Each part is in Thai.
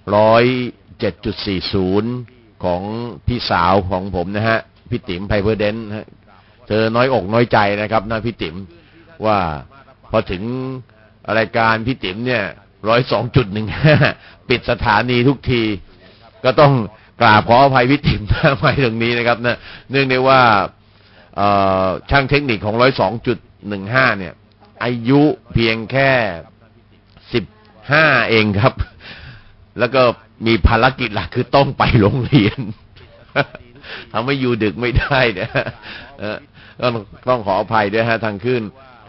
107.40ของพี่สาวของผมนะฮะพี่ติ๋มไพเพอร์เดนฮะเธอน้อยอกน้อยใจนะครับนะพี่ติ๋มว่าพอถึงรายการพี่ติ๋มเนี่ย102.15ปิดสถานีทุกทีก็ต้องกราบขออภัยพี่ติ๋มไปตรงนี้นะครับนะเนื่องในว่าช่างเทคนิคของ102.15เนี่ยอายุเพียงแค่15เองครับแล้วก็มีภารกิจหลักคือต้องไปโรงเรียนทำให้อยู่ดึกไม่ได้นะต้องขออภัยด้วยฮะทางขึ้น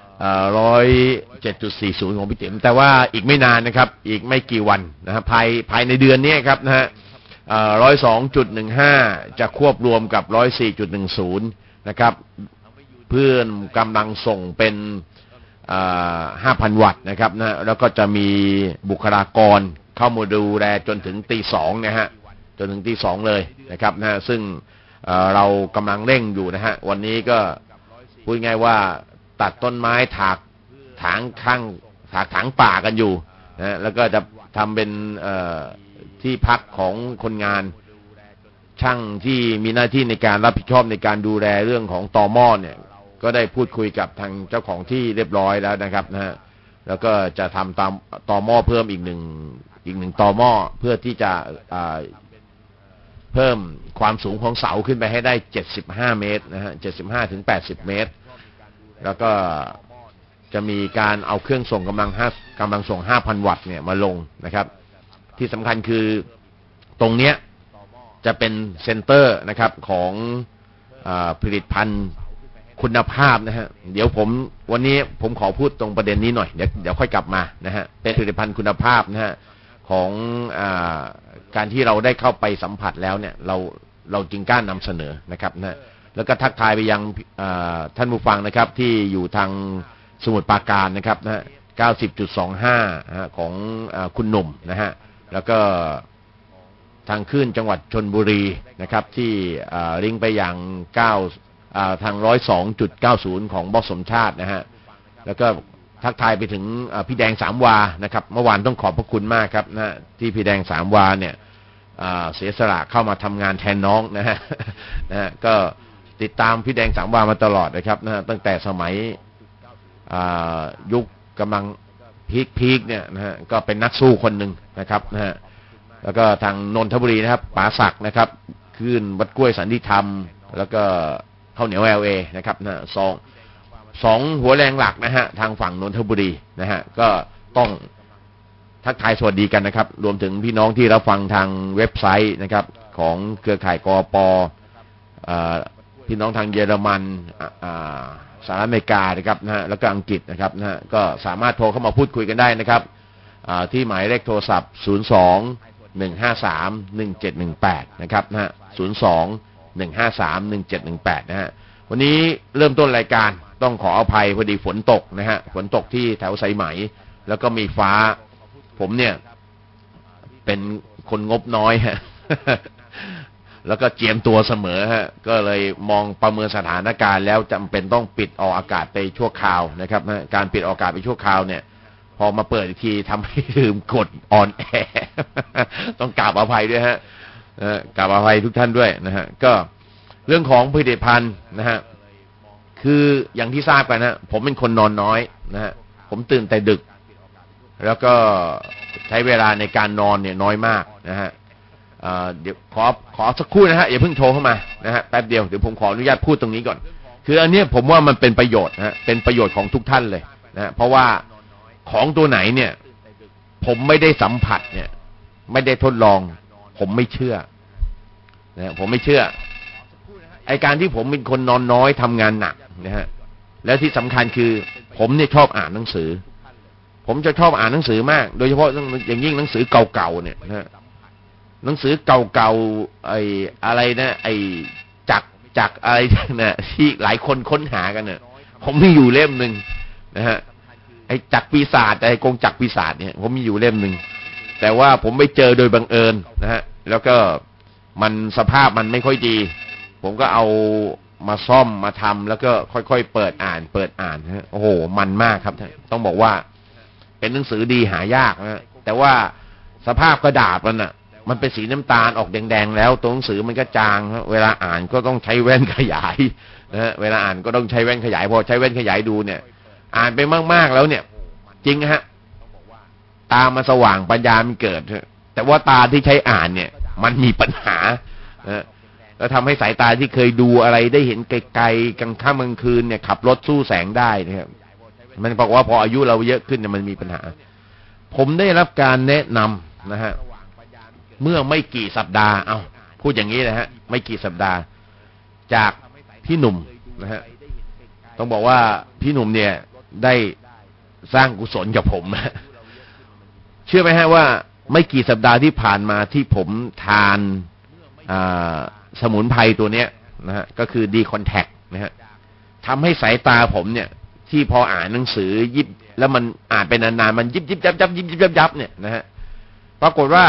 107.40ของพี่ติ๋มแต่ว่าอีกไม่นานนะครับอีกไม่กี่วันนะฮะภายในเดือนนี้ครับนะฮะ102.15จะควบรวมกับ104.10นะครับเพื่อนกำลังส่งเป็น5,000 วัตต์นะครับนะแล้วก็จะมีบุคลากรเข้ามาดูแลจนถึงตี 2นะฮะจนถึงตี 2เลยนะครับนะซึ่งเรากำลังเร่งอยู่นะฮะวันนี้ก็พูดง่ายว่าตัดต้นไม้ถากถางป่ากันอยู่นะแล้วก็จะทำเป็นที่พักของคนงานช่างที่มีหน้าที่ในการรับผิดชอบในการดูแลเรื่องของตอหม้อเนี่ยก็ได้พูดคุยกับทางเจ้าของที่เรียบร้อยแล้วนะครับนะฮะแล้วก็จะทำตามตอหม้อเพิ่มอีกหนึ่งตอหม้อเพื่อที่จะเพิ่มความสูงของเสาขึ้นไปให้ได้75 เมตรนะฮะ75 ถึง 80 เมตรแล้วก็จะมีการเอาเครื่องส่งกำลังส่ง 5,000 วัตต์เนี่ยมาลงนะครับที่สำคัญคือตรงเนี้ยจะเป็นเซ็นเตอร์นะครับของผลิตภัณฑ์คุณภาพนะฮะเดี๋ยววันนี้ผมขอพูดตรงประเด็นนี้หน่อยเดี๋ยวค่อยกลับมานะฮะเป็นผลิตภัณฑ์คุณภาพนะฮะของการที่เราได้เข้าไปสัมผัสแล้วเนี่ยเราจึงกล้านำเสนอนะครับนะแล้วก็ทักทายไปยังท่านผู้ฟังนะครับที่อยู่ทางสมุทรปราการนะครับนะฮะ 90.25 ของคุณหนุ่มนะฮะแล้วก็ทางขึ้นจังหวัดชลบุรีนะครับที่ลิงก์ไปยังทาง102.90ของบอสสมชาตินะฮะแล้วก็ทักทายไปถึงพี่แดงสามวานะครับเมื่อวานต้องขอบพระคุณมากครับนะที่พี่แดงสามวาเนี่ยเสียสละเข้ามาทำงานแทนน้องนะฮะก็ติดตามพี่แดงสามวามาตลอดนะครับนะตั้งแต่สมัยยุคกำลังพีคเนี่ยนะฮะก็เป็นนักสู้คนหนึ่งนะครับนะฮะแล้วก็ทางนนทบุรีนะครับป๋าศักดิ์นะครับขึ้นวัดกล้วยสันติธรรมแล้วก็ข้าวเหนียว LA นะครับนะสองหัวแรงหลักนะฮะทางฝั่งนนทบุรีนะฮะก็ต้องทักทายสวัสดีกันนะครับรวมถึงพี่น้องที่รับฟังทางเว็บไซต์นะครับของเครือข่ายกป.พี่น้องทางเยอรมันสหรัฐอเมริกานะครับนะฮะแล้วก็อังกฤษนะครับนะฮะก็สามารถโทรเข้ามาพูดคุยกันได้นะครับที่หมายเลขโทรศัพท์02-153-1718นะครับนะฮะ02-153-1718นะฮะวันนี้เริ่มต้นรายการต้องขออภัยพอดีฝนตกนะฮะฝนตกที่แถวไซไหมแล้วก็มีฟ้าผมเนี่ยเป็นคนงบน้อยฮะ แล้วก็เจียมตัวเสมอฮะก็เลยมองประเมินสถานการณ์แล้วจำเป็นต้องปิดออกอากาศไปชั่วคราวนะครับนะการปิดออกอากาศไปชั่วคราวเนี่ยพอมาเปิดอีกทีทำให้ลืมกดออนแอร์ ต้องกราบอภัยด้วยฮะกราบอภัยทุกท่านด้วยนะฮะก็เรื่องของผลิตภัณฑ์นะฮะคืออย่างที่ทราบกันนะผมเป็นคนนอนน้อยนะฮะผมตื่นแต่ดึกแล้วก็ใช้เวลาในการนอนเนี่ยน้อยมากนะฮะเดี๋ยวขอสักครู่นะฮะอย่าเพิ่งโทรเข้ามานะฮะแป๊บเดียวเดี๋ยวผมขออนุญาตพูดตรงนี้ก่อนคืออันนี้ผมว่ามันเป็นประโยชน์นะฮะเป็นประโยชน์ของทุกท่านเลยนะฮะเพราะว่าของตัวไหนเนี่ยผมไม่ได้สัมผัสเนี่ยไม่ได้ทดลองผมไม่เชื่อนะผมไม่เชื่อไอการที่ผมเป็นคนนอนน้อยทำงานหนักนะฮะแล้วที่สำคัญคือผมเนี่ยชอบอ่านหนังสือผมจะชอบอ่านหนังสือมากโดยเฉพาะอย่างยิ่งหนังสือเก่าๆเนี่ยนะฮะหนังสือเก่าๆไอ้อะไรนะไอ้จักอะไรนะที่หลายคนค้นหากันเนี่ยผมมีอยู่เล่มหนึ่งนะฮะไอ้จักรปีศาจไอ้กงจักรปีศาจเนี่ยผมมีอยู่เล่มหนึ่งแต่ว่าผมไปเจอโดยบังเอิญนะฮะแล้วก็มันสภาพมันไม่ค่อยดีผมก็เอามาซ่อมมาทำแล้วก็ค่อยๆเปิดอ่านนะฮะโอ้โหมันมากครับต้องบอกว่าเป็นหนังสือดีหายากนะแต่ว่าสภาพกระดาษมันเป็นสีน้ำตาลออกแดงๆแล้วตัวหนังสือมันก็จางเวลาอ่านก็ต้องใช้แว่นขยายนะฮะเวลาอ่านก็ต้องใช้แว่นขยายพอใช้แว่นขยายดูเนี่ยอ่านไปมากๆแล้วเนี่ยจริงฮะตามันสว่างปัญญามันเกิดแต่ว่าตาที่ใช้อ่านเนี่ยมันมีปัญหาแล้วทำให้สายตาที่เคยดูอะไรได้เห็นไกลๆกลางค่ำกลางคืนเนี่ยขับรถสู้แสงได้นะครับมันบอกว่าพออายุเราเยอะขึ้นเนี่ยมันมีปัญหาผมได้รับการแนะนำนะฮะเมื่อไม่กี่สัปดาห์พูดอย่างนี้นะฮะไม่กี่สัปดาห์จากพี่หนุ่มนะฮะต้องบอกว่าพี่หนุ่มเนี่ยได้สร้างกุศลกับผมเชื่อไหมฮะว่าไม่กี่สัปดาห์ที่ผ่านมาที่ผมทานสมุนไพรตัวเนี้ยนะฮะก็คือดีคอนแทคนะฮะทำให้สายตาผมเนี่ยที่พออ่านหนังสือยิบแล้วมันอ่านไปนานๆมันยิบยับเนี่ยนะฮะปรากฏว่า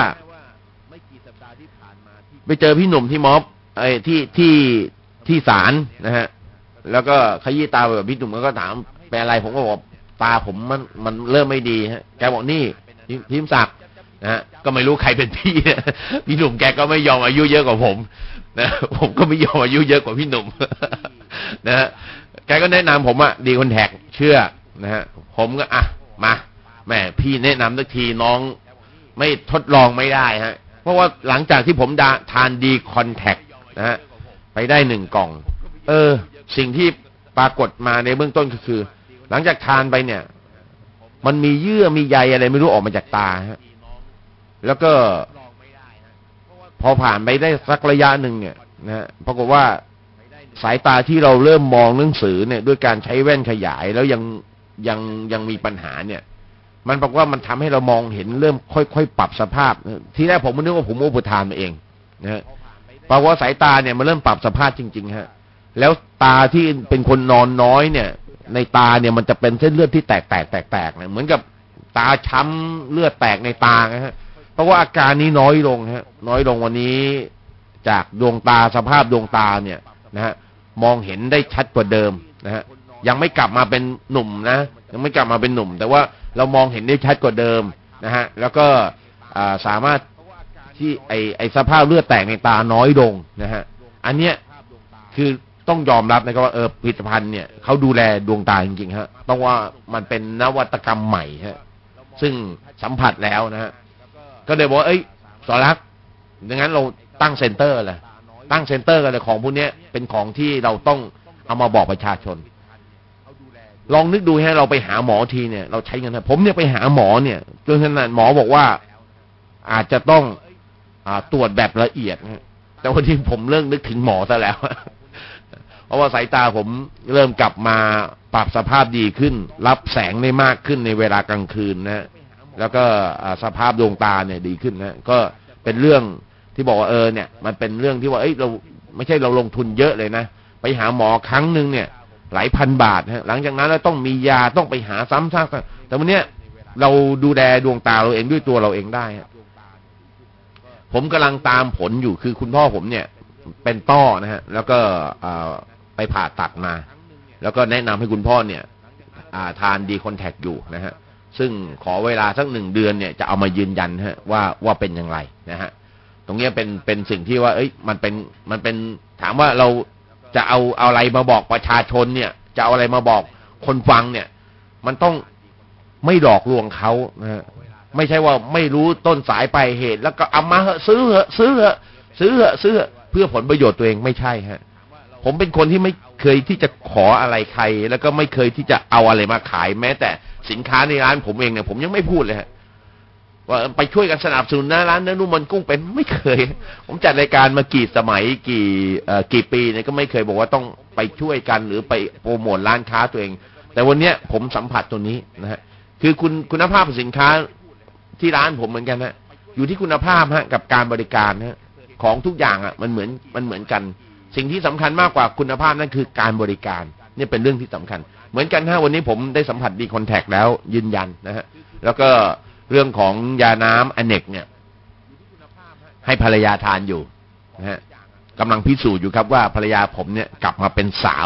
ไปเจอพี่หนุ่มที่ม็อบที่ศาลนะฮะแล้วก็ขยี้ตาแบบพี่หนุ่มก็ถามเป็นอะไรผมก็บอกตาผมมันเริ่มไม่ดีฮะแกบอกนี่พิมพ์ศักดิ์นะฮะก็ไม่รู้ใครเป็นพี่พี่หนุ่มแกก็ไม่ยอมอายุเยอะกว่าผมนะผมก็ไม่ยอมอายุเยอะกว่าพี่หนุ่มนะฮะแกก็แนะนำผมดีคอนแทคเชื่อนะฮะผมก็มาแม่พี่แนะนำสักทีน้องไม่ทดลองไม่ได้ฮะเพราะว่าหลังจากที่ผมทานดีคอนแทคนะฮะไปได้1 กล่องสิ่งที่ปรากฏมาในเบื้องต้นก็คือหลังจากทานไปเนี่ยมันมีเยื่อมีใยอะไรไม่รู้ออกมาจากตาฮะแล้วก็พอผ่านไปได้สักระยะหนึ่งเนี่ยนะฮะปรากฏว่าสายตาที่เราเริ่มมองหนังสือเนี่ยด้วยการใช้แว่นขยายแล้วยังมีปัญหาเนี่ยมันบอกว่ามันทำให้เรามองเห็นเริ่มค่อยๆปรับสภาพทีแรกผมนึกว่าผมอุปทานมาเองนะฮะปรากฏว่าสายตาเนี่ยมันเริ่มปรับสภาพจริงๆฮะแล้วตาที่เป็นคนนอนน้อยเนี่ยในตาเนี่ยมันจะเป็นเส้นเลือดที่แตกเนี่ยเหมือนกับตาช้ำเลือดแตกในตานะฮะเพราะว่าอาการนี้น้อยลงฮะน้อยลงวันนี้จากดวงตาสภาพดวงตาเนี่ยนะฮะมองเห็นได้ชัดกว่าเดิมนะฮะยังไม่กลับมาเป็นหนุ่มนะยังไม่กลับมาเป็นหนุ่มแต่ว่าเรามองเห็นได้ชัดกว่าเดิมนะฮะแล้วก็สามารถที่ไอสภาพเลือดแตกในตาน้อยลงนะฮะอันเนี้ยคือต้องยอมรับนะครับว่าผลิตภัณฑ์เนี่ยเขาดูแลดวงตาจริงๆฮะต้องว่ามันเป็นนวัตกรรมใหม่ฮะซึ่งสัมผัสแล้วนะฮะก็เลยบอกสอรักษ์ดังนั้นเราตั้งเซ็นเตอร์เลยตั้งเซ็นเตอร์กันเลยของพวกนี้เป็นของที่เราต้องเอามาบอกประชาชนลองนึกดูให้เราไปหาหมอทีเนี่ยเราใช้เงินผมเนี่ยไปหาหมอเนี่ยจนขนาดหมอบอกว่าอาจจะต้องตรวจแบบละเอียดนะแต่วันนี้ผมเริ่มนึกถึงหมอซะแล้วเพราะว่าสายตาผมเริ่มกลับมาปรับสภาพดีขึ้นรับแสงได้มากขึ้นในเวลากลางคืนนะแล้วก็สภาพดวงตาเนี่ยดีขึ้นนะก็เป็นเรื่องที่บอกว่าเนี่ยมันเป็นเรื่องที่ว่าเราไม่ใช่เราลงทุนเยอะเลยนะไปหาหมอครั้งนึงเนี่ยหลายพันบาทฮะหลังจากนั้นเราต้องมียาต้องไปหาซ้ำซากแต่วันนี้เราดูแลดวงตาเราเองด้วยตัวเราเองได้ฮะผมกำลังตามผลอยู่คือคุณพ่อผมเนี่ยเป็นต้อนะฮะแล้วก็ไปผ่าตัดมาแล้วก็แนะนำให้คุณพ่อเนี่ยทานดีคอนแทคอยู่นะฮะซึ่งขอเวลาสัก1 เดือนเนี่ยจะเอามายืนยันฮะว่าเป็นอย่างไรนะฮะตรงนี้เป็นสิ่งที่ว่ามันเป็นถามว่าเราจะเอาอะไรมาบอกประชาชนเนี่ยจะเอาอะไรมาบอกคนฟังเนี่ยมันต้องไม่หลอกลวงเขานะฮะไม่ใช่ว่าไม่รู้ต้นสายปลายเหตุแล้วก็เอามาซื้อเพื่อผลประโยชน์ตัวเองไม่ใช่ฮะผมเป็นคนที่ไม่เคยที่จะขออะไรใครแล้วก็ไม่เคยที่จะเอาอะไรมาขายแม้แต่สินค้าในร้านผมเองเนี่ยผมยังไม่พูดเลยฮะว่าไปช่วยกันสนับสนุนนะร้านเนื้อนุ่มมันกุ้งเป็นไม่เคยผมจัดรายการมากี่สมัยกี่ปีเนี่ยก็ไม่เคยบอกว่าต้องไปช่วยกันหรือไปโปรโมทร้านค้าตัวเองแต่วันนี้ผมสัมผัสตัวนี้นะฮะคือคุณภาพสินค้าที่ร้านผมเหมือนกันนะอยู่ที่คุณภาพฮะกับการบริการฮะของทุกอย่างมันเหมือนกันสิ่งที่สำคัญมากกว่าคุณภาพนั่นคือการบริการนี่เป็นเรื่องที่สำคัญเหมือนกันฮะวันนี้ผมได้สัมผัสดีคอนแทคแล้วยืนยันนะฮะแล้วก็เรื่องของยาน้ำอเนกเนี่ยให้ภรรยาทานอยู่นะฮะกำลังพิสูจน์อยู่ครับว่าภรรยาผมเนี่ยกลับมาเป็นสาว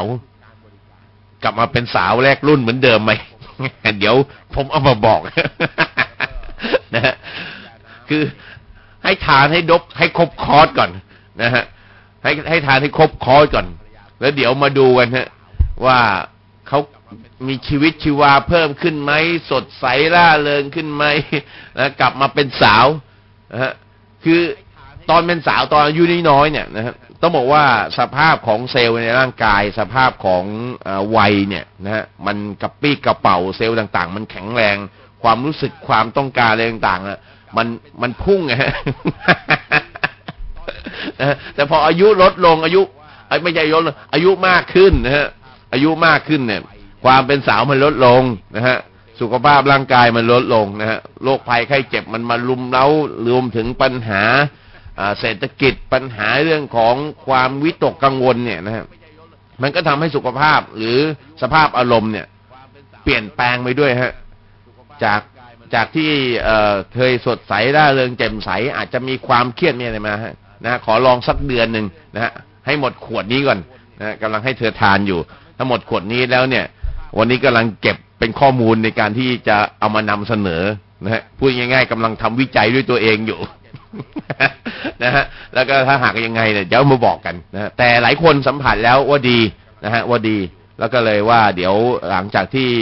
แรกรุ่นเหมือนเดิมไหม เดี๋ยวผมเอามาบอกนะฮะคือให้ทานให้ครบคอร์สก่อนนะฮะให้ทานให้ครบคอร์สก่อนแล้วเดี๋ยวมาดูกันฮะว่าเขามีชีวิตชีวาเพิ่มขึ้นไหมสดใสร่าเริงขึ้นไหมนะกลับมาเป็นสาวนะฮะคือตอนเป็นสาวตอนอายุน้อยเนี่ยนะฮะต้องบอกว่าสภาพของเซลล์ในร่างกายสภาพของวัยเนี่ยนะฮะมันกระปี้กระเป๋าเซลล์ต่างๆมันแข็งแรงความรู้สึกความต้องการอะไรต่างๆมันพุ่งไงฮะแต่พออายุลดลงไม่ใช่ลดลงอายุมากขึ้นนะฮะอายุมากขึ้นเนี่ยความเป็นสาวมันลดลงนะฮะสุขภาพร่างกายมันลดลงนะฮะโรคภัยไข้เจ็บมันมารุมเร้ารวมถึงปัญหาเศรษฐกิจปัญหาเรื่องของความวิตกกังวลเนี่ยนะฮะมันก็ทำให้สุขภาพหรือสภาพอารมณ์เนี่ยเปลี่ยนแปลงไปด้วยฮะจากที่เคยสดใสร่าเริงแจ่มใสอาจจะมีความเครียดเนี่ยอะไรมาฮะนะขอลองสักเดือนหนึ่งนะฮะให้หมดขวดนี้ก่อนนะกำลังให้เธอทานอยู่ถ้าหมดขวดนี้แล้วเนี่ยวันนี้กำลังเก็บเป็นข้อมูลในการที่จะเอามานำเสนอนะฮะพูดง่ายๆกำลังทำวิจัยด้วยตัวเองอยู่ นะฮะแล้วก็ถ้าหากยังไงเนี่ยเดี๋ยวมาบอกกันนะแต่หลายคนสัมผัสแล้วว่าดีนะฮะว่าดีแล้วก็เลยว่าเดี๋ยวหลังจากที่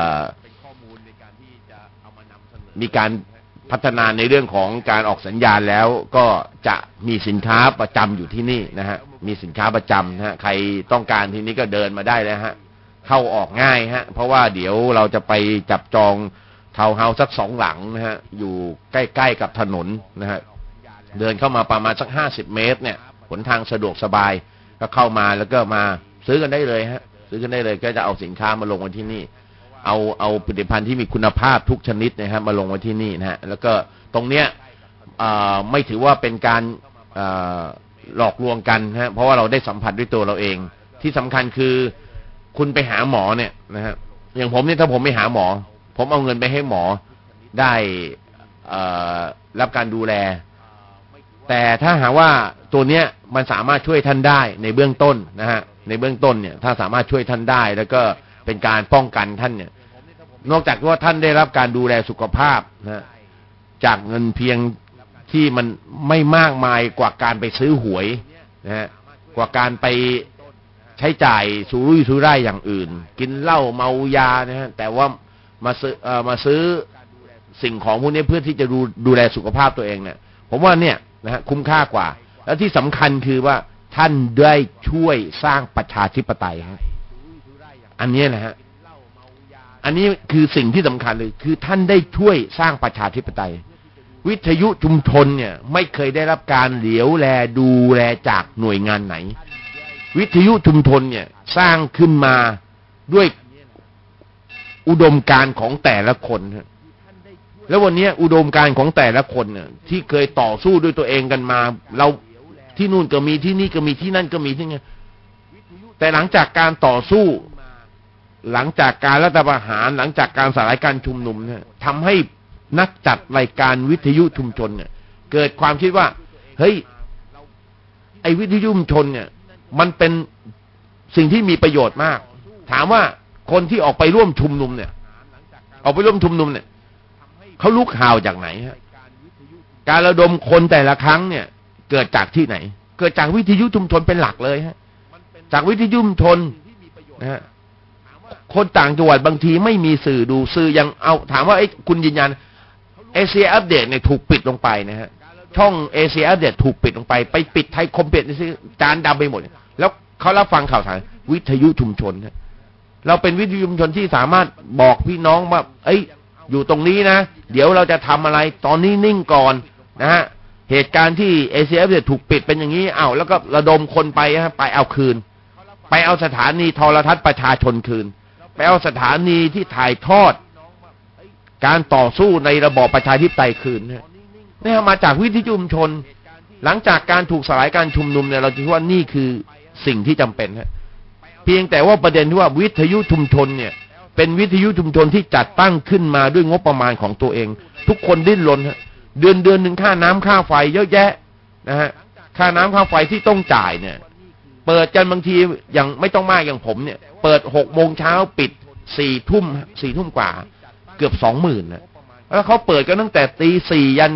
มีการพัฒนาในเรื่องของการออกสัญญาณแล้วก็จะมีสินค้าประจำอยู่ที่นี่นะฮะมีสินค้าประจำนะฮะใครต้องการที่นี้ก็เดินมาได้แล้วฮะเข้าออกง่ายฮะเพราะว่าเดี๋ยวเราจะไปจับจองทาวน์เฮาส์สัก2 หลังนะฮะอยู่ใกล้ๆกับถนนนะฮะเดินเข้ามาประมาณสัก50 เมตรเนี่ยหนทางสะดวกสบายก็เข้ามาแล้วก็มาซื้อกันได้เลยฮะซื้อกันได้เลยก็จะเอาสินค้ามาลงไว้ที่นี่เอาผลิตภัณฑ์ที่มีคุณภาพทุกชนิดนะครับมาลงไว้ที่นี่นะฮะแล้วก็ตรงเนี้ยไม่ถือว่าเป็นการหลอกลวงกันฮะเพราะว่าเราได้สัมผัสด้วยตัวเราเองที่สำคัญคือคุณไปหาหมอเนี่ยนะฮะอย่างผมเนี่ยถ้าผมไปหาหมอผมเอาเงินไปให้หมอได้รับการดูแลแต่ถ้าหากว่าตัวเนี้ยมันสามารถช่วยท่านได้ในเบื้องต้นนะฮะในเบื้องต้นเนี่ยถ้าสามารถช่วยท่านได้แล้วก็เป็นการป้องกันท่านเนี่ยนอกจากว่าท่านได้รับการดูแลสุขภาพนะจากเงินเพียงที่มันไม่มากมายกว่าการไปซื้อหวยนะฮะกว่าการไปใช้จ่ายสุรุ่ยสุร่ายอย่างอื่นกินเหล้าเมายานะฮะแต่ว่ามาซื้อสิ่งของพวกนี้เพื่อที่จะดูแลสุขภาพตัวเองเนี่ยผมว่าเนี่ยนะฮะคุ้มค่ากว่าแล้วที่สำคัญคือว่าท่านได้ช่วยสร้างประชาธิปไตยครับอันนี้นะฮะอันนี้คือสิ่งที่สำคัญเลยคือท่านได้ช่วยสร้างประชาธิปไตยวิทยุชุมชนเนี่ยไม่เคยได้รับการเหลียวแลดูแลจากหน่วยงานไหนวิทยุชุมชนเนี่ยสร้างขึ้นมาด้วยอุดมการณ์ของแต่ละคนแล้ววันนี้อุดมการณ์ของแต่ละคนเนี่ยที่เคยต่อสู้ด้วยตัวเองกันมาเราที่นู่นก็มีที่นี่ก็มีที่นั่นก็มีที่นี่แต่หลังจากการต่อสู้หลังจากการรัฐประหารหลังจากการสลายการชุมนุมเนี่ยทำให้นักจัดรายการวิทยุชุมชนเนี่ยเกิดความคิดว่าเฮ้ยไอ้วิทยุชุมชนเนี่ยมันเป็นสิ่งที่มีประโยชน์มากถามว่าคนที่ออกไปร่วมชุมนุมเนี่ยออกไปร่วมชุมนุมเนี่ยเขารู้ข่าวจากไหนฮะการระดมคนแต่ละครั้งเนี่ยเกิดจากที่ไหนเกิดจากวิทยุชุมชนเป็นหลักเลยฮะจากวิทยุชุมชนนะฮะคนต่างจังหวัดบางทีไม่มีสื่อดูสื่อยังเอาถามว่าไอ้คุณยืนยันเอเชียอัปเดตเนี่ยถูกปิดลงไปนะฮะช่องเอเชียอัปเดตถูกปิดลงไปปิดไทยคมเปดนี่จานดำไปหมดแล้วเขารับฟังข่าวสารวิทยุชุมชนเราเป็นวิทยุชุมชนที่สามารถบอกพี่น้องว่าเอ้ยอยู่ตรงนี้นะเดี๋ยวเราจะทำอะไรตอนนี้นิ่งก่อนนะฮะเหตุการณ์ที่เอเชียอัปเดตถูกปิดเป็นอย่างนี้แล้วก็ระดมคนไปฮะไปเอาคืนไปเอาสถานีโทรทัศน์ประชาชนคืนไปเอาสถานีที่ถ่ายทอดการต่อสู้ในระบอบประชาธิปไตยคืนเนี่ยมาจากวิทยุชุมชนหลังจากการถูกสลายการชุมนุมเนี่ยเราจะว่านี่คือสิ่งที่จำเป็นฮะเพียงแต่ว่าประเด็นที่ว่าวิทยุชุมชนเนี่ยเป็นวิทยุชุมชนที่จัดตั้งขึ้นมาด้วยงบประมาณของตัวเองทุกคนดิ้นรนฮะเดือนหนึ่งค่าน้ำค่าไฟเยอะแยะนะฮะค่าน้ำค่าไฟที่ต้องจ่ายเนี่ยเปิดกันบางทีอย่างไม่ต้องมากอย่างผมเนี่ยเปิด6 โมงเช้าปิด4 ทุ่มกว่าเกือบ 20,000นะแล้วเขาเปิดกันตั้งแต่ตี 4ยัน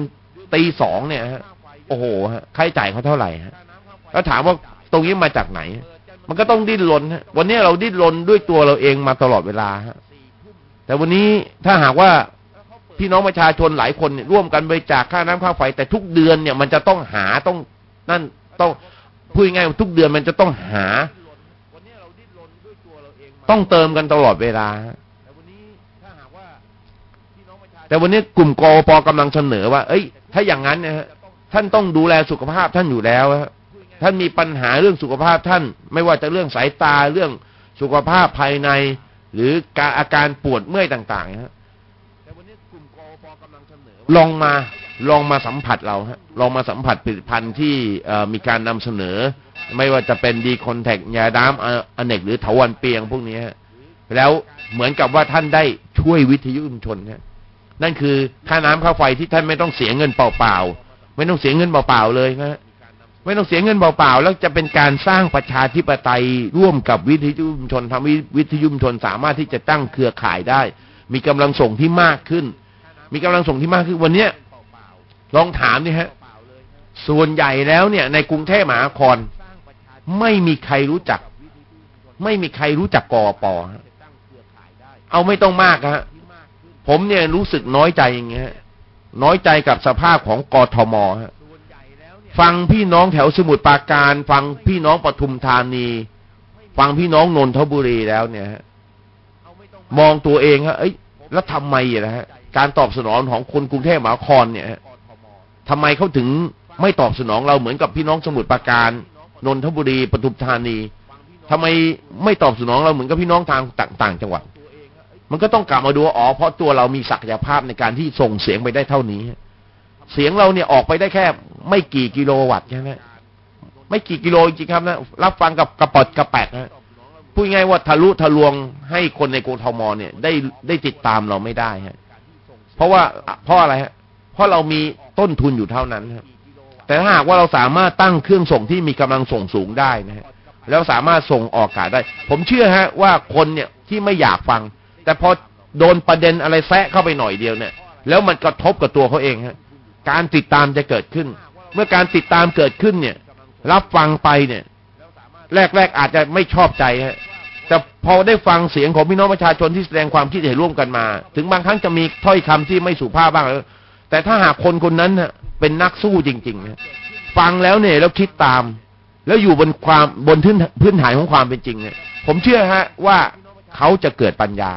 ตีสองเนี่ยฮะโอ้โหฮะค่าใช้จ่ายเขาเท่าไหร่ฮะแล้วถามว่าตรงนี้มาจากไหนมันก็ต้องดิ้นรนฮะวันนี้เราดิ้นรนด้วยตัวเราเองมาตลอดเวลาฮะแต่วันนี้ถ้าหากว่าพี่น้องประชาชนหลายคนร่วมกันบริจาคค่าน้ำค่าไฟแต่ทุกเดือนเนี่ยมันจะต้องหาต้องพูดง่ายๆทุกเดือนมันจะต้องหาต้องเติมกันตลอดเวลาแต่วันนี้กลุ่มกอปกำลังเสนอว่าเอ้ยถ้าอย่างนั้นนะฮะท่านต้องดูแลสุขภาพท่านอยู่แล้วท่านมีปัญหาเรื่องสุขภาพท่านไม่ว่าจะเรื่องสายตาเรื่องสุขภาพภายในหรืออาการปวดเมื่อยต่างๆฮะลองมาสัมผัสเราฮะลองมาสัมผัสผลิตภัณฑ์ที่มีการนำเสนอไม่ว่าจะเป็นดีคอนแทคยาดามอเนกหรือเถาวัลย์เปียงพวกนี้แล้วเหมือนกับว่าท่านได้ช่วยวิทยุชุมชนฮะนั่นคือค่าน้ำค่าไฟที่ท่านไม่ต้องเสียเงินเปล่าๆไม่ต้องเสียเงินเปล่าๆเลยนะไม่ต้องเสียเงินเปล่าๆแล้วจะเป็นการสร้างประชาธิปไตยร่วมกับวิทยุชุมชนทำวิทยุชุมชนสามารถที่จะตั้งเครือข่ายได้มีกำลังส่งที่มากขึ้นวันนี้ลองถามดิฮะส่วนใหญ่แล้วเนี่ยในกรุงเทพมหานครไม่มีใครรู้จักกอปเอาไม่ต้องมากฮะผมเนี่ยรู้สึกน้อยใจอย่างเงี้ยน้อยใจกับสภาพของกทมฮะฟังพี่น้องแถวสมุทรปราการฟังพี่น้องปทุมธานีฟังพี่น้องนนทบุรีแล้วเนี่ยมองตัวเองฮะเอ้ยแล้วทำไมนะฮะการตอบสนองของคนกรุงเทพมหานครเนี่ยทำไมเขาถึงไม่ตอบสนองเราเหมือนกับพี่น้องสมุทรปราการนนทบุรีปทุมธานีทำไมไม่ตอบสนองเราเหมือนกับพี่น้องทางต่างจังหวัดมันก็ต้องกลับมาดูเพราะตัวเรามีศักยภาพในการที่ส่งเสียงไปได้เท่านี้เสียงเราเนี่ยออกไปได้แค่ไม่กี่กิโลวัตต์ใช่ไหมไม่กี่กิโลจริงครับนะรับฟังกับกระปอดกระแปกนะพูดง่ายว่าทะลุทะลวงให้คนในกทมเนี่ยได้ติดตามเราไม่ได้ฮะเพราะอะไรฮะเพราะเรามีต้นทุนอยู่เท่านั้นครับแต่ถ้าหากว่าเราสามารถตั้งเครื่องส่งที่มีกำลังส่งสูงได้นะฮะแล้วสามารถส่งออกอากาศได้ผมเชื่อฮะว่าคนเนี่ยที่ไม่อยากฟังแต่พอโดนประเด็นอะไรแซะเข้าไปหน่อยเดียวเนี่ยแล้วมันกระทบกับตัวเขาเองฮะการติดตามจะเกิดขึ้นเมื่อการติดตามเกิดขึ้นเนี่ยรับฟังไปเนี่ยแรกอาจจะไม่ชอบใจฮะแต่พอได้ฟังเสียงของพี่น้องประชาชนที่แสดงความคิดเห็นร่วมกันมาถึงบางครั้งจะมีถ้อยคำที่ไม่สุภาพบ้างแต่ถ้าหากคนนั้นฮะเป็นนักสู้จริงๆนะฟังแล้วเนี่ยแล้วคิดตามแล้วอยู่บนพื้นฐานของความเป็นจริงเนี่ยผมเชื่อฮะว่าเขาจะเกิดปัญญา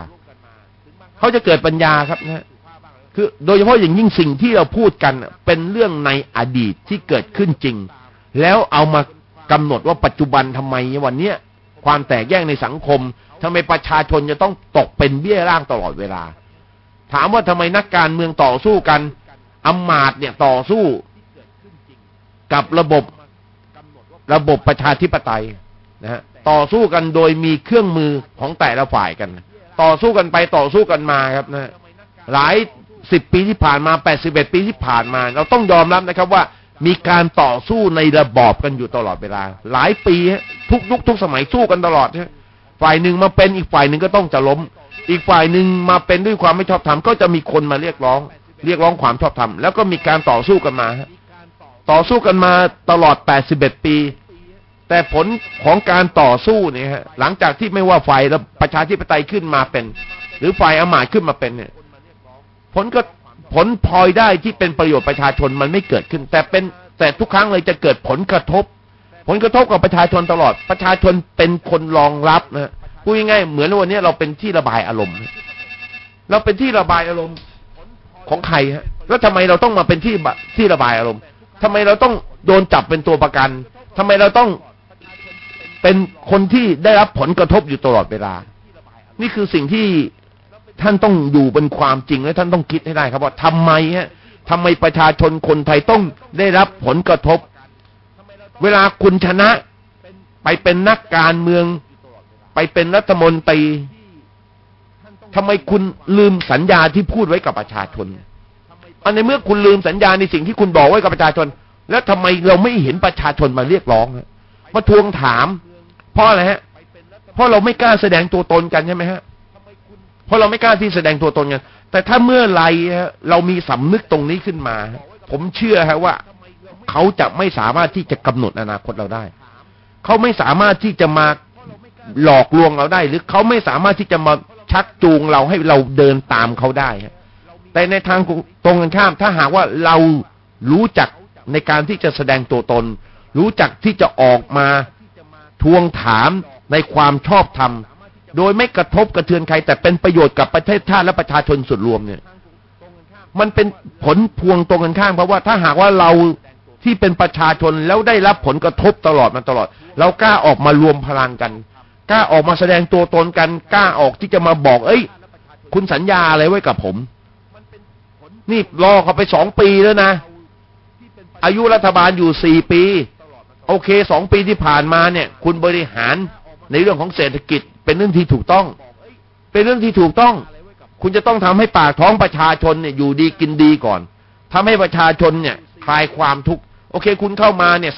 ครับนะคือโดยเฉพาะอย่างยิ่งสิ่งที่เราพูดกันเป็นเรื่องในอดีตที่เกิดขึ้นจริงแล้วเอามากำหนดว่าปัจจุบันทำไมวันนี้ความแตกแยกในสังคมทำไมประชาชนจะต้องตกเป็นเบี้ยล่างตลอดเวลาถามว่าทำไมนักการเมืองต่อสู้กันอำมาตย์เนี่ยต่อสู้กับระบบประชาธิปไตยนะฮะต่อสู้กันโดยมีเครื่องมือของแต่ละฝ่ายกันต่อสู้กันไปต่อสู้กันมาครับนะหลาย10 ปีที่ผ่านมา81 ปีที่ผ่านมาเราต้องยอมรับนะครับว่ามีการต่อสู้ในระบอบกันอยู่ตลอดเวลาหลายปีทุกยุคทุกสมัยสู้กันตลอดฝ่ายหนึ่งมาเป็นอีกฝ่ายหนึ่งก็ต้องจะล้มอีกฝ่ายหนึ่งมาเป็นด้วยความไม่ชอบธรรมก็จะมีคนมาเรียกร้องความชอบธรรมแล้วก็มีการต่อสู้กันมาตลอด81 ปีแต่ผลของการต่อสู้เนี่ยฮะหลังจากที่ไม่ว่าฝ่ายประชาธิปไตยขึ้นมาเป็นหรือฝ่ายอำมาตย์ขึ้นมาเป็นเนี่ยผลพลอยได้ที่เป็นประโยชน์ประชาชนมันไม่เกิดขึ้นแต่ทุกครั้งเลยจะเกิดผลกระทบกับประชาชนตลอดประชาชนเป็นคนรองรับนะพูดง่ายๆเหมือนวันนี้เราเป็นที่ระบายอารมณ์เราเป็นที่ระบายอารมณ์ของใครฮะแล้วทำไมเราต้องมาเป็นที่ระบายอารมณ์ทำไมเราต้องโดนจับเป็นตัวประกันทำไมเราต้องเป็นคนที่ได้รับผลกระทบอยู่ตลอดเวลานี่คือสิ่งที่ท่านต้องอยู่บนความจริงและท่านต้องคิดให้ได้ครับว่าทำไมประชาชนคนไทยต้องได้รับผลกระทบเวลาคุณชนะไปเป็นนักการเมืองไปเป็นรัฐมนตรีทำไมคุณลืมสัญญาที่พูดไว้กับประชาชนในเมื่อคุณลืมสัญญาในสิ่งที่คุณบอกไว้กับประชาชนแล้วทำไมเราไม่เห็นประชาชนมาเรียกร้องมาทวงถามเพราะอะไรฮะเพราะเราไม่กล้าแสดงตัวตนกันใช่ไหมฮะเพราะเราไม่กล้าที่แสดงตัวตนกันแต่ถ้าเมื่อไรเรามีสำนึกตรงนี้ขึ้นมาผมเชื่อฮะว่าเขาจะไม่สามารถที่จะกำหนดอนาคตเราได้เขาไม่สามารถที่จะมาหลอกลวงเราได้หรือเขาไม่สามารถที่จะมาชักจูงเราให้เราเดินตามเขาได้แต่ในทางตรงกันข้ามถ้าหากว่าเรารู้จักในการที่จะแสดงตัวตนรู้จักที่จะออกมาทวงถามในความชอบธรรมโดยไม่กระทบกระเทือนใครแต่เป็นประโยชน์กับประเทศชาติและประชาชนส่วนรวมเนี่ยมันเป็นผลพวงตรงกันข้ามเพราะว่าถ้าหากว่าเราที่เป็นประชาชนแล้วได้รับผลกระทบตลอดเรากล้าออกมารวมพลังกันกล้าออกมาแสดงตัวตนกันกล้าออกที่จะมาบอกคุณสัญญาอะไรไว้กับผมนี่รอเขาไป2 ปีแล้วนะอายุรัฐบาลอยู่4 ปีโอเค2 ปีที่ผ่านมาเนี่ยคุณบริหารในเรื่องของเศรษฐกิจเป็นเรื่องที่ถูกต้องเป็นเรื่องที่ถูกต้องคุณจะต้องทำให้ปากท้องประชาชนเนี่ยอยู่ดีกินดีก่อนทำให้ประชาชนเนี่ยคลายความทุกข์โอเคคุณเข้ามาเนี่ย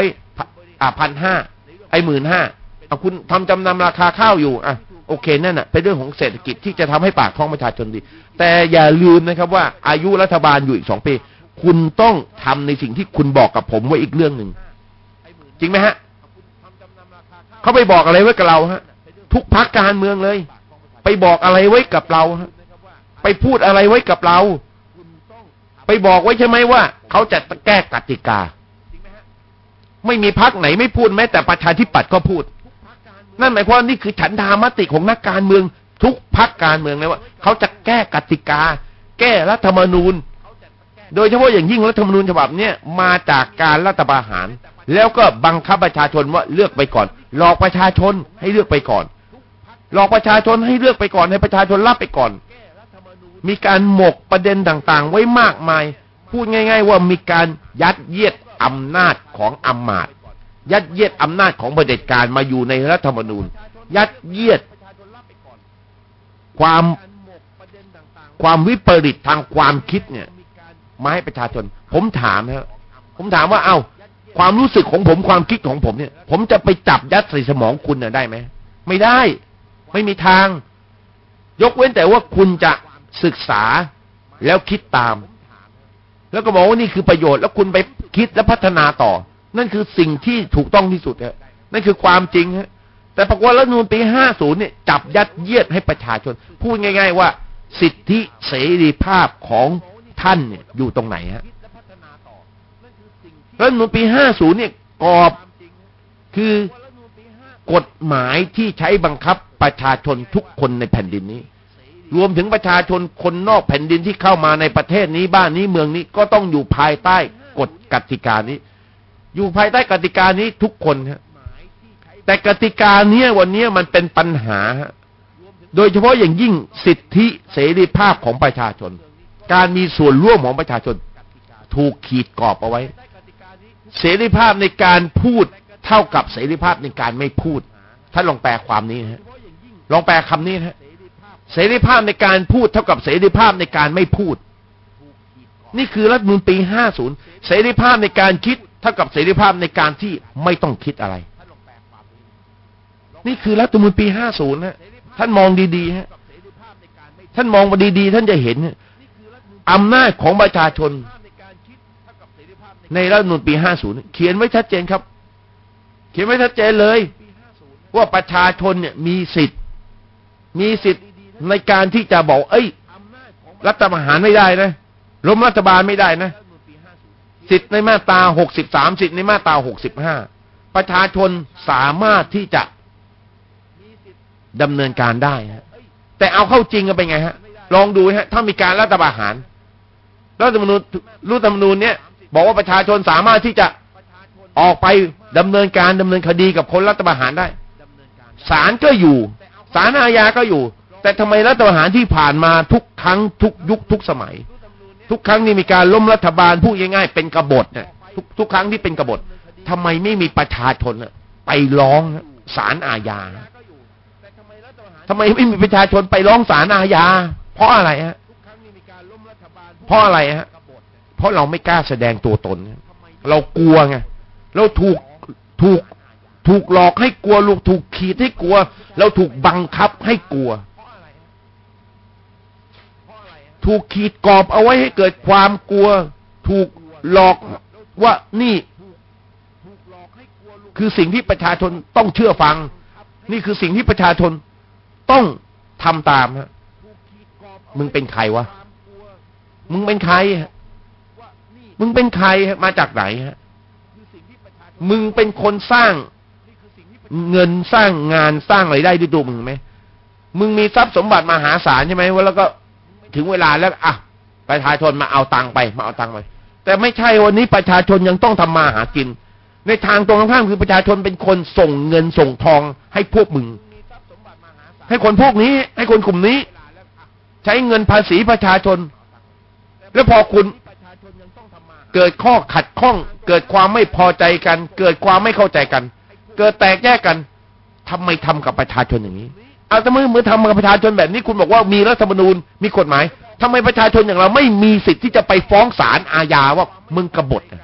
1,500 15,000เอาคุณทำจำนำราคาข้าวอยู่โอเคนั่นน่ะเป็นเรื่องของเศรษฐกิจที่จะทำให้ปากท้องประชาชนดีแต่อย่าลืมนะครับว่าอายุรัฐบาลอยู่อีก2 ปีคุณต้องทำในสิ่งที่คุณบอกกับผมไว้อีกเรื่องหนึ่งจริงไหมฮะเขาไปบอกอะไรไว้กับเราฮะทุกพรรคการเมืองเลยไปบอกอะไรไว้กับเราฮะไปพูดอะไรไว้กับเราไปบอกไว้ใช่ไหมว่าเขาจะแก้กติกาไม่มีพรรคไหนไม่พูดแม้แต่ประชาธิปัตย์ก็พูดนั่นหมายความว่านี่คือฉันทามติของนักการเมืองทุกพรรคการเมืองเลยว่าเขาจะแก้กติกาแก้รัฐธรรมนูญโดยเฉพาะอย่างยิ่งรัฐธรรมนูญฉบับนี้มาจากการรัฐประหารแล้วก็บังคับประชาชนว่าเลือกไปก่อนหลอกประชาชนให้เลือกไปก่อนหลอกประชาชนให้เลือกไปก่อนให้ประชาชนรับไปก่อนมีการหมกประเด็นต่างๆไว้มากมายพูดง่ายๆว่ามีการยัดเยียดอำนาจของอำมาตย์ยัดเยียดอำนาจของเผด็จการมาอยู่ในรัฐธรรมนูญยัดเยียดความวิปริตทางความคิดเนี่ยมาให้ประชาชนผมถามว่าความรู้สึกของผมความคิดของผมเนี่ยผมจะไปจับยัดใส่สมองคุณน่ะได้ไหมไม่ได้ไม่มีทางยกเว้นแต่ว่าคุณจะศึกษาแล้วคิดตามแล้วก็บอกว่านี่คือประโยชน์แล้วคุณไปคิดและพัฒนาต่อนั่นคือสิ่งที่ถูกต้องที่สุดฮะนั่นคือความจริงฮะแต่ปรากฏว่ารัฐธรรมนูญปี50เนี่ยจับยัดเยียดให้ประชาชนพูดง่ายๆว่าสิทธิเสรีภาพของท่านเนี่ยอยู่ตรงไหนฮะรัฐธรรมนูญปี50เนี่ยกรอบคือกฎหมายที่ใช้บังคับประชาชนทุกคนในแผ่นดินนี้รวมถึงประชาชนคนนอกแผ่นดินที่เข้ามาในประเทศนี้บ้านนี้เมืองนี้ก็ต้องอยู่ภายใต้กฎกติกานี้อยู่ภายใต้กติกานี้ทุกคนฮะแต่กติกาเนี้ยวันนี้มันเป็นปัญหาฮะโดยเฉพาะอย่างยิ่งสิทธิเสรีภาพของประชาชนการมีส่วนร่วมของประชาชนถูกขีดกรอบเอาไว้เสรีภาพในการพูดเท่ากับเสรีภาพในการไม่พูดท่านลองแปลความนี้ฮะลองแปลคำนี้ฮะเสรีภาพในการพูดเท่ากับเสรีภาพในการไม่พูดนี่คือรัฐธรรมนูญปี50เสรีภาพในการคิดเท่ากับเสรีภาพในการที่ไม่ต้องคิดอะไรนี่คือรัฐธรรมนูญปี50นะท่านมองดีๆฮะท่านมองมาดีๆท่านจะเห็นอำนาจของประชาชนในรัฐธรรมนูญปี50เขียนไว้ชัดเจนครับเขียนไว้ชัดเจนเลยว่าประชาชนเนี่ยมีสิทธิ์ในการที่จะบอกรัฐประหารไม่ได้นะล้มรัฐบาลไม่ได้นะสิทธิ์ในมาตรา63สิทธิ์ในมาตรา65ประชาชนสามารถที่จะดำเนินการได้ฮะแต่เอาเข้าจริงกันเป็นไงฮะลองดูฮะถ้ามีการรัฐประหารรัฐธรรมนูญเนี่ยบอกว่าประชาชนสามารถที่จะออกไปดำเนินคดีกับคนรัฐประหารได้ศาลก็อยู่ศาลอาญาก็อยู่แต่ทำไมรัฐประหารที่ผ่านมาทุกครั้งทุกยุคทุกสมัยทุกครั้งนี่มีการล้มรัฐบาลพูดง่ายๆเป็นกบฏเนี่ยทุกครั้งที่เป็นกบฏทำไมไม่มีประชาชนไปร้องศาลอาญาทำไมไม่มีประชาชนไปร้องศาลอาญาเพราะอะไรฮะเพราะอะไรฮะเพราะเราไม่กล้าแสดงตัวตนเรากลัวไงเราถูกหลอกให้กลัวถูกขีดให้กลัวเราถูกบังคับให้กลัวถูกขีดกรอบเอาไว้ให้เกิดความกลัวถูกหลอกว่านี่คือสิ่งที่ประชาชนต้องเชื่อฟังนี่คือสิ่งที่ประชาชนต้องทำตามฮะมึงเป็นใครวะมึงเป็นใครมึงเป็นใครมาจากไหนฮะมึงเป็นคนสร้างเงินสร้างงานสร้างอะไรได้ด้วยตัวมึงไหมมึงมีทรัพย์สมบัติมหาศาลใช่ไหมแล้วก็ถึงเวลาแล้วประชาชนมาเอาตังค์ไปแต่ไม่ใช่วันนี้ประชาชนยังต้องทำมาหากินในทางตรงข้ามคือประชาชนเป็นคนส่งเงินส่งทองให้พวกมึงให้คนพวกนี้ให้คนกลุ่มนี้ใช้เงินภาษีประชาชนแล้วพอคุณเกิดข้อขัดข้องเกิดความไม่พอใจกันเกิดความไม่เข้าใจกันเกิดแตกแยกกันทำไมทำกับประชาชนอย่างนี้แต่เมื่อทำกับประชาชนแบบนี้คุณบอกว่ามีรัฐธรรมนูญมีกฎหมายทำไมประชาชนอย่างเราไม่มีสิทธิ์ที่จะไปฟ้องศาลอาญาว่ามึงกบฏ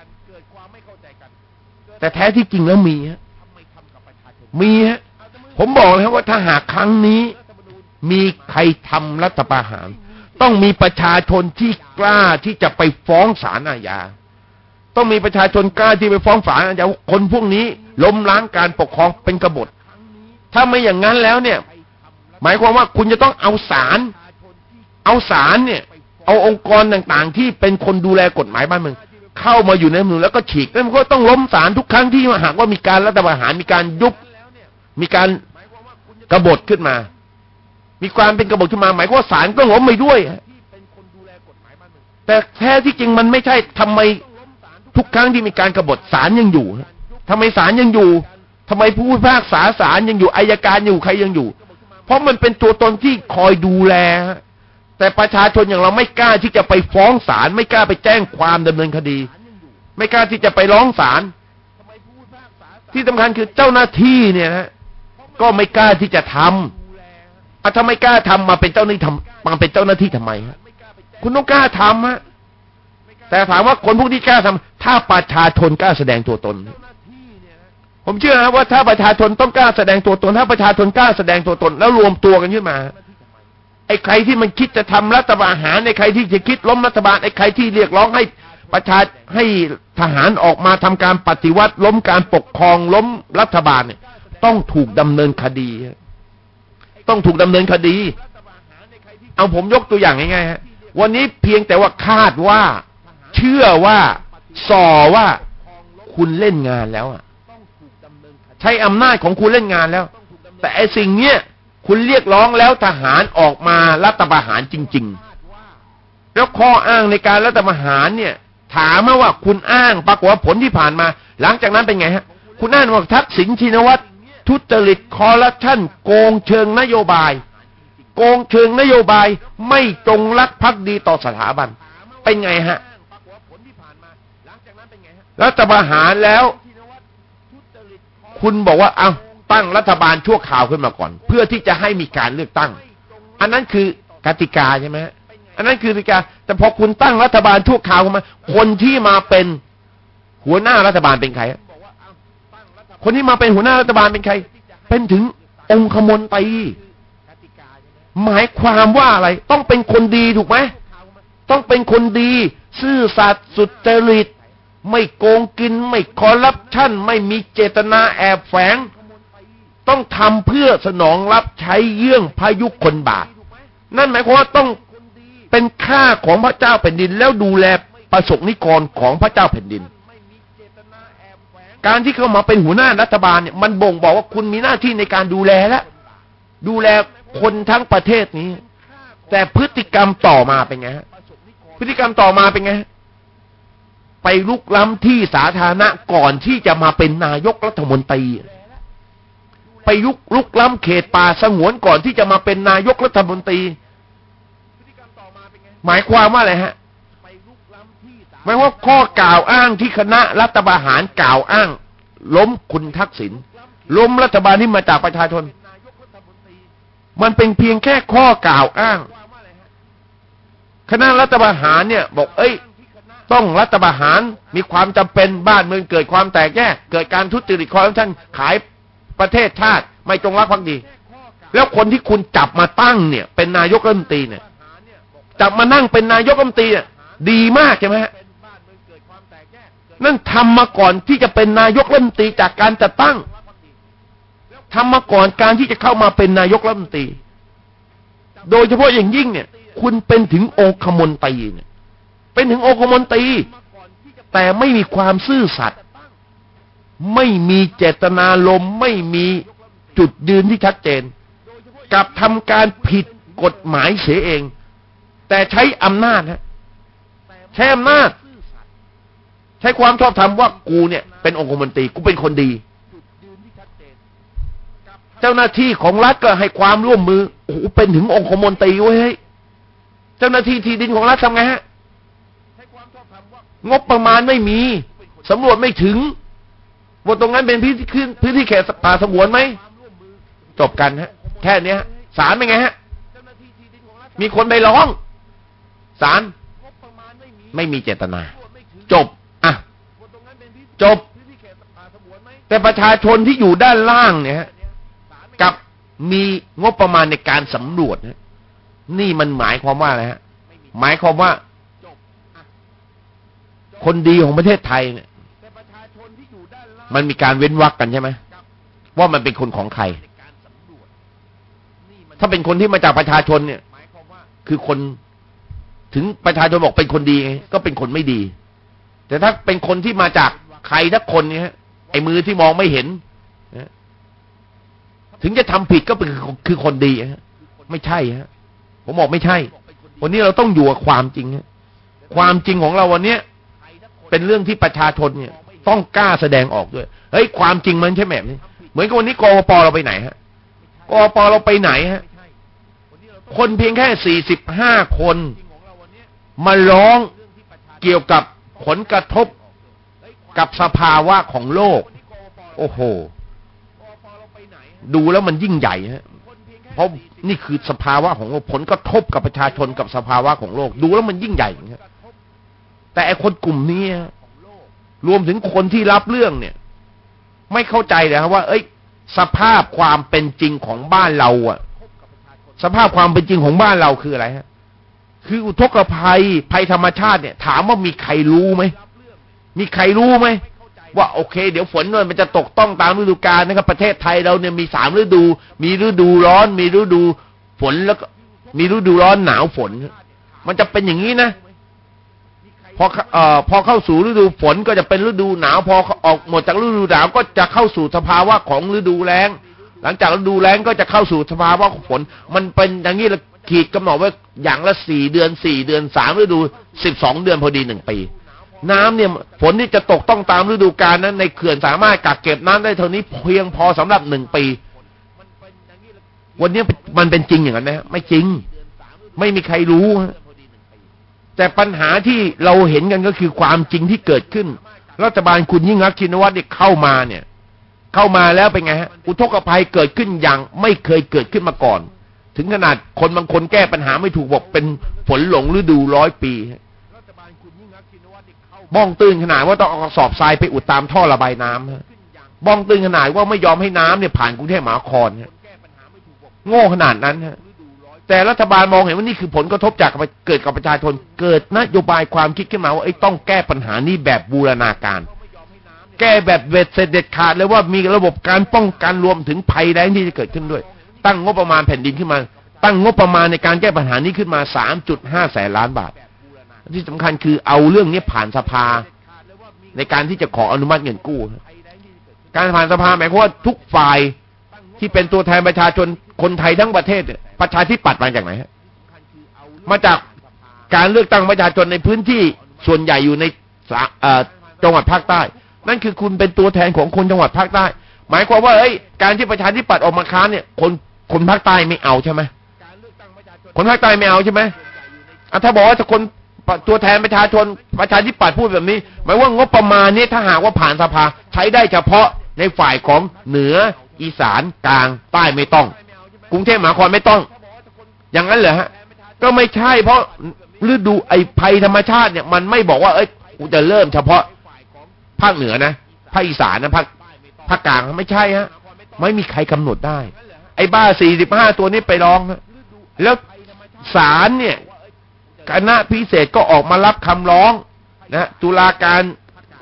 แต่แท้ที่จริงแล้วมีฮะผมบอกเลยว่าถ้าหากครั้งนี้มีใครทำรัฐประหารต้องมีประชาชนที่กล้าที่จะไปฟ้องศาลอาญาต้องมีประชาชนกล้าที่ไปฟ้องศาลอาญาคนพวกนี้ล้มล้างการปกครองเป็นกบฏถ้าไม่อย่างนั้นแล้วเนี่ยหมายความว่าคุณจะต้องเอาศาลเนี่ยเอาองค์กรต่างๆที่เป็นคนดูแลกฎหมายบ้านเมืองเข้ามาอยู่ในมือแล้วก็ฉีกแล้วมันก็ต้องล้มศาลทุกครั้งที่หากว่ามีการรัฐประหารมีการยุบมีการกบฏขึ้นมามีความเป็นกบฏขึ้นมาหมายความว่าศาลก็ล้มไปด้วยแต่แท้ที่จริงมันไม่ใช่ทำไมทุกครั้งที่มีการกบฏศาลยังอยู่ทำไมศาลยังอยู่ทำไมผู้พิพากษาศาลยังอยู่อัยการอยู่ใครยังอยู่เพราะมันเป็นตัวตนที่คอยดูแลแต่ประชาชนอย่างเราไม่กล้าที่จะไปฟ้องศาลไม่กล้าไปแจ้งความดำเนินคดีไม่กล้าที่จะไปร้องศาลที่สำคัญคือเจ้าหน้าที่เนี่ยฮะก็ไม่กล้าที่จะทำถ้าไม่กล้าทำมาเป็นเจ้าหน้าที่ทำไมฮะคุณต้องกล้าทำฮะแต่ถามว่าคนพวกนี้กล้าทำถ้าประชาชนกล้าแสดงตัวตนผมเชื่อนะว่าถ้าประชาชนต้องกล้าแสดงตัวตนถ้าประชาชนกล้าแสดงตัวตนแล้วรวมตัวกันขึ้นมาไอ้ใครที่มันคิดจะทำรัฐประหารไอ้ใครที่จะคิดล้มรัฐบาลไอ้ใครที่เรียกร้องให้ทหารออกมาทำการปฏิวัติล้มการปกครองล้มรัฐบาลเนี่ยต้องถูกดำเนินคดีต้องถูกดำเนินคดีเอาผมยกตัวอย่างง่ายๆฮะวันนี้เพียงแต่ว่าคาดว่าเชื่อว่าว่าคุณเล่นงานแล้วใช้อำนาจของคุณเล่นงานแล้วแต่ไอ้สิ่งเนี้ยคุณเรียกร้องแล้วทหารออกมารัฐประหารจริงๆแล้วข้ออ้างในการรัฐประหารเนี่ยถามมาว่าคุณอ้างปรากฏว่าผลที่ผ่านมาหลังจากนั้นเป็นไงฮะคุณอ้างว่าทักษิณชินวัตรทุจริตคอร์รัปชันโกงเชิงนโยบายไม่จงรักภักดีต่อสถาบันเป็นไงฮะรัฐประหารแล้วคุณบอกว่าเอาตั้งรัฐบาลชั่วคราวขึ้นมาก่อนเพื่อที่จะให้มีการเลือกตั้งอันนั้นคือกติกาใช่ไหมอันนั้นคือกติกาแต่พอคุณตั้งรัฐบาลชั่วคราวขึ้นมาคนที่มาเป็นหัวหน้ารัฐบาลเป็นใครคนที่มาเป็นหัวหน้ารัฐบาลเป็นใครเป็นถึงองคมนตรีหมายความว่าอะไรต้องเป็นคนดีถูกไหมต้องเป็นคนดีซื่อสัตย์สุจริตไม่โกงกินไม่คอร์รัปชันไม่มีเจตนาแอบแฝงต้องทำเพื่อสนองรับใช้เยื่องพายุคนบาปนั่นหมายความว่าต้องเป็นข้าของพระเจ้าแผ่นดินแล้วดูแลประสบนิกรของพระเจ้าแผ่นดินการที่เขามาเป็นหัวหน้ารัฐบาลเนี่ยมันบ่งบอกว่าคุณมีหน้าที่ในการดูแลคนทั้งประเทศนี้แต่พฤติกรรมต่อมาเป็นไงฮะพฤติกรรมต่อมาเป็นไงไปลุกล้ำที่สาธารณะก่อนที่จะมาเป็นนายกรัฐมนตรีไปลุกล้ำเขตป่าสงวนก่อนที่จะมาเป็นนายกรัฐมนตรีหมายความว่าอะไรฮะหมายว่าข้อกล่าวอ้างที่คณะรัฐประหารกล่าวอ้างล้มคุณทักษิณล้มรัฐบาลที่มาจากประชาชนมันเป็นเพียงแค่ข้อกล่าวอ้างคณะรัฐประหารเนี่ยบอกต้องรัฐประหารมีความจำเป็นบ้านเมืองเกิดความแตกแยกเกิดการทุจริตคอร์รัปชันขายประเทศชาติไม่จงรักภักดีแล้วคนที่คุณจับมาตั้งเนี่ยเป็นนายกรัฐมนตรีเนี่ยจับมานั่งเป็นนายกรัฐมนตรีดีมากใช่ไหมฮะนั่นทำมาก่อนที่จะเป็นนายกรัฐมนตรีจากการจัดตั้งทำมาก่อนการที่จะเข้ามาเป็นนายกรัฐมนตรีโดยเฉพาะอย่างยิ่งเนี่ยคุณเป็นถึงองคมนตรีเนี่ยเป็นถึงองคมนตรีแต่ไม่มีความซื่อสัตย์ไม่มีเจตนารมณ์ไม่มีจุดยืนที่ชัดเจนกับทำการผิดกฎหมายเสียเองแต่ใช้อำนาจฮะใช้อำนาจใช้ความชอบธรรมว่ากูเนี่ยเป็นองคมนตรีกูเป็นคนดีเจ้าหน้าที่ของรัฐก็ให้ความร่วมมือโอ้โหเป็นถึงองคมนตรีเว้ยเจ้าหน้าที่ที่ดินของรัฐทำไงฮะงบประมาณไม่มีสำรวจไม่ถึงว่าตรงนั้นเป็นพื้นที่เขตป่าสงวนไหมจบกันฮะแค่นี้ศาลเป็นไงฮะมีคนไปร้องศาลไม่มีเจตนาจบอ่ะจบแต่ประชาชนที่อยู่ด้านล่างเนี่ยกับมีงบประมาณในการสำรวจนี่มันหมายความว่าอะไรฮะหมายความว่าคนดีของประเทศไทยเนี่ยมันมีการเว้นวรรคกันใช่ไหมว่ามันเป็นคนของใครถ้าเป็นคนที่มาจากประชาชนเนี่ยคือคนถึงประชาชนบอกเป็นคนดีไงก็เป็นคนไม่ดีแต่ถ้าเป็นคนที่มาจากใครทักคนเนี่ยไอ้มือที่มองไม่เห็นถึงจะทำผิดก็เป็นคือคนดีฮะไม่ใช่ฮะผมบอกไม่ใช่วันนี้เราต้องอยู่กับความจริงฮะความจริงของเราวันนี้เป็นเรื่องที่ประชาชนเนี่ยต้องกล้าแสดงออกด้วยเฮ้ยความจริงมันใช่แบบนี้เหมือนกับวันนี้กปปเราไปไหนฮะกปปเราไปไหนฮะคนเพียงแค่45คนมาร้องเกี่ยวกับผลกระทบกับสภาวะของโลกโอ้โหดูแล้วมันยิ่งใหญ่ฮะเพราะนี่คือสภาวะของผลกระทบกับประชาชนกับสภาวะของโลกดูแล้วมันยิ่งใหญ่ฮะแต่ไอ้คนกลุ่มนี้รวมถึงคนที่รับเรื่องเนี่ยไม่เข้าใจเลยครับว่าเอ้ยสภาพความเป็นจริงของบ้านเราอะสภาพความเป็นจริงของบ้านเราคืออะไรฮะคืออุทกภัยภัยธรรมชาติเนี่ยถามว่ามีใครรู้ไหมมีใครรู้ไหมว่าโอเคเดี๋ยวฝนมันจะตกต้องตามฤดูกาลนะครับประเทศไทยเราเนี่ยมี3ฤดูมีฤดูร้อนมีฤดูฝนแล้วก็มีฤดูร้อนหนาวฝนมันจะเป็นอย่างนี้นะพอเข้าสู่ฤดูฝนก็จะเป็นฤดูหนาวพอออกหมดจากฤดูหนาวก็จะเข้าสู่สภาวะของฤดูแล้งหลังจากฤดูแล้งก็จะเข้าสู่สภาวะของฝนมันเป็นอย่างนี้ละขีดกำหนดไว้อย่างละ4 เดือน3ฤดู12 เดือนพอดี1 ปีน้ำเนี่ยฝนนี่จะตกต้องตามฤดูกาลนั้นในเขื่อนสามารถกักเก็บน้ำได้เท่านี้เพียงพอสำหรับ1 ปีวันนี้มันเป็นจริงอย่างนั้นไหมไม่จริงไม่มีใครรู้แต่ปัญหาที่เราเห็นกันก็คือความจริงที่เกิดขึ้นรัฐบาลคุณยิ่งรักษณ์ชินวัตรเนี่ยเข้ามาแล้วเป็นไงฮะอุทกภัยเกิดขึ้นอย่างไม่เคยเกิดขึ้นมาก่อนถึงขนาดคนบางคนแก้ปัญหาไม่ถูกบอกเป็นฝนหลงฤดู100 ปีบ้องตื้นขนาดว่าต้องเอากระสอบทรายไปอุดตามท่อระบายน้ำบ้องตื้นขนาดว่าไม่ยอมให้น้ำเนี่ยผ่านกรุงเทพมหานครโง่ขนาดนั้นฮะแต่รัฐบาลมองเห็นว่านี่คือผลกระทบจากเกิดกับประชาชนเกิดนโยบายความคิดขึ้นมาว่าต้องแก้ปัญหานี้แบบบูรณาการแก้แบบเด็ดขาดเลยว่ามีระบบการป้องกันรวมถึงภัยแล้งที่จะเกิดขึ้นด้วยตั้งงบประมาณแผ่นดินขึ้นมาตั้งงบประมาณในการแก้ปัญหานี้ขึ้นมา 3.5 แสนล้านบาทที่สำคัญคือเอาเรื่องนี้ผ่านสภาในการที่จะขออนุมัติเงินกู้การผ่านสภาหมายความว่าทุกฝ่ายที่เป็นตัวแทนประชาชนคนไทยทั้งประเทศประชาธิปัตย์มาจากไหนฮะมาจากการเลือกตั้งประชาชนในพื้นที่ส่วนใหญ่อยู่ในจังหวัดภาคใต้นั่นคือคุณเป็นตัวแทนของคนจังหวัดภาคใต้หมายความว่าการที่ประชาธิปัตย์ออกมาค้านเนี่ยคนภาคใต้ไม่เอาใช่ไหมคนภาคใต้ไม่เอาใช่ไหมถ้าบอกว่าคนตัวแทนประชาชนประชาธิปัตย์พูดแบบนี้หมายว่างบประมาณนี้ถ้าหากว่าผ่านสภาใช้ได้เฉพาะในฝ่ายของเหนืออีสานกลางใต้ไม่ต้องกรุงเทพมหานครไม่ต้องอย่างนั้นเหรอฮะก็ไม่ใช่เพราะฤดูภัยธรรมชาติเนี่ยมันไม่บอกว่ากูจะเริ่มเฉพาะภาคเหนือนะภาคอีสานนะภาคกลางไม่ใช่ฮะไม่มีใครกำหนดได้ไอ้บ้า45 ตัวนี้ไปร้องแล้วศาลเนี่ยคณะพิเศษก็ออกมารับคำร้องนะตุลาการ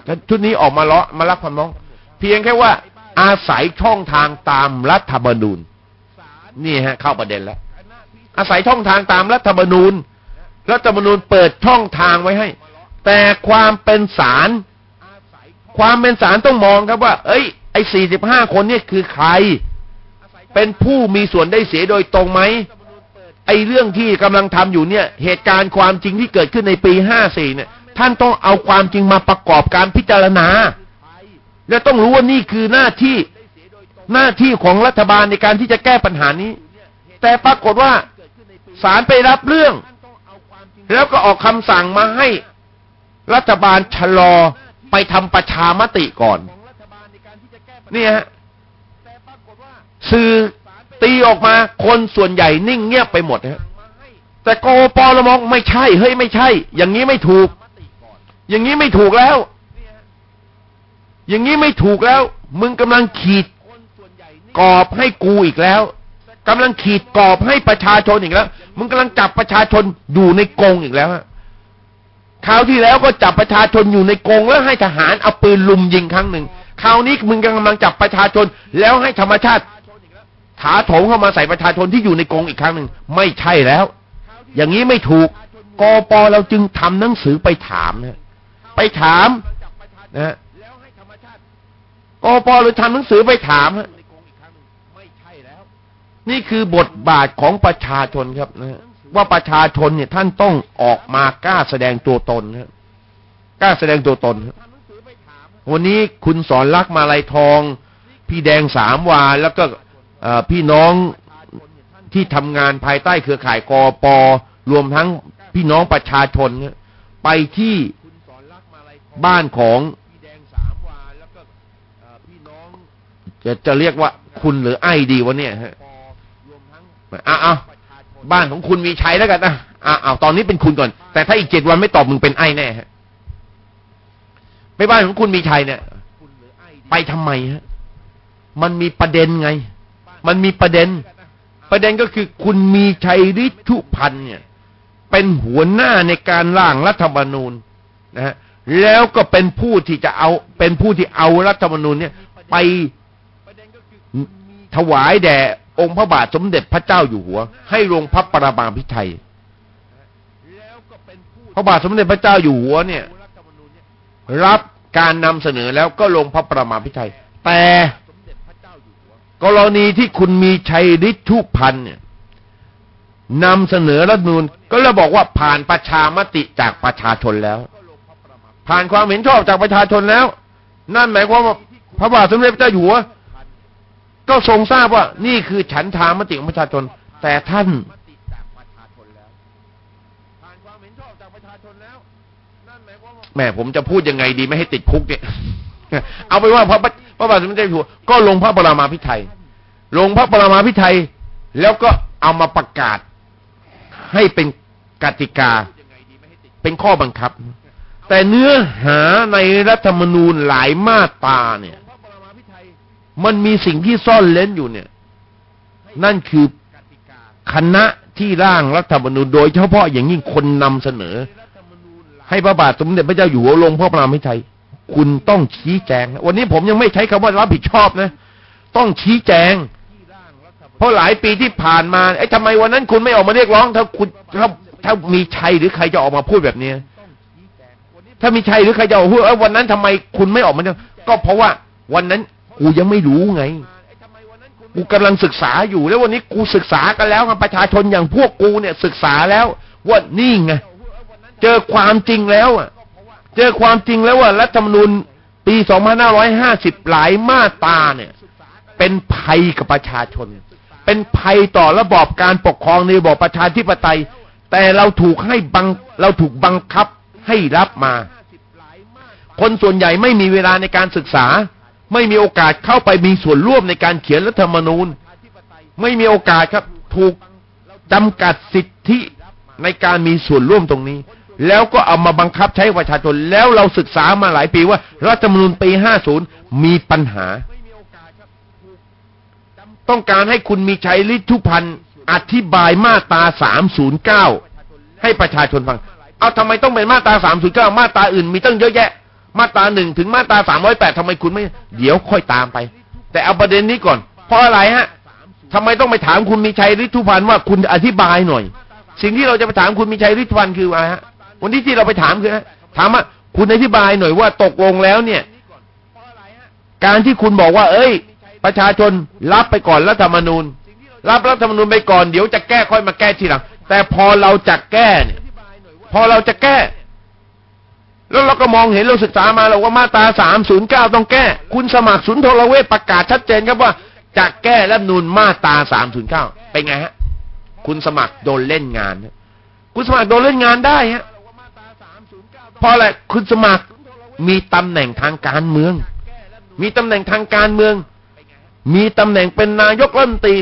ชุดนี้ออกมารับคำร้องเพียงแค่ว่าอาศัยช่องทางตามรัฐธรรมนูญนี่ฮะเข้าประเด็นแล้วอาศัยช่องทางตามรัฐธรรมนูญเปิดช่องทางไว้ให้แต่ความเป็นศาลต้องมองครับว่าไอ้45คนเนี่ยคือใครเป็นผู้มีส่วนได้เสียโดยตรงไหมไอ้เรื่องที่กำลังทำอยู่เนี่ยเหตุการณ์ความจริงที่เกิดขึ้นในปี54เนี่ยท่านต้องเอาความจริงมาประกอบการพิจารณาและต้องรู้ว่านี่คือหน้าที่ของรัฐบาลในการที่จะแก้ปัญหานี้แต่ปรากฏว่าศาลไปรับเรื่องแล้วก็ออกคำสั่งมาให้รัฐบาลชะลอไปทำประชามติก่อนนี่ฮะสื่อตีออกมาคนส่วนใหญ่นิ่งเงียบไปหมดฮะแต่กปปมองไม่ใช่ไม่ใช่อย่างนี้ไม่ถูกแล้วมึงกำลังขีดกรอบให้กูอีกแล้วกำลังขีดกรอบให้ประชาชนอีกแล้วมึงกำลังจับประชาชนอยู่ในกรงอีกแล้วฮะคราวที่แล้วก็จับประชาชนอยู่ในกรงแล้วให้ทหารเอาปืนลุมยิงครั้งหนึ่งคราวนี้มึงกำลังจับประชาชนแล้วให้ธรรมชาติถาโถมเข้ามาใส่ประชาชนที่อยู่ในกรงอีกครั้งหนึ่งไม่ใช่แล้วอย่างนี้ไม่ถูกกปปเราจึงทำหนังสือไปถามนะกปปเราทำหนังสือไปถามฮะนี่คือบทบาทของประชาชนครับนะว่าประชาชนเนี่ยท่านต้องออกมากล้าแสดงตัวตนนะกล้าแสดงตัวตนวันนี้คุณสอนรักมาลัยทองพี่แดงสามวาแล้วก็พี่น้องที่ทำงานภายใต้เครือข่ายกป.รวมทั้งพี่น้องประชาชนไปที่บ้านของจะเรียกว่าคุณหรือไอ้ดีวะเนี่ยฮะบ้านของคุณมีชัยแล้วกันนะตอนนี้เป็นคุณก่อนแต่ถ้าอีก7 วันไม่ตอบมึงเป็นไอ้แน่ฮะไปบ้านของคุณมีชัยเนี่ยไปทำไมฮะมันมีประเด็นไงมันมีประเด็นก็คือคุณมีชัยฤทธุพันธ์เนี่ยเป็นหัวหน้าในการร่างรัฐธรรมนูญนะฮะแล้วก็เป็นผู้ที่เอารัฐธรรมนูญเนี่ยไปถวายแด่องค์พระบาทสมเด็จพระเจ้าอยู่หัวให้ลงพระประมาภิไธยพระบาทสมเด็จพระเจ้าอยู่หัวเนี่ยรับการนำเสนอแล้วก็ลงพระประมาภิไธยแต่กรณีที่คุณมีชัยฤทธุพันธ์เนี่ยนำเสนอรัฐธรรมนูญก็เลยบอกว่าผ่านประชามติจากประชาชนแล้วผ่านความเห็นชอบจากประชาชนแล้วนั่นหมายความว่าพระบาทสมเด็จพระเจ้าอยู่หัวก็ทรงทราบว่านี่คือฉันทามติของประชาชนแต่ท่านแม่ผมจะพูดยังไงดีไม่ให้ติดคุกเนี่ยเอาไปว่าพระบาทสมเด็จพระเจ้าอยู่หัวก็ลงพระปรมาภิไธยแล้วก็เอามาประกาศให้เป็นกติกาเป็นข้อบังคับแต่เนื้อหาในรัฐธรรมนูญหลายมาตราเนี่ยมันมีสิ่งที่ซ่อนเร้นอยู่เนี่ยนั่นคือคณะที่ร่างรัฐธรรมนูญโดยเฉพาะอย่างยิ่งคนนำเสนอให้พระบาทสมเด็จพระเจ้าอยู่หัวลงพระปรมาภิไธยคุณต้องชี้แจงวันนี้ผมยังไม่ใช้คำว่ารับผิดชอบนะต้องชี้แจงเพราะหลายปีที่ผ่านมาทำไมวันนั้นคุณไม่ออกมาเรียกร้องถ้ามีชัยหรือใครจะออกมาพูดแบบนี้ถ้ามีชัยหรือใครจะออกมาพูดวันนั้นทำไมคุณไม่ออกมาก็เพราะว่าวันนั้นกูยังไม่รู้ไงกูกำลังศึกษาอยู่แล้ววันนี้กูศึกษากันแล้วประชาชนอย่างพวกกูเนี่ยศึกษาแล้วว่านี่ไงเจอความจริงแล้วว่ารัฐธรรมนูญปี2550หลายมาตราเนี่ยเป็นภัยกับประชาชนเป็นภัยต่อระบอบการปกครองในระบอบประชาธิปไตยแต่เราถูกบังคับให้รับมาคนส่วนใหญ่ไม่มีเวลาในการศึกษาไม่มีโอกาสเข้าไปมีส่วนร่วมในการเขียนรัฐธรรมนูญไม่มีโอกาสครับถูกจำกัดสิทธิในการมีส่วนร่วมตรงนี้แล้วก็เอามาบังคับใช้ประชาชนแล้วเราศึกษามาหลายปีว่ารัฐธรรมนูญปี50มีปัญหาต้องการให้คุณมีชัยฤทธุพันธ์อธิบายมาตรา309ให้ประชาชนฟังเอาทำไมต้องเป็นมาตรา309มาตราอื่นมีตั้งเยอะแยะมาตรา1ถึงมาตรา308ทำไมคุณไม่เดี๋ยวค่อยตามไปแต่เอาประเด็นนี้ก่อนเพราะอะไรฮะทำไมต้องไปถามคุณมีชัยฤทธุพันธ์ว่าคุณอธิบายหน่อยสิ่งที่เราจะไปถามคุณมีชัยฤทธุพันธ์คืออะไรฮะวันที่เราไปถามคือถามว่าคุณอธิบายหน่อยว่าตกลงแล้วเนี่ยการที่คุณบอกว่าประชาชนรับไปก่อนรัฐธรรมนูญรับรัฐธรรมนูญไปก่อนเดี๋ยวจะแก้ค่อยมาแก้ทีหลังแต่พอเราจะแก้เนี่ยพอเราจะแก้แล้วเราก็มองเห็นเราศึกษามาเราว่ามาตรา309ต้องแก้คุณสมัครสุนทรเวชประกาศชัดเจนครับว่าจะแก้รัฐธรรมนูญมาตรา309เป็นไงฮะคุณสมัครโดนเล่นงานคุณสมัครโดนเล่นงานได้ฮะเพราะอะไรคุณสมัครมีตำแหน่งทางการเมืองมีตำแหน่งทางการเมืองมีตำแหน่งเป็นนายกรัฐมนตรี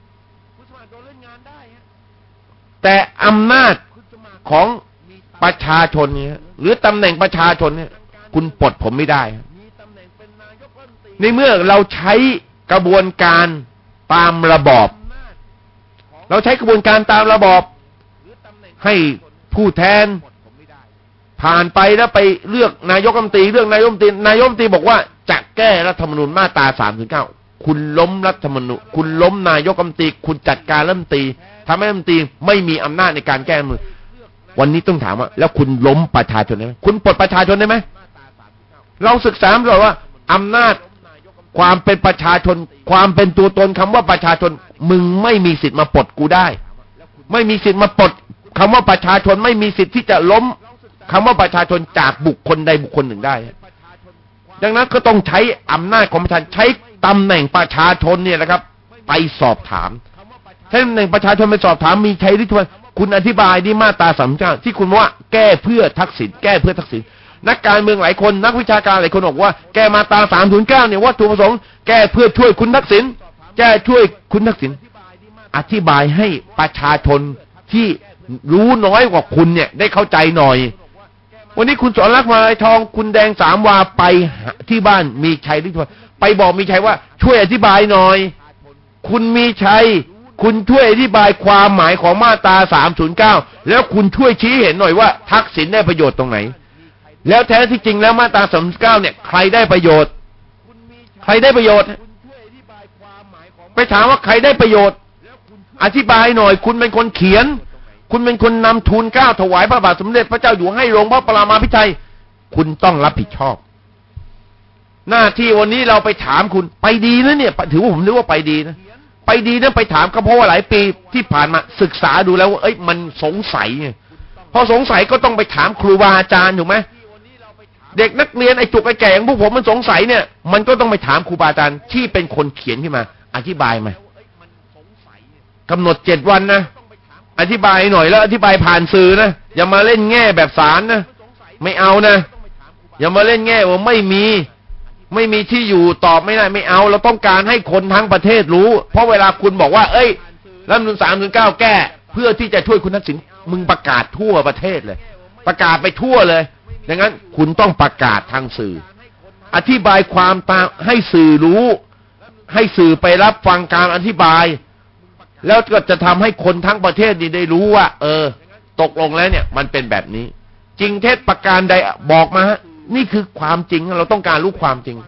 แต่อำนาจของประชาชนเนี่ยหรือตำแหน่งประชาชนเนี่ยคุณปลดผมไม่ได้ในเมื่อเราใช้กระบวนการตามระบอบเราใช้กระบวนการตามระบอบให้ผู้แทนผ่านไปแล้วไปเลือกนายกรัฐมนตรีเลือกนายกรัฐมนตรีนายกรัฐมนตรีบอกว่าจะแก้รัฐธรรมนูญมาตรา309คุณล้มรัฐธรรมนูญคุณล้มนายกรัฐมนตรีคุณจัดการรัฐมนตรีทำให้รัฐมนตรีไม่มีอำนาจในการแก้รัฐธรรมนูญวันนี้ต้องถามว่าแล้วคุณล้มประชาชนได้ไหมคุณปลดประชาชนได้ไหมเราศึกษาดูว่าอำนาจความเป็นประชาชนความเป็นตัวตนคำว่าประชาชนมึงไม่มีสิทธิ์มาปลดกูได้ไม่มีสิทธิ์มาปลดคำว่าประชาชนไม่มีสิทธิ์ที่จะล้มคำว่าประชาชนจากบุคคลใดบุคคลหนึ่งได้ดังนั้นก็ต้องใช้อำนาจของประชาชนใช้ตำแหน่งประชาชนเนี่ยนะครับไปสอบถามใช้ตำแหน่งประชาชนไปสอบถามมีชัยฤทธิ์คุณอธิบายดีมาตรา309ที่คุณว่าแก้เพื่อทักษิณแก้เพื่อทักษิณนักการเมืองหลายคนนักวิชาการหลายคนบอกว่าแก้มาตรา309เนี่ยวัตถุประสงค์แก้เพื่อช่วยคุณทักษิณแก้ช่วยคุณทักษิณอธิบายให้ประชาชนที่รู้น้อยกว่าคุณเนี่ยได้เข้าใจหน่อยวันนี้คุณสอนรักมาลัยทองคุณแดงสามวาไปที่บ้านมีชัยฤทธิ์ไปบอกมีชัยว่าช่วยอธิบายหน่อยคุณมีชัยคุณช่วยอธิบายความหมายของมาตรา309แล้วคุณช่วยชี้เห็นหน่อยว่าทักษิณได้ประโยชน์ตรงไหนแล้วแท้ที่จริงแล้วมาตรา309เนี่ยใครได้ประโยชน์ใครได้ประโยชน์ไปถามว่าใครได้ประโยชน์อธิบายหน่อยคุณเป็นคนเขียนคุณเป็นคนนำทูลเกล้าถวายพระบาทสมเด็จพระเจ้าอยู่หัวให้ลงพระปรามาภิไธยคุณต้องรับผิดชอบหน้าที่วันนี้เราไปถามคุณไปดีนะเนี่ยถือว่าผมนึกว่าไปดีนะไปดีนะไปถามก็เพราะว่าหลายปีที่ผ่านมาศึกษาดูแล้วว่ามันสงสัยไงพอสงสัยก็ต้องไปถามครูบาอาจารย์ถูกไหมเด็กนักเรียนไอ้จุกไอ้แก่ของพวกผมมันสงสัยเนี่ยมันก็ต้องไปถามครูบาอาจารย์ที่เป็นคนเขียนขึ้นมาอธิบายมากำหนด7 วันนะอธิบายหน่อยแล้วอธิบายผ่านสื่อนะอย่ามาเล่นแง่แบบศาลนะไม่เอานะอย่ามาเล่นแง่ว่าไม่มีที่อยู่ตอบไม่ได้ไม่เอาเราต้องการให้คนทั้งประเทศรู้เพราะเวลาคุณบอกว่ารัฐธรรมนูญ309แก้เพื่อที่จะช่วยคุณทักษิณมึงประกาศทั่วประเทศเลยประกาศไปทั่วเลยดังนั้นคุณต้องประกาศทางสื่ออธิบายความตามให้สื่อรู้ให้สื่อไปรับฟังการอธิบายแล้วก็จะทำให้คนทั้งประเทศนี้ได้รู้ว่าตกลงแล้วเนี่ยมันเป็นแบบนี้จริงเท็จประการใดบอกมาฮะนี่คือความจริงเราต้องการรู้ความจริง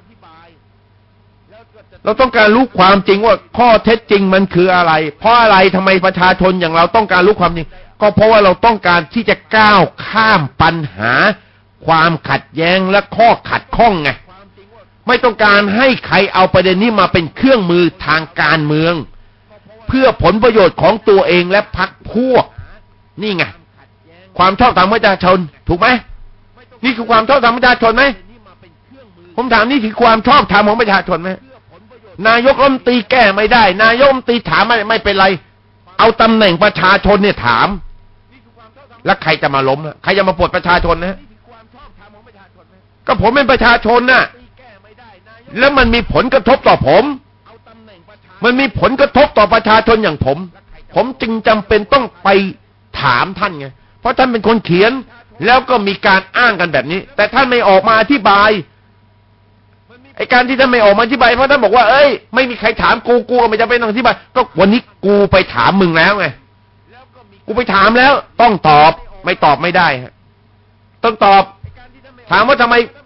เราต้องการรู้ความจริงว่าข้อเท็จจริงมันคืออะไรเพราะอะไรทำไมประชาชนอย่างเราต้องการรู้ความจริงก็เพราะว่าเราต้องการที่จะก้าวข้ามปัญหาความขัดแย้งและข้อขัดข้องไงไม่ต้องการให้ใครเอาประเด็นนี้มาเป็นเครื่องมือทางการเมืองเพื่อผลประโยชน์ของตัวเองและพรรคพวกนี่ไงความชอบธรรมประชาชนถูกไหมนี่คือความชอบธรรมประชาชนไหมผมถามนี่คือความชอบธรรมของประชาชนไหมนายกรัฐมนตรีแก้ไม่ได้นายกรัฐมนตรีถามไม่เป็นไรเอาตำแหน่งประชาชนเนี่ยถามแล้วใครจะมาล้มใครจะมาปลดประชาชนนะก็ผมเป็นประชาชนน่ะแล้วมันมีผลกระทบต่อผมมันมีผลกระทบต่อประชาชนอย่างผมจึงจำเป็นต้องไปถามท่านไงเพราะท่านเป็นคนเขียนแล้วก็มีการอ้างกันแบบนี้แต่ท่านไม่ออกมาอธิบายไอ้การที่ท่านไม่ออกมาอธิบายเพราะท่านบอกว่าไม่มีใครถามกูก็ไม่จำเป็นต้องอธิบายก็วันนี้กูไปถามมึงแล้วไงกูไปถามแล้วต้องตอบไม่ตอบไม่ได้ต้องตอบถามว่าทำไม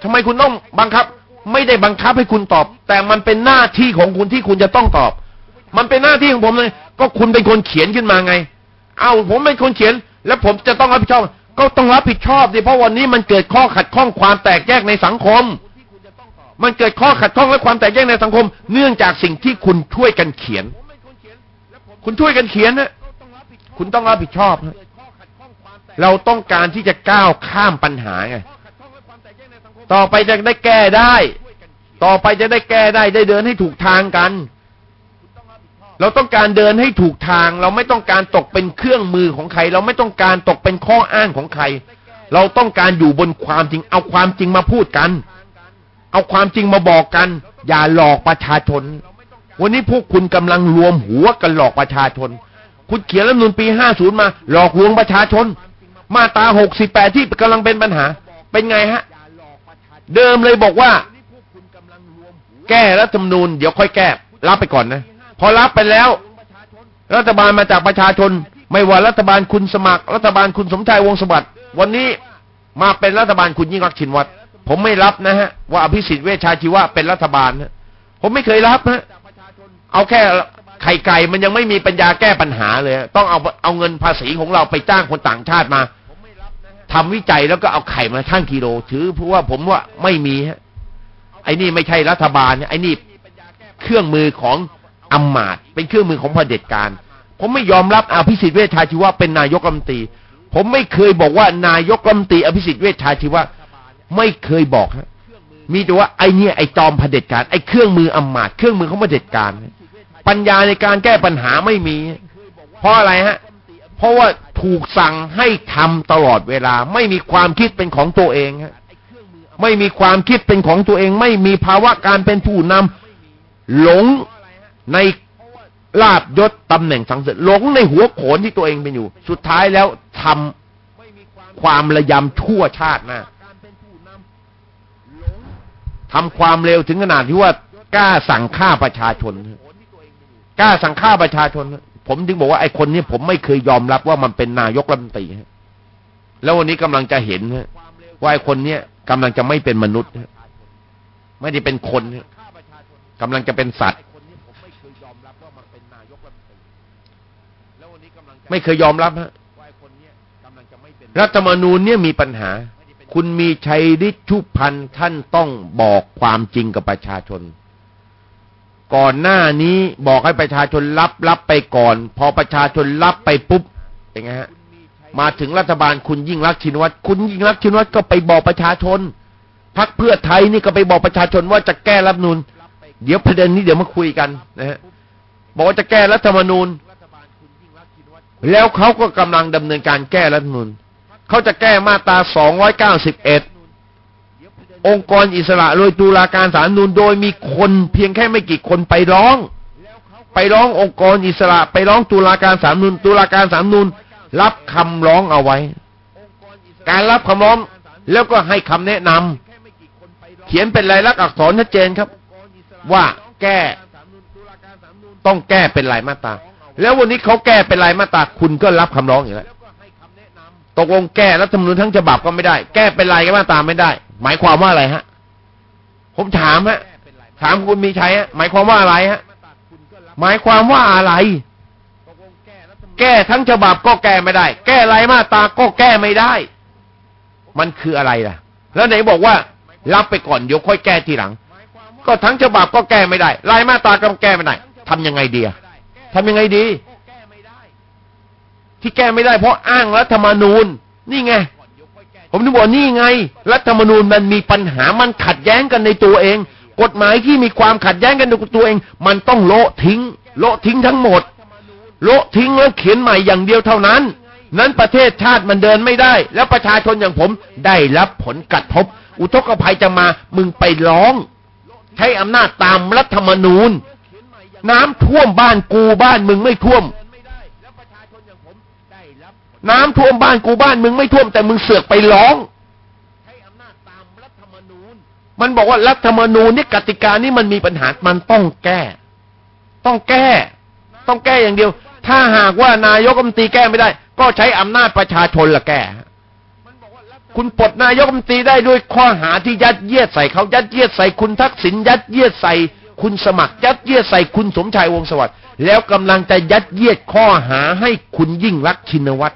ทำไมคุณต้องบังคับไม่ได้บังคับให้คุณตอบแต่มันเป็นหน้าที่ของคุณที่คุณจะต้องตอบมันเป็นหน้าที่ของผมเลยก็คุณเป็นคนเขียนขึ้นมาไงผมเป็นคนเขียนแล้วผมจะต้องรับผิดชอบก็ต้องรับผิดชอบดิเพราะวันนี้มันเกิดข้อขัดข้องความแตกแยกในสังคมมันเกิดข้อขัดข้องและความแตกแยกในสังคมเนื่องจากสิ่งที่คุณช่วยกันเขียนคุณช่วยกันเขียนนะคุณต้องรับผิดชอบนะเราต้องการที่จะก้าวข้ามปัญหาไงต่อไปจะได้แก้ได้ต่อไปจะได้แก้ได้เดินให้ถูกทางกันเราต้องการเดินให้ถูกทางเราไม่ต้องการตกเป็นเครื่องมือของใครเราไม่ต้องการตกเป็นข้ออ้างของใครเราต้องการอยู่บนความจริงเอาความจริงมาพูดกันเอาความจริงมาบอกกันอย่าหลอกประชาชนวันนี้พวกคุณกำลังรวมหัวกันหลอกประชาชนคุณเขียนรัฐธรรมนูญปี50มาหลอกลวงประชาชนมาตรา68ที่กำลังเป็นปัญหาเป็นไงฮะเดิมเลยบอกว่าแก้รัฐธรรมนูญเดี๋ยวค่อยแก้รับไปก่อนนะพอรับไปแล้วรัฐบาลมาจากประชาชนไม่ว่ารัฐบาลคุณสมัครรัฐบาลคุณสมชายวงศ์สวัสดิ์วันนี้มาเป็นรัฐบาลคุณยิ่งรักษณ์ชินวัตรผมไม่รับนะฮะว่าอภิสิทธิ์เวชชาชีวะเป็นรัฐบาลนะผมไม่เคยรับนะเอาแค่ไข่ไก่มันยังไม่มีปัญญาแก้ปัญหาเลยต้องเอาเงินภาษีของเราไปจ้างคนต่างชาติมาทำวิจัยแล้วก็เอาไข่มาชั่งกิโลถือเพราะว่าผมว่าไม่มีฮะไอ้นี่ไม่ใช่รัฐบาลไอ้นี่เครื่องมือของอำมาตย์เป็นเครื่องมือของเผด็จการผมไม่ยอมรับอภิสิทธิ์เวชชาชีวะเป็นนายกรัฐมนตรีผมไม่เคยบอกว่านายกรัฐมนตรีอภิสิทธิ์เวชชาชีวะไม่เคยบอกฮะมีแต่ว่าไอ้เนี่ยไอ้จอมเผด็จการไอ้เครื่องมืออำมาตย์เครื่องมือของเผด็จการปัญญาในการแก้ปัญหาไม่มีเพราะอะไรฮะเพราะว่าถูกสั่งให้ทำตลอดเวลาไม่มีความคิดเป็นของตัวเองฮะไม่มีความคิดเป็นของตัวเองไม่มีภาวะการเป็นผู้นำหลงในลาภยศตำแหน่งสังเสริญหลงในหัวโขนที่ตัวเองเป็นอยู่สุดท้ายแล้วทำความระยำชั่วชาติหน้าทำความเลวถึงขนาดที่ว่ากล้าสั่งฆ่าประชาชนกล้าสั่งฆ่าประชาชนผมถึงบอกว่าไอ้คนนี้ผมไม่เคยยอมรับว่ามันเป็นนายกรัฐมนตรีแล้ววันนี้กำลังจะเห็นว่าไอ้คนนี้กำลังจะไม่เป็นมนุษย์ไม่ได้เป็นคนกำลังจะเป็นสัตว์ไม่เคยยอมรับฮะรัฐธรรมนูญเนี่ยมีปัญหาคุณมีชัยฤทธิ์ชุพันธ์ท่านต้องบอกความจริงกับประชาชนก่อนหน้านี้บอกให้ประชาชนรับไปก่อนพอประชาชนรับไปปุ๊บเป็นไงฮะมาถึงรัฐบาลคุณยิ่งรักษณ์ชินวัตรคุณยิ่งรักษณ์ชินวัตรก็ไปบอกประชาชนพรรคเพื่อไทยนี่ก็ไปบอกประชาชนว่าจะแก้รัฐธรรมนูญเดี๋ยวประเด็นนี้เดี๋ยวมาคุยกันนะฮะบอกว่าจะแก้รัฐธรรมนูญแล้วเขาก็กำลังดำเนินการแก้รัฐธรรมนูญเขาจะแก้มาตรา291องค์กรอิสระโดยตุลาการศาลรัฐธรรมนูญโดยมีคนเพียงแค่ไม่กี่คนไปร้ององค์กรอิสระไปร้องตุลาการศาลรัฐธรรมนูญตุลาการศาลรัฐธรรมนูญรับคำร้องเอาไว้การรับคำร้องแล้วก็ให้คำแนะนำเขียนเป็นลายลักษณ์อักษรชัดเจนครับว่าแก้ต้องแก้เป็นรายมาตราแล้ววันนี้เขาแก้เป็นรายมาตราคุณก็รับคำร้องอยู่แล้วตกลงแก้รัฐธรรมนูญทั้งฉบับก็ไม่ได้แก้เป็นรายมาตราไม่ได้หมายความว่าอะไรฮะผมถามคุณมีชัยฮะหมายความว่าอะไรฮะหมายความว่าอะไรแก้ทั้งฉบับก็แก้ไม่ได้แก้รายมาตราก็แก้ไม่ได้มันคืออะไรล่ะแล้วไหนบอกว่ารับไปก่อนเดี๋ยวค่อยแก้ทีหลังก็ทั้งฉบับก็แก้ไม่ได้รายมาตราก็แก้ไม่ได้ทำยังไงดีทำยังไงดีที่แก้ไม่ได้เพราะอ้างรัฐธรรมนูญนี่ไงผมถึงบอกนี่ไงรัฐธรรมนูญมันมีปัญหามันขัดแย้งกันในตัวเองกฎหมายที่มีความขัดแย้งกันในตัวเองมันต้องโละทิ้งทั้งหมดโละทิ้งแล้วเขียนใหม่อย่างเดียวเท่านั้นนั้นประเทศชาติมันเดินไม่ได้แล้วประชาชนอย่างผมได้รับผลกระทบอุทกภัยจะมามึงไปร้องใช้อำนาจตามรัฐธรรมนูญน้ำท่วมบ้านกูบ้านมึงไม่ท่วมน้ำท่วมบ้านกูบ้านมึงไม่ท่วมแต่มึงเสือกไปร้องมันบอกว่ารัฐธรรมนูญนี่กติกานี่มันมีปัญหามันต้องแก้อย่างเดียวถ้าหากว่านายกรัฐมนตรีแก้ไม่ได้ก็ใช้อำนาจประชาชนละแก้คุณปลดนายกรัฐมนตรีได้ด้วยข้อหาที่ยัดเยียดใส่เขายัดเยียดใส่คุณทักษิณยัดเยียดใส่คุณสมัครยัดเยียดใส่คุณสมชายวงศ์สวัสดิ์แล้วกำลังจะยัดเยียดข้อหาให้คุณยิ่งลักษณ์ชินวัตร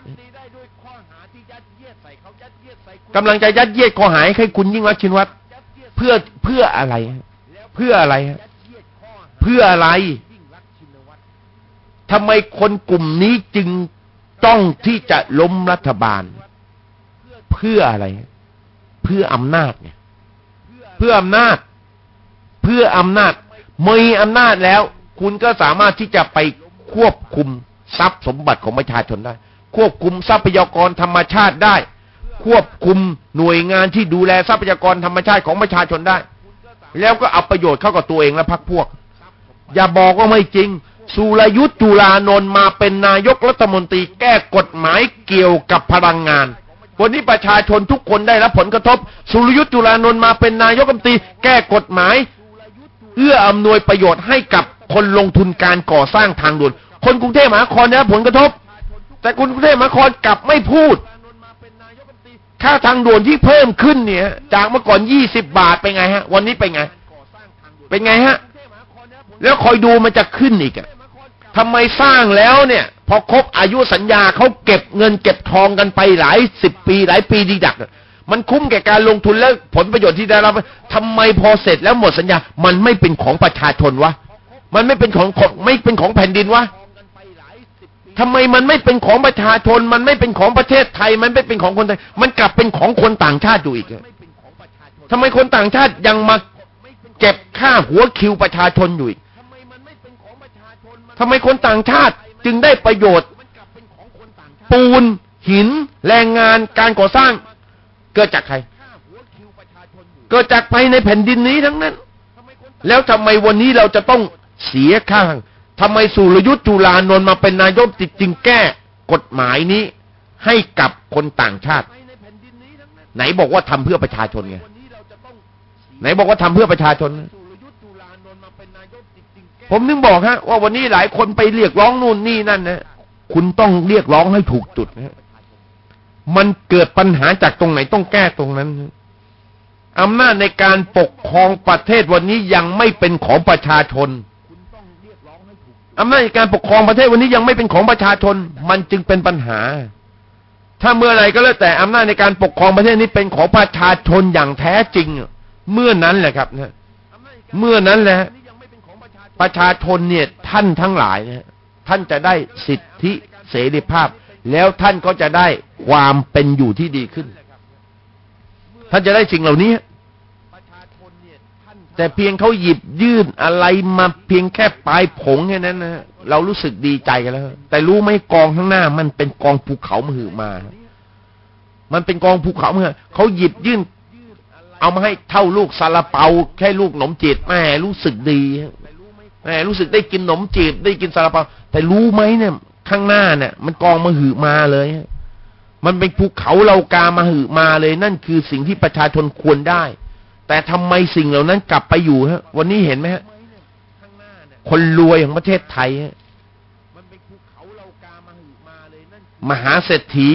กำลังจะยัดเยียดข้อหาให้คุณยิ่งลักษณ์ชินวัตรเพื่ออะไรเพื่ออะไรเพื่ออะไรทำไมคนกลุ่มนี้จึงต้องที่จะล้มรัฐบาลเพื่ออะไรเพื่ออำนาจเนี่ยเพื่ออำนาจมีอำนาจแล้วคุณก็สามารถที่จะไปควบคุมทรัพย์สมบัติของประชาชนได้ควบคุมทรัพยากรธรรมชาติได้ควบคุมหน่วยงานที่ดูแลทรัพยากรธรรมชาติของประชาชนได้แล้วก็เอาประโยชน์เข้ากับตัวเองและพรรคพวกอย่าบอกว่าไม่จริงสุรยุทธ์จุลานนท์มาเป็นนายกรัฐมนตรีแก้กฎหมายเกี่ยวกับพลังงานวันนี้ประชาชนทุกคนได้รับผลกระทบสุรยุทธ์จุลานนท์มาเป็นนายกรัฐมนตรีแก้กฎหมายเอื้ออำนวยประโยชน์ให้กับคนลงทุนการก่อสร้างทางด่วนคนกรุงเทพมหานครได้รับผลกระทบแต่คนกรุงเทพมหานครกลับไม่พูดค่าทางด่วนที่เพิ่มขึ้นเนี่ยจากเมื่อก่อน20 บาทเป็นไงฮะวันนี้เป็นไงฮะแล้วคอยดูมันจะขึ้นอีกอ่ะทำไมสร้างแล้วเนี่ยพอครบอายุสัญญาเขาเก็บเงินเก็บทองกันไปหลาย10 ปีหลายปีดีดักมันคุ้มแก่การลงทุนและผลประโยชน์ที่ได้รับทำไมพอเสร็จแล้วหมดสัญญามันไม่เป็นของประชาชนวะมันไม่เป็นของแผ่นดินวะทำไมมันไม่เป็นของประชาชนมันไม่เป็นของประเทศไทยมันไม่เป็นของคนไทยมันกลับเป็นของคนต่างชาติอยู่อีกทำไมคนต่างชาติยังมาเก็บค่าหัวคิวประชาชนอยู่อีกทำไมคนต่างชาติจึงได้ประโยชน์ปูนหินแรงงานการก่อสร้างเกิดจากใครเกิดจากภายในแผ่นดินนี้ทั้งนั้นแล้วทำไมวันนี้เราจะต้องเสียค่าทำไมสุรยุทธ์จุลานนท์มาเป็นนายกจึงแก้กฎหมายนี้ให้กับคนต่างชาติไหนบอกว่าทำเพื่อประชาชนไงไหนบอกว่าทำเพื่อประชาชนผมนึกบอกฮะว่าวันนี้หลายคนไปเรียกร้องนู่นนี่นั่นนะคุณต้องเรียกร้องให้ถูกจุดนะมันเกิดปัญหาจากตรงไหนต้องแก้ตรงนั้นอำนาจในการปกครองประเทศวันนี้ยังไม่เป็นของประชาชนอำนาจในการปกครองประเทศวันนี้ยังไม่เป็นของประชาชนมันจึงเป็นปัญหาถ้าเมื่อไหร่ก็แล้วแต่อำนาจในการปกครองประเทศนี้เป็นของประชาชนอย่างแท้จริงเมื่อนั้นแหละครับนะเมื่อนั้นแหละประชาชนเนี่ยท่านทั้งหลายเนี่ยท่านจะได้สิทธิเสรีภาพแล้วท่านก็จะได้ความเป็นอยู่ที่ดีขึ้นท่านจะได้สิ่งเหล่านี้แต่เพียงเขาหยิบยื่นอะไรมาเพียงแค่ปลายผงแค่นั้นนะเรารู้สึกดีใจกันแล้วแต่รู้ไหมกองข้างหน้ามันเป็นกองภูเขามหึมามันเป็นกองภูเขามหึเขาหยิบยื่นเอามาให้เท่าลูกซาลาเปาแค่ลูกขนมจีบแม่รู้สึกดีแม่รู้สึกได้กินขนมจีบได้กินซาลาเปาแต่รู้ไหมเนี่ยข้างหน้าเนี่ยมันกองมหึมาเลยมันเป็นภูเขาเหล่ากามหึมาเลยนั่นคือสิ่งที่ประชาชนควรได้แต่ทำไมสิ่งเหล่านั้นกลับไปอยู่ฮะวันนี้เห็นไหมฮะคนรวยของประเทศไทยฮะมหาเศรษฐี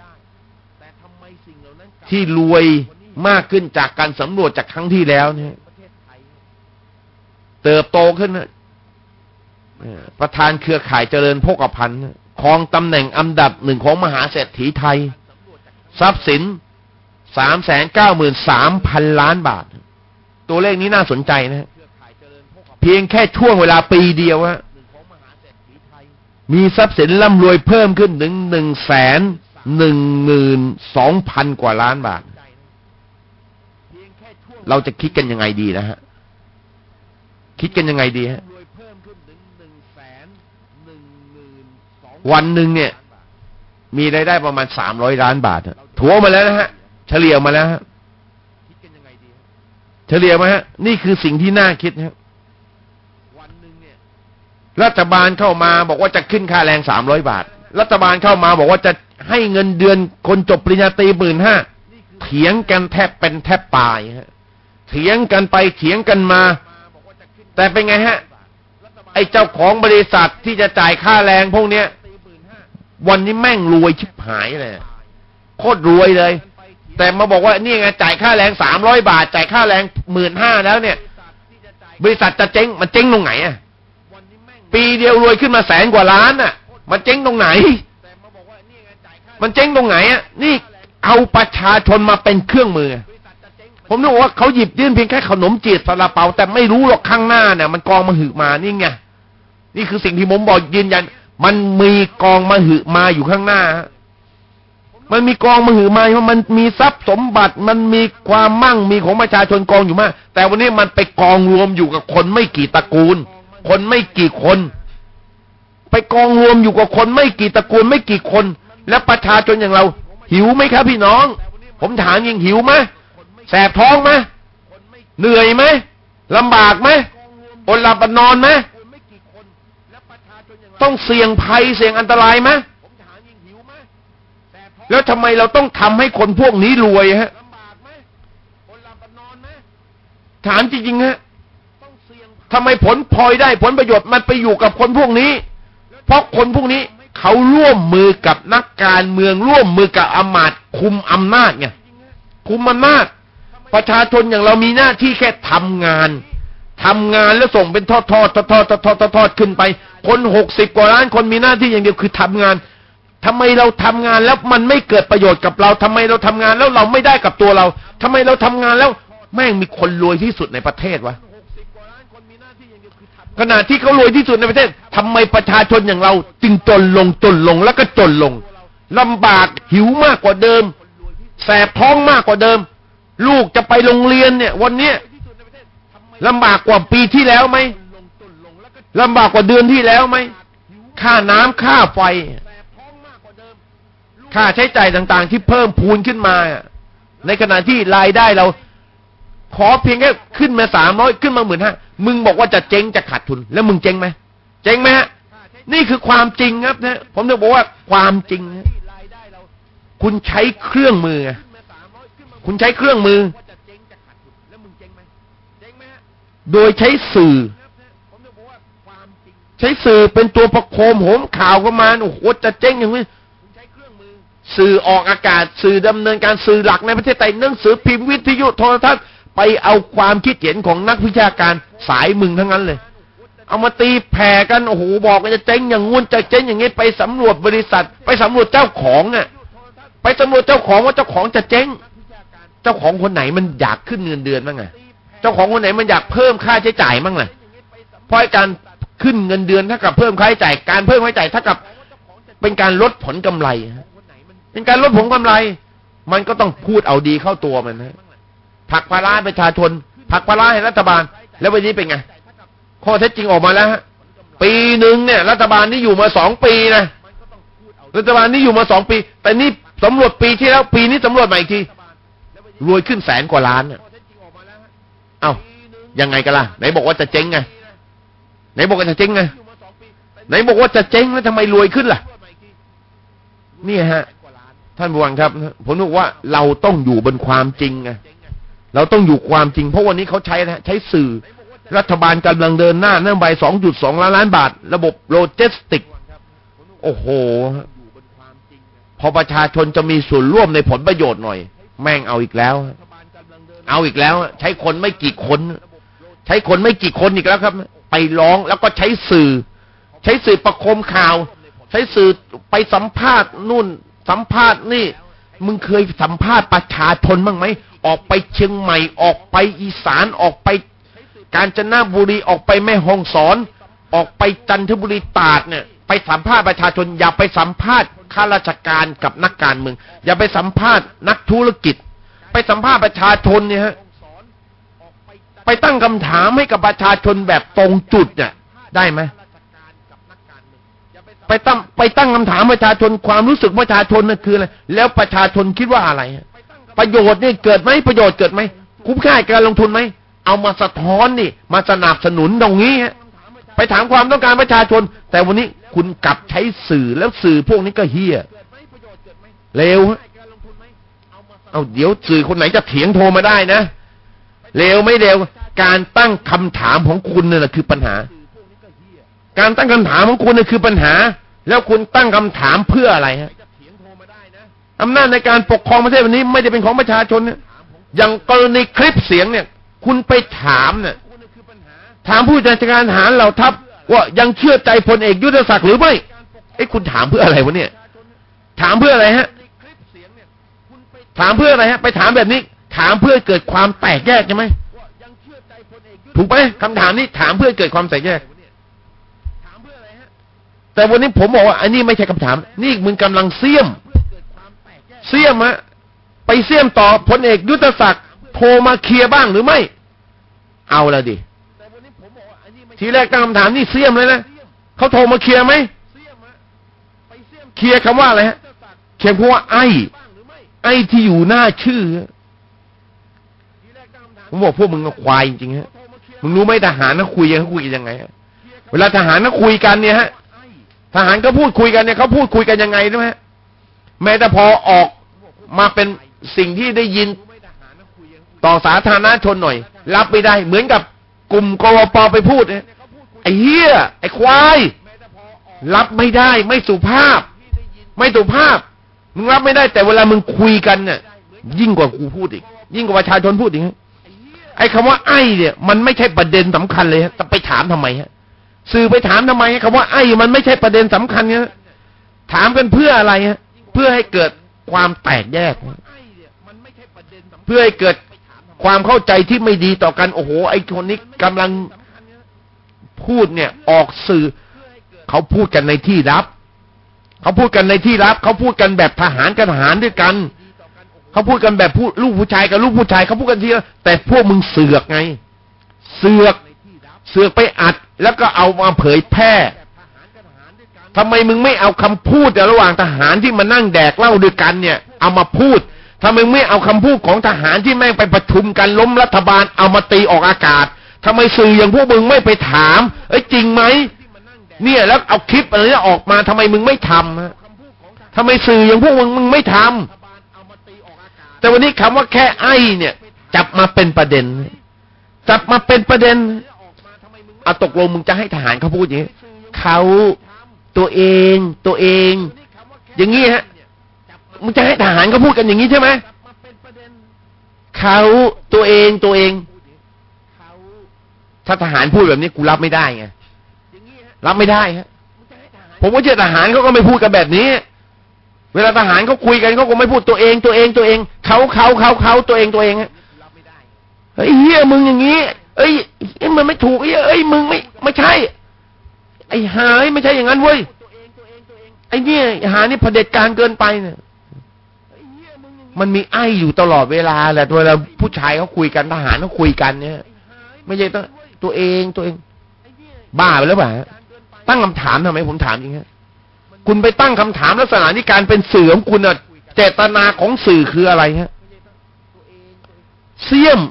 ที่รวยมากขึ้นจากการสำรวจจากครั้งที่แล้วเนี่ยเติบโตขึ้นนะประธานเครือข่ายเจริญโภคภัณฑ์ครองตำแหน่งอันดับ1ของมหาเศรษฐีไทยทรัพย์สิน393,000 ล้านบาทตัวเลขนี้น่าสนใจนะเพียงแค่ช่วงเวลาปีเดียวฮะมีทรัพย์สินร่ำรวยเพิ่มขึ้นถึง112,000 กว่าล้านบาทเราจะคิดกันยังไงดีนะฮะคิดกันยังไงดีฮะวันหนึ่งเนี่ยมีรายได้ประมาณ300 ล้านบาทถัวมาแล้วนะฮะเฉลี่ยมาแล้วฮะเฉลี่ยมาฮะนี่คือสิ่งที่น่าคิดครับรัฐบาลเข้ามาบอกว่าจะขึ้นค่าแรง300 บาทรัฐบาลเข้ามาบอกว่าจะให้เงินเดือนคนจบปริญญาตรี 15,000 เถียงกันแทบเป็นแทบตายฮะเถียงกันไปเถียงกันมาแต่เป็นไงฮะไอ้เจ้าของบริษัทที่จะจ่ายค่าแรงพวกเนี้ยวันนี้แม่งรวยชิบหายเลยโคตรรวยเลยแต่มาบอกว่านี่ไงจ่ายค่าแรง300 บาทจ่ายค่าแรง15,000แล้วเนี่ยบริษัทจะเจ๊งมันเจ๊งตรงไหนอ่ะปีเดียวรวยขึ้นมา100,000 กว่าล้านอ่ะมันเจ๊งตรงไหนมันเจ๊งตรงไหนอ่ะนี่เอาประชาชนมาเป็นเครื่องมือผมนึกว่าเขาหยิบยื่นเพียงแค่ขนมจีบซาลาเปาแต่ไม่รู้หรอกข้างหน้าเนี่ยมันกองมหึมานี่ไงนี่คือสิ่งที่ผมบอกยืนยันมันมีกองมหึมาอยู่ข้างหน้ามันมีกองมหึมาเพราะมันมีทรัพย์สมบัติมันมีความมั่งมีของประชาชนกองอยู่มากแต่วันนี้มันไปกองรวมอยู่กับคนไม่กี่ตระกูลคนไม่กี่คนไปกองรวมอยู่กับคนไม่กี่ตระกูลไม่กี่คนและประชาชนอย่างเราหิวไหมครับพี่น้องผมถามยิงหิวไหมแสบท้องไหมเหนื่อยไหมลำบากไหมอดหลับอดนอนไหมต้องเสี่ยงภัยเสี่ยงอันตรายไหมแล้วทำไมเราต้องทำให้คนพวกนี้รวยฮะถามจริงๆฮะทำไมผลพลอยได้ผลประโยชน์มันไปอยู่กับคนพวกนี้เพราะคนพวกนี้เขาร่วมมือกับนักการเมืองร่วมมือกับอำมาตย์คุมอำนาจไงคุมอำนาจประชาชนอย่างเรามีหน้าที่แค่ทำงานแล้วส่งเป็นทอดขึ้นไปคน60 กว่าล้านคนมีหน้าที่อย่างเดียวคือทำงานทำไมเราทำงานแล้วมันไม่เกิดประโยชน์กับเราทำไมเราทำงานแล้วเราไม่ได้กับตัวเราทำไมเราทำงานแล้วแม่งมีคนรวยที่สุดในประเทศวะขณะที่เขารวยที่สุดในประเทศทำไมประชาชนอย่างเราจึงจนลงแล้วก็จนลงลำบากหิวมากกว่าเดิมแสบท้องมากกว่าเดิมลูกจะไปโรงเรียนเนี่ยวันนี้ลำบากกว่าปีที่แล้วไหมลำบากกว่าเดือนที่แล้วไหมค่าน้ำค่าไฟค่าใช้จ่ายต่างๆที่เพิ่มพูนขึ้นมาในขณะที่รายได้เราขอเพียงแค่ขึ้นมา300ขึ้นมา15,000มึงบอกว่าจะเจ๊งจะขาดทุนแล้วมึงเจ๊งไหมเจ๊งไหมฮะนี่คือความจริงครับนะผมจะบอกว่าความจริงคุณใช้เครื่องมือคุณใช้เครื่องมือโดยใช้สื่อเป็นตัวประโคมโหมข่าวก็มาโอ้โหจะเจ๊งอย่างนี้สื่อออกอากาศสื่อดำเนินการสื่อหลักในประเทศไทยหนังสือพิมพ์วิทยุโทรทัศน์ไปเอาความคิดเห็นของนักวิชาการสายมึงทั้งนั้นเลยเอามาตีแผ่กันโอ้โหบอกว่าจะเจ๊งอย่างงู้นจะเจ๊งอย่างนี้ไปสำรวจบริษัทไปสำรวจเจ้าของไปสำรวจเจ้าของว่าเจ้าของจะเจ๊งเจ้าของคนไหนมันอยากขึ้นเงินเดือนบ้างไงเจ้าของคนไหนมันอยากเพิ่มค่าใช้จ่ายบ้างไงเพราะการขึ้นเงินเดือนเท่ากับเพิ่มค่าใช้จ่ายการเพิ่มค่าใช้จ่ายเท่ากับเป็นการลดผลกำไรเป็นการลดผลกำไรมันก็ต้องพูดเอาดีเข้าตัวมันนะผลักภาระประชาชนผลักภาระให้รัฐบาลแล้ววันนี้เป็นไงข้อเท็จจริงออกมาแล้วฮะปีหนึ่งเนี่ยรัฐบาลนี้อยู่มา2 ปีนะรัฐบาลนี้อยู่มา2 ปีแต่นี่สำรวจปีที่แล้วปีนี้สำรวจใหม่อีกทีรวยขึ้น100,000 กว่าล้านเนี่ยเอ้ายังไงกันล่ะไหนบอกว่าจะเจ๊งไงไหนบอกว่าจะเจ๊งไงไหนบอกว่าจะเจ๊งแล้วทำไมรวยขึ้นล่ะนี่ฮะท่านผู้ฟังครับผมบอกว่าเราต้องอยู่บนความจริงไงเราต้องอยู่ความจริงเพราะวันนี้เขาใช้สื่อรัฐบาลกำลังเดินหน้านโยบาย 2.2 ล้านบาทระบบโลจิสติกโอ้โหพอประชาชนจะมีส่วนร่วมในผลประโยชน์หน่อยแม่งเอาอีกแล้วใช้คนไม่กี่คนอีกแล้วครับไปร้องแล้วก็ใช้สื่อประโคมข่าวใช้สื่อไปสัมภาษณ์นู่นสัมภาษณ์นี่มึงเคยสัมภาษณ์ประชาชนบ้างไหมออกไปเชียงใหม่ออกไปอีสานออกไปกาญจนบุรีออกไปแม่ฮ่องสอนออกไปจันทบุรีตราดเนี่ยไปสัมภาษณ์ประชาชนอย่าไปสัมภาษณ์ข้าราชการกับนักการเมืองอย่าไปสัมภาษณ์นักธุรกิจไปสัมภาษณ์ประชาชนเนี่ยฮะไปตั้งคำถามให้กับประชาชนแบบตรงจุดเนี่ยได้ไหมไปตั้งคำถามประชาชนความรู้สึกประชาชนนั่นคืออะไรแล้วประชาชนคิดว่าอะไรประโยชน์นี่เกิดไหมประโยชน์เกิดไหมคุ้มค่าการลงทุนไหมเอามาสะท้อนนี่มาสนับสนุนตรงนี้ฮะไปถามความต้องการประชาชนแต่วันนี้คุณกลับใช้สื่อแล้วสื่อพวกนี้ก็เหี้ยเลวฮะเอาเดี๋ยวสื่อคนไหนจะเถียงโทรมาได้นะเลวไม่เลวการตั้งคำถามของคุณนี่แหละคือปัญหาการตั้งคำถามของคุณนี่คือปัญหาแล้วคุณตั้งคำถามเพื่ออะไรฮะอำนาจในการปกครองประเทศวันนี้ไม่ได้เป็นของประชาชนเนี่ยอย่างกรณีคลิปเสียงเนี่ยคุณไปถามเนี่ยถามผู้จัดการทหารเหล่าทัพว่ายังเชื่อใจพลเอกยุทธศักดิ์หรือไม่คุณถามเพื่ออะไรวะเนี่ยถามเพื่ออะไรฮะถามเพื่ออะไรฮะไปถามแบบนี้ถามเพื่อเกิดความแตกแยกใช่ไหมถูกไหมคำถามนี้ถามเพื่อเกิดความแตกแยกแต่วันนี้ผมบอกว่าอันนี้ไม่ใช่คำถามนี่มึงกำลังเสี่ยมฮะไปเสี่ยมต่อพลเอกยุทธศักดิ์โทรมาเคลียร์บ้างหรือไม่เอาละดิทีแรกตั้งคำถามนี่เสี่ยมเลยนะเขาโทรมาเคลียร์ไหมเคลียร์คำว่าอะไรฮะเคลียร์เพราะว่าไอ้ที่อยู่หน้าชื่อผมบอกพวกมึงก็ควายจริงๆฮะมึงรู้ไหมทหารเขาคุยกันยังไงเวลาทหารเขาคุยกันเนี่ยฮะทหารก็พูดคุยกันเนี่ยเขาพูดคุยกันยังไงรู้ไหมแม้แต่พอออกมาเป็นสิ่งที่ได้ยินต่อสาธารณชนหน่อยรับไม่ได้เหมือนกับกลุ่มกวป.ไปพูดเนี่ยไอ้เหี้ยไอ้ควายรับไม่ได้ไม่สุภาพมึงรับไม่ได้แต่เวลามึงคุยกันเนี่ยยิ่งกว่ากูพูดอีกยิ่งกว่าประชาชนพูดอีกไอ้คำว่าไอ้เนี่ยมันไม่ใช่ประเด็นสำคัญเลยฮะแต่ไปถามทำไมฮะสื่อไปถามทำไมคำว่าไอ้มันไม่ใช่ประเด็นสำคัญเนี่ยถามกันเพื่ออะไรฮะเพื่อให้เกิดความแตกแยกเพื่อให้เกิดความเข้าใจที่ไม่ดีต่อกันโอ้โหไอ้คนนี้กำลังพูดเนี่ยออกสื่อเขาพูดกันในที่ลับเขาพูดกันแบบทหารกับทหารด้วยกันเขาพูดกันแบบลูกผู้ชายกับลูกผู้ชายเขาพูดกันทีแต่พวกมึงเสือกไงเสือกไปอัดแล้วก็เอามาเผยแพร่ทำไมมึงไม่เอาคำพูดระหว่างทหารที่มานั่งแดกเหล้าด้วยกันเนี่ยเอามาพูดทำไมไม่เอาคำพูดของทหารที่แม่งไปประชุมกันล้มรัฐบาลเอามาตีออกอากาศทำไมสื่ออย่างพวกมึงไม่ไปถามจริงไหมเนี่ยแล้วเอาคลิปอะไรนี้ออกมาทำไมมึงไม่ทำฮะทำไมสื่ออย่างพวกมึงไม่ทำแต่วันนี้คำว่าแค่ไอ้เนี่ยจับมาเป็นประเด็นเอาตกลงมึงจะให้ทหารเขาพูดอย่างนี้เขาตัวเองอย่างนี้ฮะมึงจะให้ทหารเขาพูดกันอย่างนี้ใช่ไหมเขาตัวเองถ้าทหารพูดแบบนี้กูรับไม่ได้ไงรับไม่ได้ฮะผมว่าเชื่อทหารเขาก็ไม่พูดกันแบบนี้เวลาทหารเขาคุยกันเขาก็ไม่พูดตัวเองเขาตัวเองฮะเฮ้ยเฮียมึงอย่างนี้มันไม่ถูกมึงไม่ใช่ไอ้หายไม่ใช่อย่างนั้นเว้ยไอ้เนี่ยหานี่เผด็จการเกินไปเนี่ยมันมีอยู่ตลอดเวลาแหละเวลาผู้ชายเขาคุยกันทหารเขาคุยกันเนี่ยไม่ใช่ตัวเองบ้าไปแล้วป่ะตั้งคำถามทำไมผมถามจริงฮะคุณไปตั้งคำถามลักษณะนี้การเป็นสื่อของคุณเจตนาของสื่อคืออะไรฮะเสี่ยม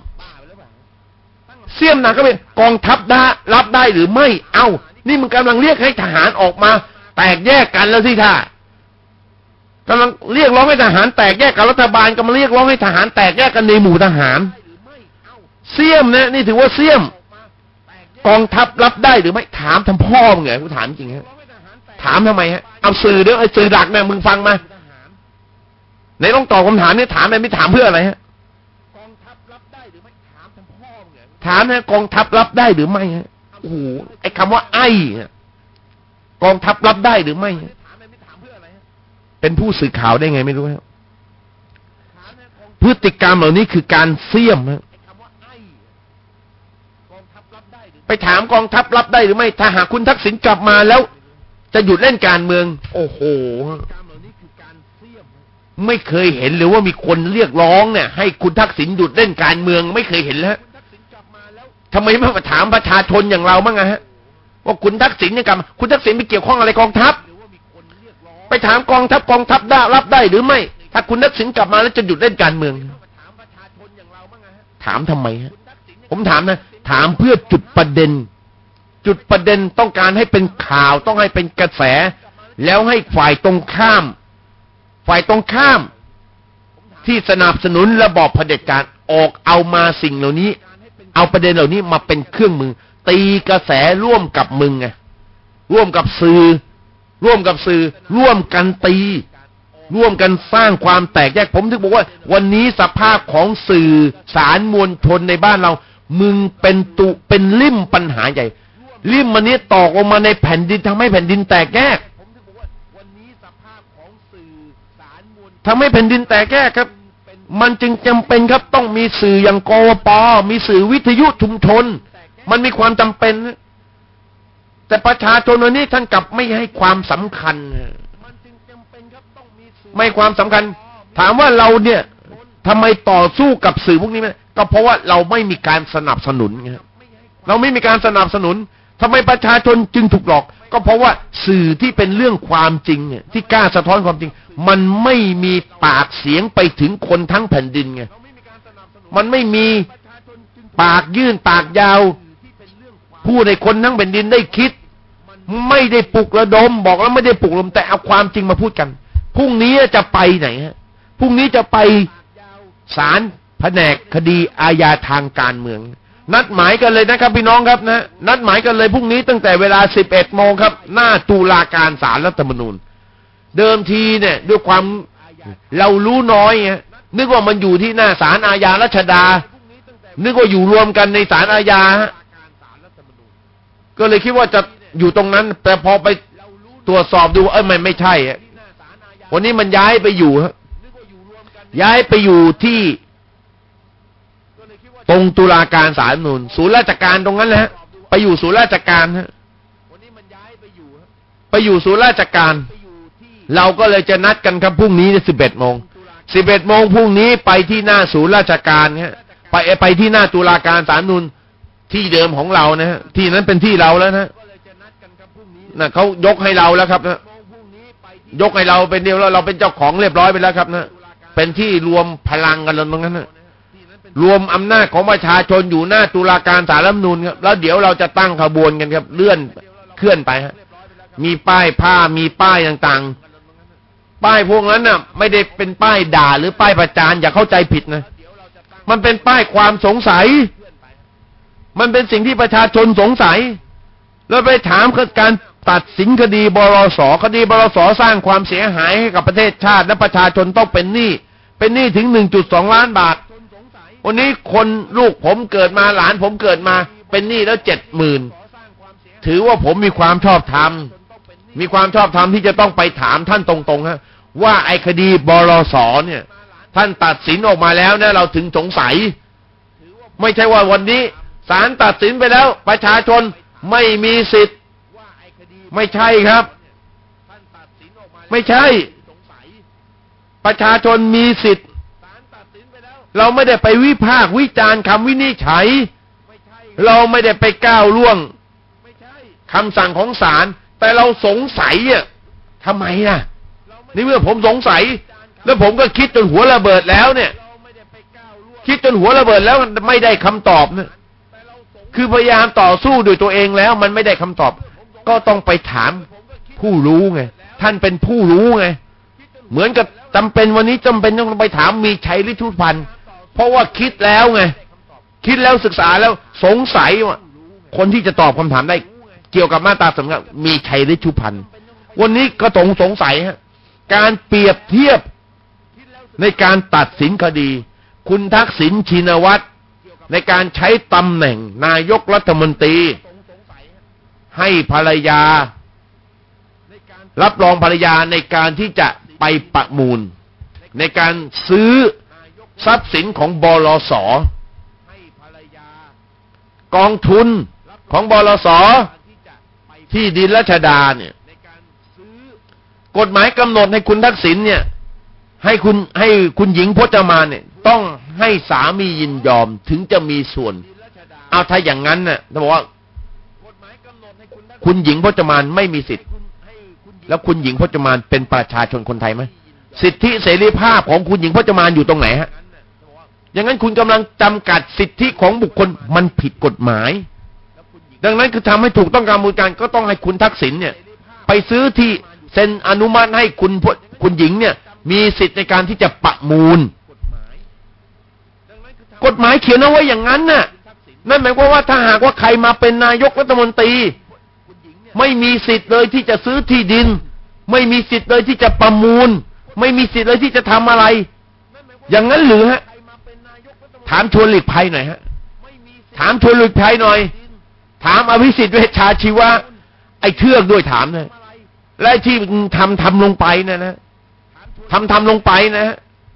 นะก็เป็นกองทัพรับได้หรือไม่นี่มึงกำลังเรียกให้ทหารออกมาแตกแยกกันแล้วสิท่ากำลังเรียกร้องให้ทหารแตกแยกกับรัฐบาลกำลังเรียกร้องให้ทหารแตกแยกกันในหมู่ทหารเสี่ยมนะนี่ถือว่าเสี่ยมกองทัพรับได้หรือไม่ถามทำพ่อมึงไงกูถามจริงฮะถามทำไมฮะเอาสื่อเด้อสื่อหลักเนี่ยมึงฟังมาไหนต้องตอบคำถามนี้ถามไปไม่ถามเพื่ออะไรฮะกองทัพรับได้หรือไม่ถามทำพ่อมึงไงถามนะกองทัพรับได้หรือไม่ฮะโอ้โหไอ้คำว่ากองทัพรับได้หรือไม่เป็นผู้สื่อข่าวได้ไงไม่รู้ครับพฤติกรรมเหล่านี้คือการเสี่ยมฮะไปถามกองทัพรับได้หรือไม่ถ้าหากคุณทักษิณกลับมาแล้วจะหยุดเล่นการเมืองโอ้โหไม่เคยเห็นหรือว่ามีคนเรียกร้องเนี่ยให้คุณทักษิณหยุดเล่นการเมืองไม่เคยเห็นแล้วทำไมไม่มาถามประชาชนอย่างเราบ้างฮะว่าคุณทักษิณเนี่ยกับคุณทักษิณไปเกี่ยวข้องอะไรกองทัพไปถามกองทัพได้รับได้หรือไม่ถ้าคุณทักษิณกลับมาแล้วจะหยุดเล่นการเมืองถามทำไมฮะผมถามนะถามเพื่อจุดประเด็นต้องการให้เป็นข่าวต้องให้เป็นกระแสแล้วให้ฝ่ายตรงข้ามที่สนับสนุนระบอบเผด็จการออกเอามาสิ่งเหล่านี้เอาประเด็นเหล่านี้มาเป็นเครื่องมือตีกระแสร่วมกับมึงไงร่วมกับสื่อร่วมกันตีร่วมกันสร้างความแตกแยกผมถึงบอกว่าวันนี้สภาพของสื่อสารมวลชนในบ้านเรามึงเป็นลิ่มปัญหาใหญ่ลิ่มมันนี้ตอกลงมาในแผ่นดินทำให้แผ่นดินแตกแยกทำให้แผ่นดินแตกแยกครับมันจึงจำเป็นครับต้องมีสื่ออย่างกวป.มีสื่อวิทยุชุมชนมันมีความจำเป็นแต่ประชาชนวันนี้ท่านกลับไม่ให้ความสำคัญไม่ความสำคัญถามว่าเราเนี่ยทำไมต่อสู้กับสื่อพวกนี้ไหมก็เพราะว่าเราไม่มีการสนับสนุนไงเราไม่มีการสนับสนุนทำไมประชาชนจึงถูกหลอกก็เพราะว่าสื่อที่เป็นเรื่องความจริงเนี่ยที่กล้าสะท้อนความจริงมันไม่มีปากเสียงไปถึงคนทั้งแผ่นดินไงมันไม่มีปากยื่นปากยาวพูดให้คนทั้งแผ่นดินได้คิดไม่ได้ปลุกระดมบอกแล้วไม่ได้ปลุกระดมแต่เอาความจริงมาพูดกันพรุ่งนี้จะไปไหนฮะพรุ่งนี้จะไปศาลแผนกคดีอาญาทางการเมืองนัดหมายกันเลยนะครับพี่น้องครับนะนัดหมายกันเลยพรุ่งนี้ตั้งแต่เวลา 11 โมงครับหน้าตุลาการศาลรัฐธรรมนูญเดิมทีเนี่ยด้วยความเรารู้น้อยฮะนึกว่ามันอยู่ที่หน้าศาลอาญารัชดานึกว่าอยู่รวมกันในศาลอาญาฮะก็เลยคิดว่าจะอยู่ตรงนั้นแต่พอไปตรวจสอบดูมันไม่ใช่ฮะวันนี้มันย้ายไปอยู่ฮะย้ายไปอยู่ที่ตรงตุลาการศาลรัฐธรรมนูญศูนย์ราชการตรงนั้นแหละไปอยู่ศูนย์ราชการฮะไปอยู่ศูนย์ราชการเราก็เลยจะนัดกันครับพรุ่งนี้ 11 โมง 11 โมงพรุ่งนี้ไปที่หน้าศูนย์ราชการฮะไปที่หน้าตุลาการศาลรัฐธรรมนูญที่เดิมของเรานะฮะที่นั้นเป็นที่เราแล้วนะนะเขายกให้เราแล้วครับนะยกให้เราเป็นเดียวแล้วเราเป็นเจ้าของเรียบร้อยไปแล้วครับนะเป็นที่รวมพลังกันแล้วตรงนั้นนะรวมอำนาจของประชาชนอยู่หน้าตุลาการศาลรัฐธรรมนูญครับแล้วเดี๋ยวเราจะตั้งขบวนกันครับเคลื่อนไปฮะมีป้ายผ้ามีป้ายต่างๆป้ายพวกนั้นน่ะไม่ได้เป็นป้ายด่าหรือป้ายประจานอย่าเข้าใจผิดนะมันเป็นป้ายความสงสัยมันเป็นสิ่งที่ประชาชนสงสัยแล้วไปถามการตัดสินคดีบลส.คดีบลส.สร้างความเสียหายให้กับประเทศชาติและประชาชนต้องเป็นหนี้ถึง 1.2 ล้านบาทวันนี้คนลูกผมเกิดมาหลานผมเกิดมาเป็นหนี้แล้ว 70,000 ถือว่าผมมีความชอบธรรมที่จะต้องไปถามท่านตรงๆฮะว่าไอ้คดีบลส.เนี่ยท่านตัดสินออกมาแล้วเนี่ยเราถึงสงสัยไม่ใช่ว่าวันนี้ศาลตัดสินไปแล้วประชาชนไม่มีสิทธิ์ไม่ใช่ครับไม่ใช่ประชาชนมีสิทธิ์เราไม่ได้ไปวิพากษ์วิจารณ์คำวินิจฉัยเราไม่ได้ไปก้าวล่วงคำสั่งของศาลแต่เราสงสัยอ่ะทำไมล่ะนี่เมื่อผมสงสัยแล้วผมก็คิดจนหัวระเบิดแล้วเนี่ยคิดจนหัวระเบิดแล้วไม่ได้คำตอบเนี่ยคือพยายามต่อสู้ด้วยตัวเองแล้วมันไม่ได้คำตอบก็ต้องไปถามผู้รู้ไงท่านเป็นผู้รู้ไงเหมือนกับจำเป็นวันนี้จำเป็นต้องไปถามมีชัยฤทธุพันธ์เพราะว่าคิดแล้วไงคิดแล้วศึกษาแล้วสงสัยว่าคนที่จะตอบคำถามได้เกี่ยวกับมาตราสำคัญมีชัยฤทธุพันธ์วันนี้ก็ต้องสงสัยฮะการเปรียบเทียบในการตัดสินคดีคุณทักษิณชินวัตรในการใช้ตำแหน่งนายกรัฐมนตรีให้ภรรยารับรองภรรยาในการที่จะไปประมูลในการซื้อทรัพย์สินของบลส.กองทุนของบลส.ที่ดินรัชดาเนี่ยกฎหมายกำหนดให้คุณทักษิณเนี่ยให้คุณหญิงพจมานเนี่ยต้องให้สามียินยอมถึงจะมีส่วนเอาถ้าอย่างนั้นน่ะถ้าบอกว่าคุณหญิงพจมานไม่มีสิทธิ์แล้วคุณหญิงพจมานเป็นประชาชนคนไทยไหมสิทธิเสรีภาพของคุณหญิงพจมานอยู่ตรงไหนฮะอย่างนั้นคุณกำลังจำกัดสิทธิของบุคคลมันผิดกฎหมายดังนั้นคือทำให้ถูกต้องการมูลการก็ต้องให้คุณทักษิณเนี่ยไปซื้อที่เซ็นอนุมัติให้คุณหญิงเนี่ยมีสิทธิในการที่จะประมูลกฎหมายเขียนเอาไว้อย่างนั้นน่ะนั่นหมายความว่าถ้าหากว่าใครมาเป็นนายกรัฐมนตรีไม่มีสิทธิ์เลยที่จะซื้อที่ดินไม่มีสิทธิ์เลยที่จะประมูลไม่มีสิทธิ์เลยที่จะทำอะไรอย่างนั้นหรือฮะถามชวนหลีกภัยหน่อยฮะถามชวนหลีกภัยหน่อยถามอภิสิทธิ์เวชชาชีวะไอ้เทือกด้วยถามนะและที่ทำลงไปนะทำลงไปนะ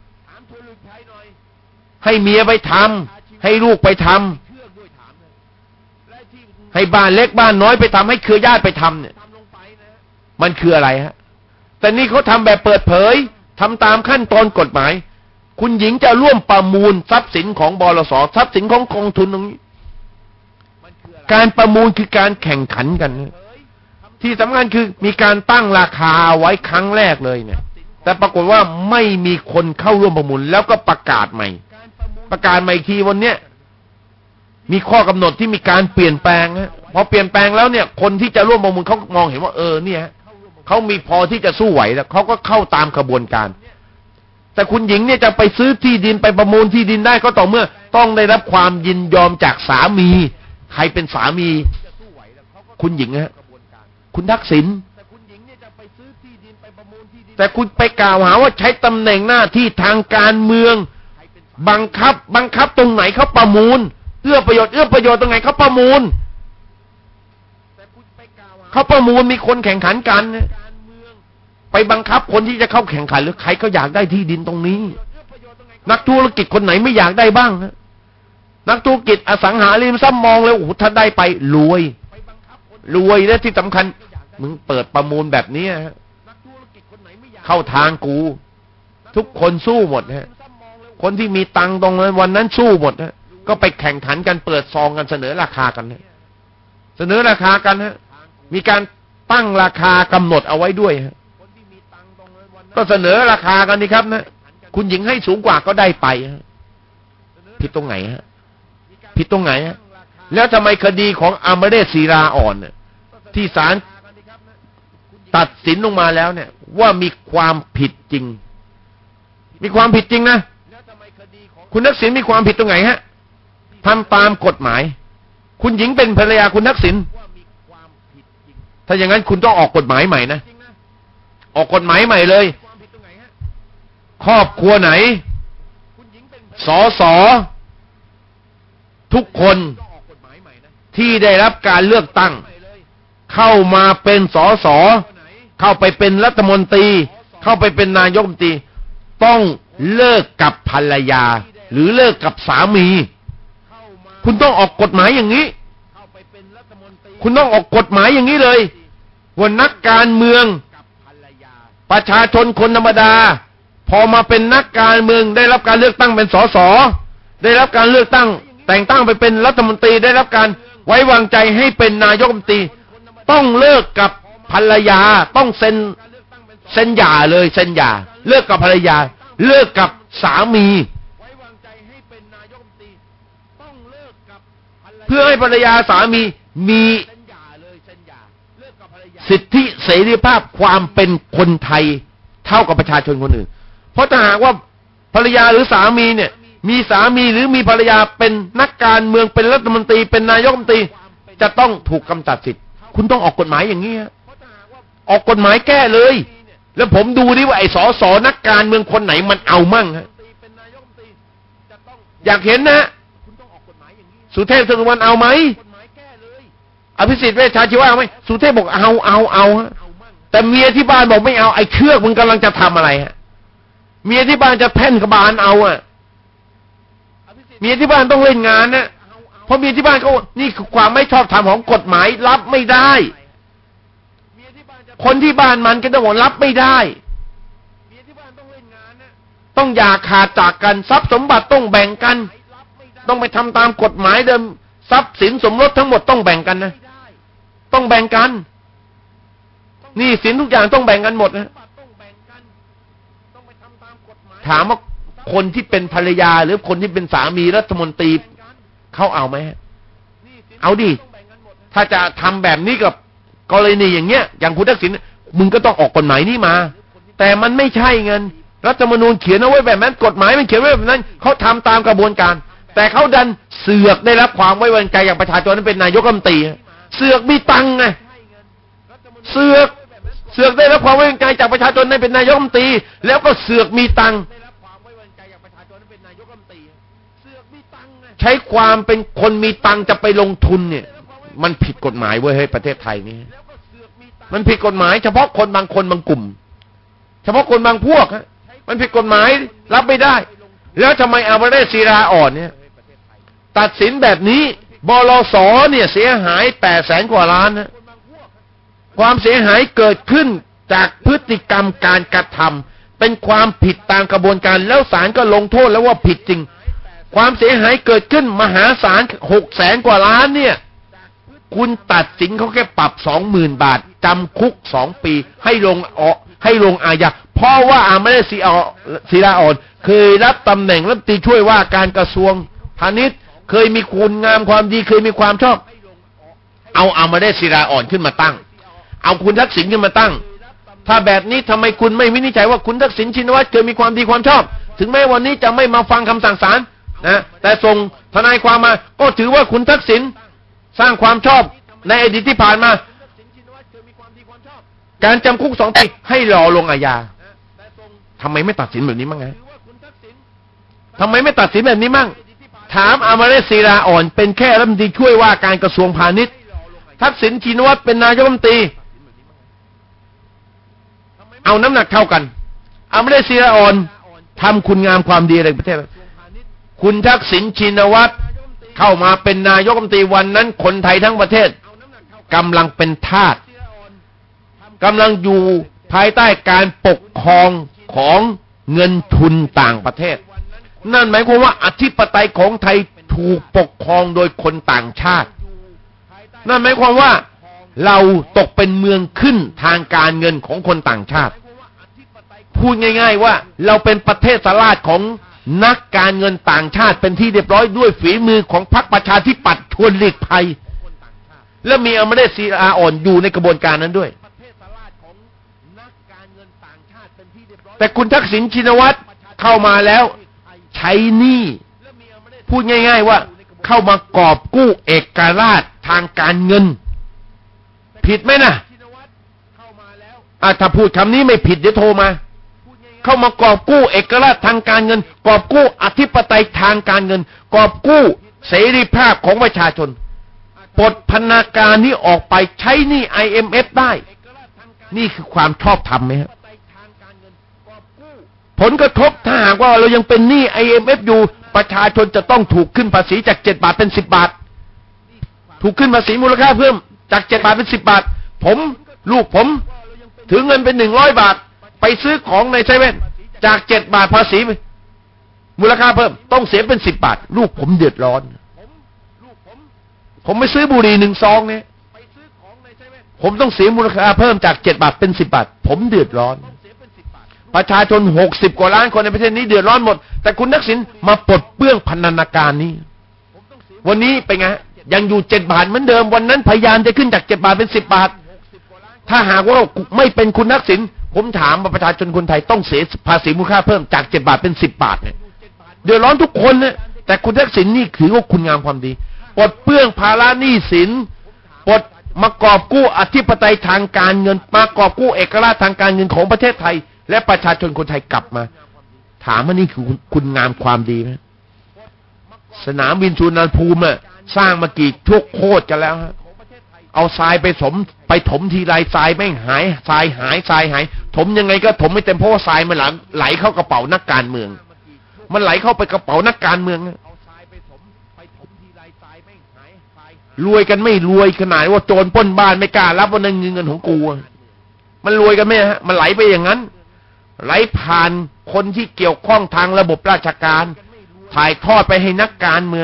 ให้เมียไปทำให้ลูกไปทำให้บ้านเล็กบ้านน้อยไปทำให้เครือญาติไปทำเนี่ยมันคืออะไรฮะแต่นี่เขาทำแบบเปิดเผยทำตามขั้นตอนกฎหมายคุณหญิงจะร่วมประมูลทรัพย์สินของบลส.ทรัพย์สินของกองทุนตรงนี้การประมูลคือการแข่งขันกันที่สำคัญคือมีการตั้งราคาไว้ครั้งแรกเลยเนี่ยแต่ปรากฏว่าไม่มีคนเข้าร่วมประมูลแล้วก็ประกาศใหม่ทีวันเนี้ยมีข้อกำหนดที่มีการเปลี่ยนแปลงนะพอเปลี่ยนแปลงแล้วเนี่ยคนที่จะร่วมประมูลเขามองเห็นว่าเนี่ยเขามีพอที่จะสู้ไหวแล้วเขาก็เข้าตามกระบวนการแต่คุณหญิงเนี่ยจะไปซื้อที่ดินไปประมูลที่ดินได้ก็ต่อเมื่อต้องได้รับความยินยอมจากสามีใครเป็นสามีคุณหญิงฮะคุณทักษิณแต่คุณไปกล่าวหาว่าใช้ตำแหน่งหน้าที่ทางการเมืองบังคับตรงไหนเขาประมูลเอื้อประโยชน์ตรงไหนเขาประมูลมีคนแข่งขันกันไปบังคับคนที่จะเข้าแข่งขันหรือใครเขาอยากได้ที่ดินตรงนี้นักธุรกิจคนไหนไม่อยากได้บ้างนะนักธุรกิจอสังหาริมทรัพย์มองแล้วโอ้โหถ้าได้ไปรวยและที่สำคัญมึงเปิดประมูลแบบนี้เข้าทางกูทุกคนสู้หมดฮะคนที่มีตังค์ตรงนั้นวันนั้นสู้หมดฮะก็ไปแข่งขันกันเปิดซองกันเสนอราคากันฮะมีการตั้งราคากำหนดเอาไว้ด้วยฮะก็เสนอราคากันนี่ครับนะคุณหญิงให้สูงกว่าก็ได้ไปฮะผิดตรงไหนฮะแล้วทำไมคดีของอมเรศศิราอ่อนเนี่ยที่ศาลตัดสินลงมาแล้วเนี่ยว่ามีความผิดจริงนะคุณทักษิณมีความผิดตรงไหนฮะทำตามกฎหมายคุณหญิงเป็นภรรยาคุณทักษิณถ้าอย่างนั้นคุณต้องออกกฎหมายใหม่นะออกกฎหมายใหม่เลยครอบครัวไหนสสทุกคนที่ได้รับการเลือกตั้งเข้ามาเป็นสสเข้าไปเป็นรัฐมนตรีเข้าไปเป็นนายกรัฐมนตรีต้องเลิกกับภรรยาหรือเลิกกับสามีคุณต้องออกกฎหมายอย่างนี้คุณต้องออกกฎหมายอย่างนี้เลยว่านักการเมืองประชาชนคนธรรมดาพอมาเป็นนักการเมืองได้รับการเลือกตั้งเป็นสสได้รับการเลือกตั้งแต่งตั้งไปเป็นรัฐมนตรีได้รับการไว้วางใจให้เป็นนายกรัฐมนตรีต้องเลิกกับภรรยาต้องเซ็นหย่าเลยเซ็นหย่าเลิกกับภรรยาเลิกกับสามีเพื่อให้ภรรยาสามีมีสิทธิเสรีภาพความเป็นคนไทยเท่ากับประชาชนคนอื่นเพราะถ้าหากว่าภรรยาหรือสามีเนี่ยมีสามีหรือมีภรรยาเป็นนักการเมืองเป็นรัฐมนตรีเป็นนายกรัฐมนตรีจะต้องถูกกำจัดสิทธิ์คุณต้องออกกฎหมายอย่างนี้ออกกฎหมายแก้เลยแล้วผมดูดิว่าไอ้สสนักการเมืองคนไหนมันเอามั่งฮะอยากเห็นนะสุเทพสุวรรณเอาไหมอภิสิทธิ์เวชชาชีวะเอาไหมสุเทพบอกเอาแต่เมียที่บ้านบอกไม่เอาไอ้เชือกมึงกำลังจะทำอะไรฮะเมียที่บ้านจะแท่นกบาลเอาเมียที่บ้านต้องเล่นงานนะเพราะเมียที่บ้านเขานี่คือความไม่ชอบธรรมของกฎหมายรับไม่ได้คนที่บ้านมันก็ต้องรับไม่ได้ต้องอย่าขาดจากกันทรัพย์สมบัติต้องแบ่งกันต้องไปทำตามกฎหมายเดิมทรัพย์สินสมรสทั้งหมดต้องแบ่งกันนะต้องแบ่งกันนี่สินทุกอย่างต้องแบ่งกันหมดนะถามว่าคนที่เป็นภรรยาหรือคนที่เป็นสามีรัฐมนตรีเขาเอาไหมเอาดิถ้าจะทำแบบนี้กับกรณีอย่างเงี้ยอย่างคุณทักษิณมึงก็ต้องออกกฎหมายนี้มาแต่มันไม่ใช่เงินรัฐธรรมนูญเขียนเอาไว้แบบนั้นกฎหมายมันเขียนไว้แบบนั้นเขาทำตามกระบวนการแต่เขาดันเสือกได้รับความไว้วางใจอย่างประชาชนนั้นเป็นนายกรัฐมนตรีเสือกมีตังค์ไงเสือกเสือกได้รับความไว้วางใจจากประชาชนได้เป็นนายกรัฐมนตรีแล้วก็เสือกมีตังค์ใช้ความเป็นคนมีตังค์จะไปลงทุนเนี่ยมันผิดกฎหมายเว้ยเฮ้ยประเทศไทยนี่มันผิดกฎหมายเฉพาะคนบางคนบางกลุ่มเฉพาะคนบางพวกฮะมันผิดกฎหมายรับไม่ได้แล้วทำไมอามาเรศศิลาอ่อนเนี่ยตัดสินแบบนี้บลส.เนี่ยเสียหาย800,000 กว่าล้านนะความเสียหายเกิดขึ้นจากพฤติกรรมการกระทำเป็นความผิดตามกระบวนการแล้วศาลก็ลงโทษแล้วว่าผิดจริงความเสียหายเกิดขึ้นมหาศาล600,000 กว่าล้านเนี่ยคุณตัดสินเขาแค่ปรับ 20,000 บาทจำคุก2 ปีให้ลงอาญาเพราะว่าอามาเรศศิลาอ่อนเคยรับตำแหน่งรัฐมนตรีช่วยว่าการกระทรวงพาณิชย์เคยมีคุณงามความดีเคยมีความชอบเอาอามาเรศศิลาอ่อนขึ้นมาตั้งเอาคุณทักษิณขึ้นมาตั้งถ้าแบบนี้ทำไมคุณไม่วินิจฉัยว่าคุณทักษิณชินวัตรเคยมีความดีความชอบถึงแม้วันนี้จะไม่มาฟังคำสั่งศาลนะแต่ส่งทนายความมาก็ถือว่าคุณทักษิณสร้างความชอบในอดีตที่ผ่านมาการจำคุก2 ปีให้รอลงอาญาทำไมไม่ตัดสินแบบนี้มั่งไงทำไมไม่ตัดสินแบบนี้มั่งถามอามาเรศศิลาอ่อนเป็นแค่รัฐมนตรีช่วยว่าการกระทรวงพาณิชย์ทักษิณชินวัตรเป็นนายกรัฐมนตรีเอาน้ำหนักเท่ากันอามาเรศศิลาอ่อนทำคุณงามความดีอะไรประเทศคุณทักษิณชินวัตรเข้ามาเป็นนายกรัฐมนตรีวันนั้นคนไทยทั้งประเทศกำลังเป็นทาสกำลังอยู่ภายใต้การปกครองของเงินทุนต่างประเทศนั่นหมายความว่าอธิปไตยของไทยถูกปกครองโดยคนต่างชาตินั่นหมายความว่าเราตกเป็นเมืองขึ้นทางการเงินของคนต่างชาติพูดง่ายๆว่าเราเป็นประเทศสลาดของนักการเงินต่างชาติเป็นที่เรียบร้อยด้วยฝีมือของพรรคประชาธิปัตย์ชวนหลีกภัยและมีอามาเรศศิลาอ่อนอยู่ในกระบวนการนั้นด้วยแต่คุณทักษิณชินวัตรเข้ามาแล้วใช้หนี้พูดง่ายๆว่าเข้ามากอบกู้เอกราชทางการเงินผิดไหมนะถ้าพูดคำนี้ไม่ผิดเดี๋ยวโทรมาเข้ามากอบกู้เอกราชทางการเงินกอบกู้อธิปไตยทางการเงินกอบกู้เสรีภาพของประชาชนปลดพรรณาการนี้ออกไปใช้หนี้ IMF ได้นี่คือความชอบธรรมไหมครับผลกระทบถ้าหากว่าเรายังเป็นหนี้ IMF อยู่ประชาชนจะต้องถูกขึ้นภาษีจาก7 บาทเป็น10 บาทถูกขึ้นภาษีมูลค่าเพิ่มจาก7 บาทเป็น10 บาทลูกผมถือเงินเป็น100 บาทไปซื้อของในเซเว่นจาก7 บาทภาษีมูลค่าเพิ่มต้องเสียเป็น10 บาทลูกผมเดือดร้อนผมไม่ซื้อบุหรี่1 ซองเนี่ยผมต้องเสียมูลค่าเพิ่มจาก7 บาทเป็น10 บาทผมเดือดร้อนประชาชน60 กว่าล้านคนในประเทศนี้เดือดร้อนหมดแต่คุณทักษิณมาปลดเปลื้องพรรณาการนี้วันนี้เป็นไงยังอยู่7 บาทเหมือนเดิมวันนั้นพยายามจะขึ้นจาก7 บาทเป็น10 บาทถ้าหากว่าไม่เป็นคุณทักษิณผมถามประชาชนคนไทยต้องเสียภาษีมูลค่าเพิ่มจาก7 บาทเป็น10 บาทเนี่ยเดือดร้อนทุกคนเนี่ยแต่คุณทักษิณนี่ถือว่าคุณงามความดีปลดเปลื้องภาระหนี้สินปลดมากอบกู้อธิปไตยทางการเงินมากอบกู้เอกราชทางการเงินของประเทศไทยและประชาชนคนไทยกลับมาถามว่านี่คือคุณงามความดีไหมสนามบินสุวรรณภูมิสร้างมากี่ชั่วโคตรกันแล้วฮะเอาทรายไปถมทีไรทรายไม่หายทรายหายถมยังไงก็ถมไม่เต็มเพราะว่าทรายมันไหลเข้ากระเป๋านักการเมืองมันไหลเข้าไปกระเป๋านักการเมืองรวยกันไม่รวยขนาดว่าโจรปล้นบ้านไม่กล้ารับว่านั่นเงินของกูมันรวยกันไหมฮะมันไหลไปอย่างนั้นไหลผ่านคนที่เกี่ยวข้องทางระบบราชการถ่ายทอดไปให้นักการเมือง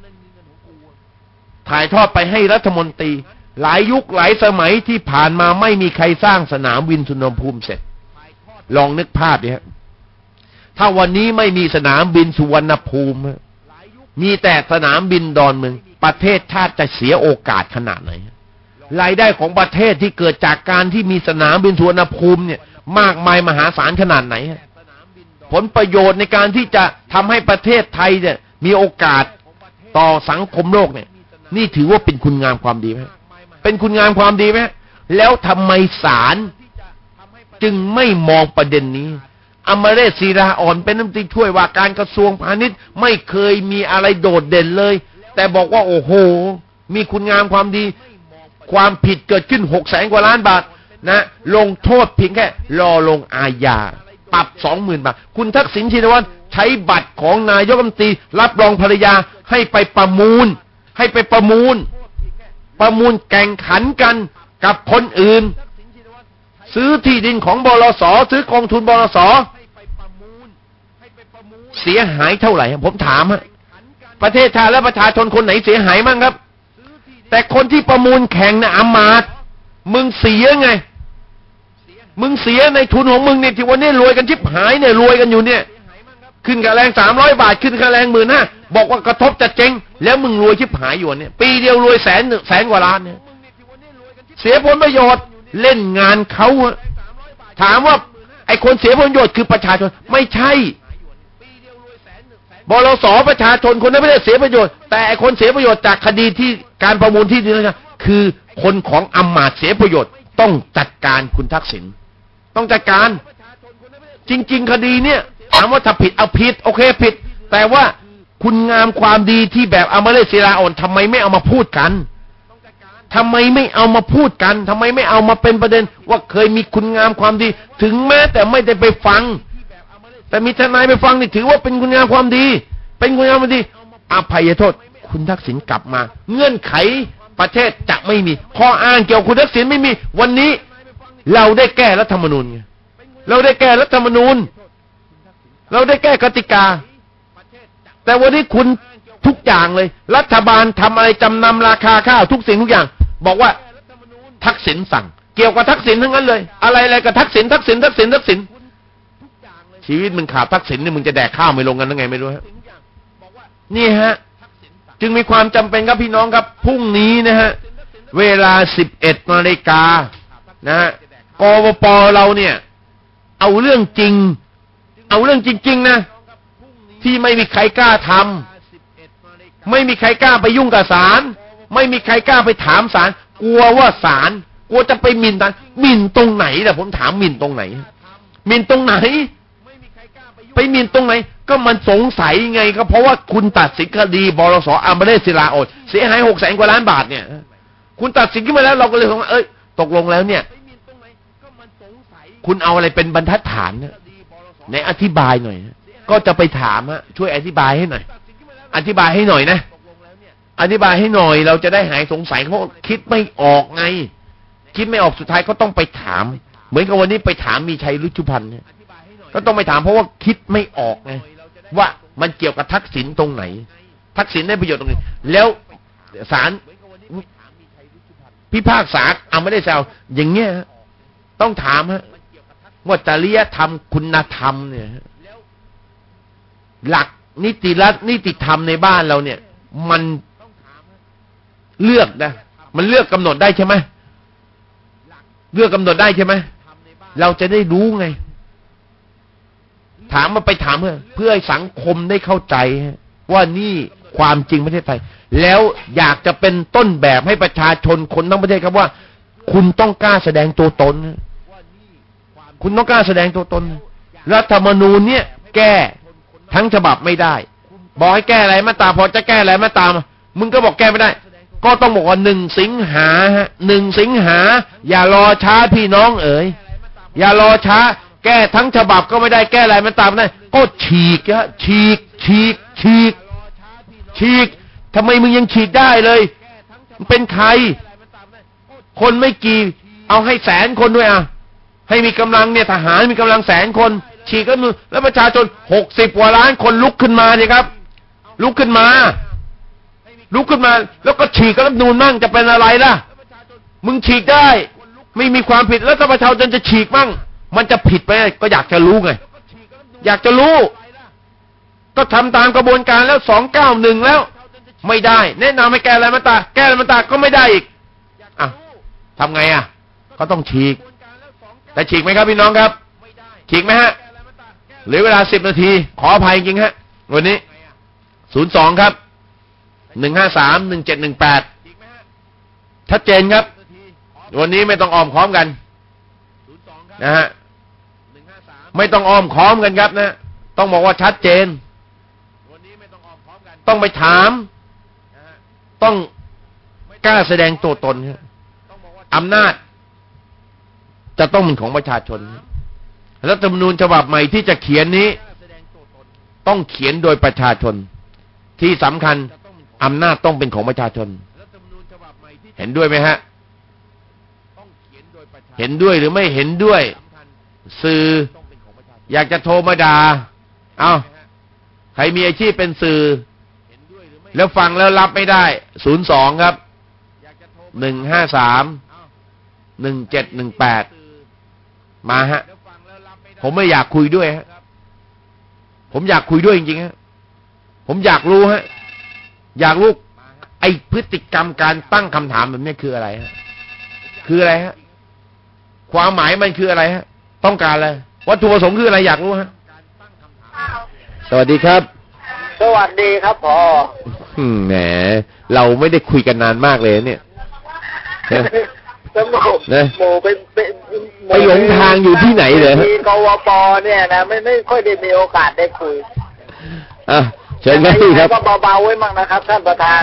ถ่ายทอดไปให้รัฐมนตรีหลายยุคหลายสมัยที่ผ่านมาไม่มีใครสร้างสนามบินสุวรรณภูมิเสร็จลองนึกภาพดิฮะถ้าวันนี้ไม่มีสนามบินสุวรรณภูมิมีแต่สนามบินดอนเมืองประเทศชาติจะเสียโอกาสขนาดไหนรายได้ของประเทศที่เกิดจากการที่มีสนามบินสุวรรณภูมิเนี่ยมากมายมหาศาลขนาดไหนผลประโยชน์ในการที่จะทำให้ประเทศไทยเนี่ยมีโอกาสต่อสังคมโลกเนี่ยนี่ถือว่าเป็นคุณงามความดีไหมเป็นคุณงามความดีไหมแล้วทำไมศาลจึงไม่มองประเด็นนี้อมเรศ ศิราอ่อนเป็นรัฐมนตรีช่วยว่าการกระทรวงพาณิชย์ไม่เคยมีอะไรโดดเด่นเลยแต่บอกว่าโอ้โหมีคุณงามความดีความผิดเกิดขึ้น600,000 กว่าล้านบาทนะลงโทษเพียงแค่รอลงอาญาปรับ 20,000 บาทคุณทักษิณชินวัตรใช้บัตรของนายกรัฐมนตรีรับรองภรรยาให้ไปประมูลแข่งขันกันกับคนอื่นซื้อที่ดินของบลส.ซื้อกองทุนบลส.เสียหายเท่าไหร่ผมถามฮะประเทศชาติและประชาชนคนไหนเสียหายมั่งครับแต่คนที่ประมูลแข่งนะอำมาตย์มึงเสียไงมึงเสียในทุนของมึงเนี่ยที่วันนี้รวยกันชิบหายเนี่ยรวยกันอยู่เนี่ยขึ้นค่าแรง300 บาทขึ้นค่าแรง 15,000บอกว่ากระทบจะเจ๊งแล้วมึงรวยชิบหายอยู่เนี่ยปีเดียวรวยแสนกว่าล้านเนี่ยเสียผลประโยชน์เล่นงานเขาถามว่าไอ้คนเสียผลประโยชน์คือประชาชนไม่ใช่บลส.ประชาชนคนนั้นไม่ได้เสียประโยชน์แต่ไอ้คนเสียประโยชน์จากคดีที่การประมูลที่ดินนะคือคนของอำมาตย์เสียประโยชน์ต้องจัดการคุณทักษิณต้องจัดการจริงๆคดีเนี่ยถามว่าถ้าผิดเอาผิดโอเคผิดแต่ว่าคุณงามความดีที่แบบอมเรศ ศิราอ่อนทำไมไม่เอามาพูดกันทำไมไม่เอามาพูดกันทำไมไม่เอามาเป็นประเด็นว่าเคยมีคุณงามความดีถึงแม้แต่ไม่ได้ไปฟังแต่มีทนายไปฟังนี่ถือว่าเป็นคุณงามความดีเป็นคุณงามความดีอภัยโทษคุณทักษิณกลับมาเงื่อนไขประเทศจะไม่มีข้ออ้างเกี่ยวกับคุณทักษิณไม่มีวันนี้เราได้แก้รัฐธรรมนูญไงเราได้แก้รัฐธรรมนูญเราได้แก้กติกาแต่วันนี้คุณทุกอย่างเลยรัฐบาลทำอะไรจำนำราคาข้าวทุกสิ่งทุกอย่างบอกว่าทักษิณสั่งเกี่ยวกับทักษิณทั้งนั้นเลยอะไรกับทักษิณชีวิตมึงขาดทักษิณนี่มึงจะแดกข้าวไม่ลงกันยังไงไม่รู้ฮะนี่ฮะจึงมีความจำเป็นครับพี่น้องครับพรุ่งนี้นะฮะเวลา 11 นาฬิกานะฮะกวป.เราเนี่ยเอาเรื่องจริงนะที่ไม่มีใครกล้าทำไม่มีใครกล้าไปยุ่งกับศาลไม่มีใครกล้าไปถามศาลกลัวว่าศาลกลัวจะไปหมิ่นศาลหมิ่นตรงไหนล่ะผมถามหมิ่นตรงไหนหมิ่นตรงไหนไปหมิ่นตรงไหนก็มันสงสัยไงก็เพราะว่าคุณตัดสินคดีบลส.อมเรศ ศิราอ่อนเสียหาย600,000 กว่าล้านบาทเนี่ยคุณตัดสินขึ้นมาแล้วเราก็เลยบอกว่าตกลงแล้วเนี่ยคุณเอาอะไรเป็นบรรทัดฐานเนี่ยไหนอธิบายหน่อยก็จะไปถามฮะช่วยอธิบายให้หน่อยอธิบายให้หน่อยนะอธิบายให้หน่อยเราจะได้หายสงสัยเพราะคิดไม่ออกไงคิดไม่ออกสุดท้ายก็ต้องไปถามเหมือนกับวันนี้ไปถามมีชัยฤชุพันธ์เนี่ยก็ต้องไปถามเพราะว่าคิดไม่ออกไงว่ามันเกี่ยวกับทักษิณตรงไหนทักษิณได้ประโยชน์ตรงไหนแล้วศาลพิพากษาไม่ได้แซวอย่างเงี้ยต้องถามฮะว่าจริยธรรมคุณธรรมเนี่ยหลักนิติรัฐนิติธรรมในบ้านเราเนี่ยมันเลือกนะมันเลือกกำหนดได้ใช่ไหมเลือกกำหนดได้ใช่ไหมเราจะได้รู้ไงถามมาไปถามเพื่อให้สังคมได้เข้าใจว่านี่ความจริงประเทศไทยแล้วอยากจะเป็นต้นแบบให้ประชาชนคนทั้งประเทศครับว่าคุณต้องกล้าแสดงตัวตนคุณต้องกล้าแสดงตัวตนรัฐธรรมนูญเนี่ยแก้ทั้งฉบับไม่ได้บอกให้แก้อะไรมาตราพอจะแก้อะไรมาตรามึงก็บอกแก้ไม่ได้ก็ต้องบอกว่า1 สิงหา1 สิงหาอย่ารอช้าพี่น้องเอ๋ยอย่ารอช้าแก้ทั้งฉบับก็ไม่ได้แก้อะไรมาตราไม่ได้ก็ฉีกทำไมมึงยังฉีกได้เลยเป็นใครคนไม่กี่เอาให้100,000 คนด้วยให้มีกำลังเนี่ยทหารมีกำลัง100,000 คนฉีกแล้วประชาชน60 กว่าล้านคนลุกขึ้นมาสิครับลุกขึ้นมาแล้วก็ฉีกรัฐธรรมนูญมั่งจะเป็นอะไรล่ะมึงฉีกได้ไม่มีความผิดแล้วถ้าประชาชนจะฉีกมั่งมันจะผิดไปก็อยากจะรู้ไงอยากจะรู้ก็ทำตามกระบวนการแล้ว291แล้วไม่ได้แนะนำให้แก้อะไรมาตราก็ไม่ได้อีกทำไงก็ต้องฉีกแต่ฉีกไหมครับพี่น้องครับฉีกไหมฮะเหลือเวลา10 นาทีขออภัยจริงฮะวันนี้02ครับ1531718ชัดเจนครับวันนี้ไม่ต้องอ้อมค้อมกันนะฮะไม่ต้องอ้อมค้อมกันครับนะต้องบอกว่าชัดเจนต้องไปถามต้องกล้าแสดงตัวตนครับอำนาจจะต้องเป็นของประชาชนรัฐธรรมนูญฉบับใหม่ที่จะเขียนนี้ต้องเขียนโดยประชาชนที่สำคัญอำนาจต้องเป็นของประชาชนเห็นด้วยไหมฮะเห็นด้วยหรือไม่เห็นด้วยสื่ออยากจะโทรมาด่าเอาใครมีอาชีพเป็นสื่อแล้วฟังแล้วรับไม่ได้02ครับ1531718มาฮะผมไม่อยากคุยด้วยฮะผมอยากคุยด้วยจริงๆฮะผมอยากรู้ฮะอยากรู้ไอ้พฤติกรรมการตั้งคำถามแบบนี้คืออะไรฮะคืออะไรฮะความหมายมันคืออะไรฮะต้องการอะไรวัตถุประสงค์คืออะไรอยากรู้ฮะสวัสดีครับสวัสดีครับพอแหมเราไม่ได้คุยกันนานมากเลยเนี่ยแล้วโมไปหลงทางอยู่ที่ไหนเลยมีกวปเนี่ยนะไม่ค่อยได้มีโอกาสได้คุยเชิญครับก็เบาๆไว้มั่งนะครับท่านประธาน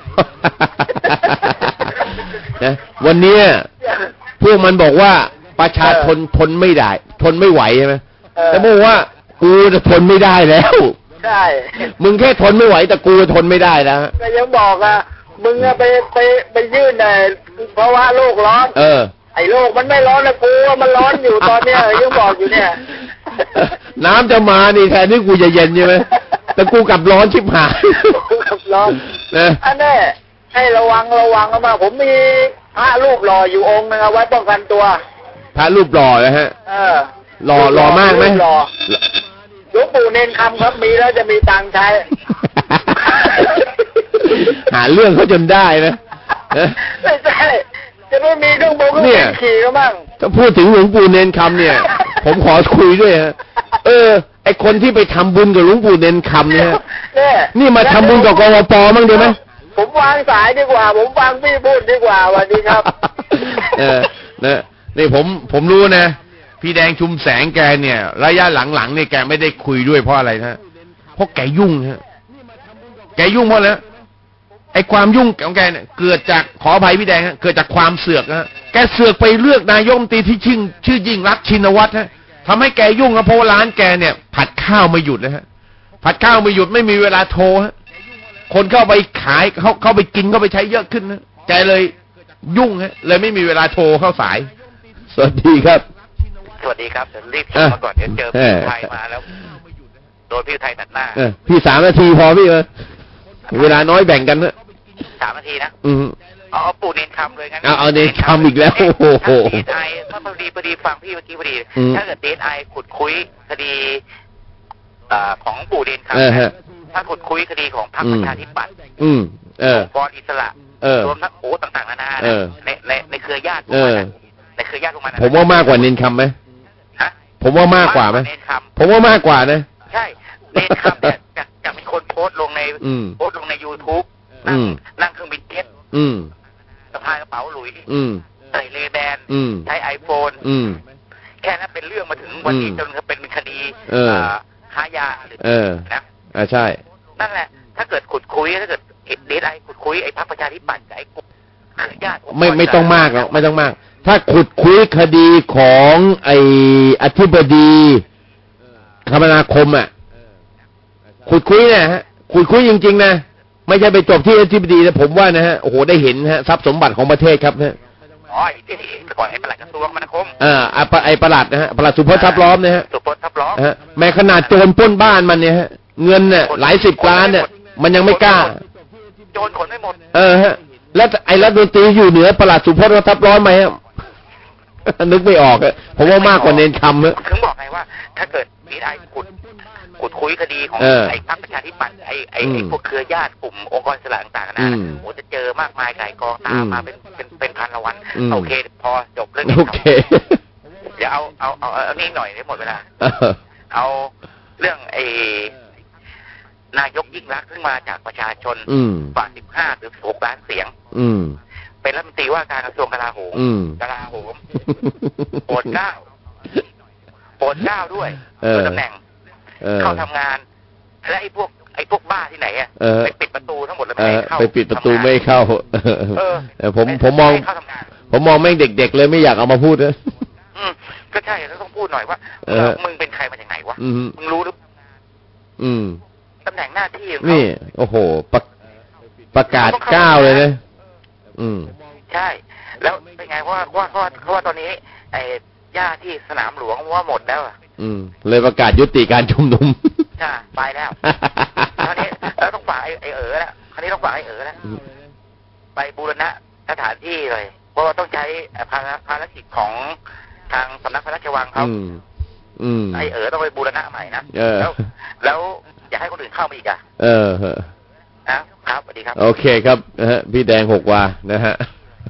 นะวันนี้พวกมันบอกว่าประชาชนทนไม่ได้ทนไม่ไหวใช่ไหมแต่บอกว่ากูจะทนไม่ได้แล้วใช่มึงแค่ทนไม่ไหวแต่กูทนไม่ได้แล้วก็ยังบอกมึงไปยื่นเพราะว่าโลกร้อนไอ้โลกมันไม่ร้อนนะกูว่ามันร้อนอยู่ตอนเนี้ยยังบอกอยู่เนี่ยน้ำจะมานี่แทนที่กูจะเย็นใช่ไหมแต่กูกลับร้อนชิบหายกลับร้อนนะอันนี้ให้ระวังมาผมมีพระรูปหล่ออยู่องค์นึงเอาไว้ป้องกันตัวพระรูปหล่อนะฮะหล่อมากไหมหล่อหลวงปู่เน้นคำครับมีแล้วจะมีตังค์ใช้หาเรื่องเขาจนได้นะไม่ใช่จะไม่มีเรื่องโบกเนี่ยขี่ก็มั่งถ้าพูดถึงหลวงปู่เน้นคำเนี่ยผมขอคุยด้วยฮะไอคนที่ไปทำบุญกับหลวงปู่เน้นคำเนี่ยนี่มาทำบุญกับกวปมั่งดีไหมผมวางสายดีกว่าผมฟังพี่พูดดีกว่าวันนี้ครับนี่ผมรู้นะพี่แดงชุมแสงแกเนี่ยระยะหลังๆเนี่ยแกไม่ได้คุยด้วยเพราะอะไรนะเพราะแกยุ่งฮะแกยุ่งเพราะอะไรไอ้ความยุ่งของแกเนี่ยเกิดจากขออภัยพี่แดงฮะเกิดจากความเสือกฮะแกเสือกไปเลือกนายกรัฐมนตรีที่ชื่อยิ่งรักษณ์ชินวัตรฮะทำให้แกยุ่งครับเพราะร้านแกเนี่ยผัดข้าวไม่หยุดนะฮะผัดข้าวไม่หยุดไม่มีเวลาโทรฮะคนเข้าไปขายเข้าไปกินเข้าไปใช้เยอะขึ้นนะแกเลยยุ่งฮะเลยไม่มีเวลาโทรเข้าสายสวัสดีครับสวัสดีครับเดี๋ยวรีบโทรมาก่อนเดี๋ยวเจอพี่ไทยมาแล้วโดนพี่ไทยตัดหน้าพี่3 นาทีพอพี่เวลาน้อยแบ่งกันนะ 3 นาทีนะเอาปู่เน้นคำเลยงั้นเอาเน้นคำอีกแล้วโอ้โหเดทไอถ้าพอดีฟังพี่เมื่อกี้พอดีถ้าเกิดเดทไอขุดคุยคดีของปู่เน้นคำถ้าขุดคุยคดีของพรรคประชาธิปัตย์องค์กรอิสระรวมทั้งต่างๆนานาในเครือญาติพวกมันในเครือญาติพวกมันผมว่ามากกว่าเน้นคำไหมผมว่ามากกว่าไหมผมว่ามากกว่านะใช่เน้นคำเนี่ยจะมีคนโพสต์ลงในYouTube นั่งเครื่องบินเจ็ตสะพายกระเป๋าหลุยใส่เลแบนใช้ไอโฟนแค่นั้นเป็นเรื่องมาถึงวันนี้จนเป็นคดีค้ายานะใช่นั่นแหละถ้าเกิดขุดคุยถ้าเกิดเดทไอขุดคุยไอ้พรรคประชาธิปัตย์ไอ้กลุ่มญาติไม่ต้องมากหรอกไม่ต้องมากถ้าขุดคุยคดีของไอ้อธิบดีคมนาคมขุดคุยเนี่ยฮะขุดคุยจริงๆนะไม่ใช่ไปจบที่อธิบดีนะผมว่านะฮะโอ้โหได้เห็นฮะทรัพย์สมบัติของประเทศครับนะที่ก่อนไอ้ปลัดกระทรวงคมนาคมไอ้ปลัดนะฮะปลัดสุพจน์ทับล้อมนะฮะสุพจน์ทับล้อมแม้ขนาดโจรปล้นบ้านมันเนี่ยฮะเงินเนี่ยหลาย10 ล้านเนี่ยมันยังไม่กล้าโจรขนไม่หมดฮะแล้วไอ้รัฐมนตรีอยู่เหนือปลัดสุพจน์ทับล้อมไหมฮะนึกไม่ออกผมว่ามากกว่าเน้นคำเลยถึงบอกไงว่าถ้าเกิดมีไอ้ขุดคุยคดีของไอ้พรรคประชาธิปัตย์ไอ้พวกเครือญาติกลุ่มองค์กรอิสระต่างๆนะโอ้จะเจอมากมายไก่กองตามมาเป็นพันละวันโอเคพอจบเรื่องนี้ครับเดี๋ยวเอานี่หน่อยได้หมดเวลาเอาเรื่องไอ้นายกยิ่งรักษณ์ขึ้นมาจากประชาชนกว่า15 หรือ 16 ล้านเสียงเป็นรัฐมนตรีว่าการกระทรวงกลาโหมโปรดเกล้าโปรดเกล้าด้วยตำแหน่งเข้าทำงานและไอ้พวกบ้าที่ไหนอ่ะไปปิดประตูทั้งหมดเลยไม่ให้เข้าไปปิดประตูไม่เข้าผมมองแม่งเด็กๆเลยไม่อยากเอามาพูดนะก็ใช่แล้วต้องพูดหน่อยว่ามึงเป็นใครมาจากไหนวะมึงรู้หรือตำแหน่งหน้าที่นี่โอ้โหประกาศก้าวเลยนะใช่แล้วเป็นไงว่าตอนนี้ไอ้หญ้าที่สนามหลวงว่าหมดแล้วเลยประกาศยุติการชุมนุมใช่ไปแล้วคราวนี้แล้วต้องฝากไอ้แล้วคราวนี้ต้องฝากไอ้แล้วไปบูรณะสถานที่เลยเพราะว่าต้องใช้ภารกิจของทางสำนักพระราชวังเขาไอ้ต้องไปบูรณะใหม่นะแล้วอย่าให้คนอื่นเข้ามาอีกครับสวัสดีครับโอเคครับพี่แดง6 วานะฮะ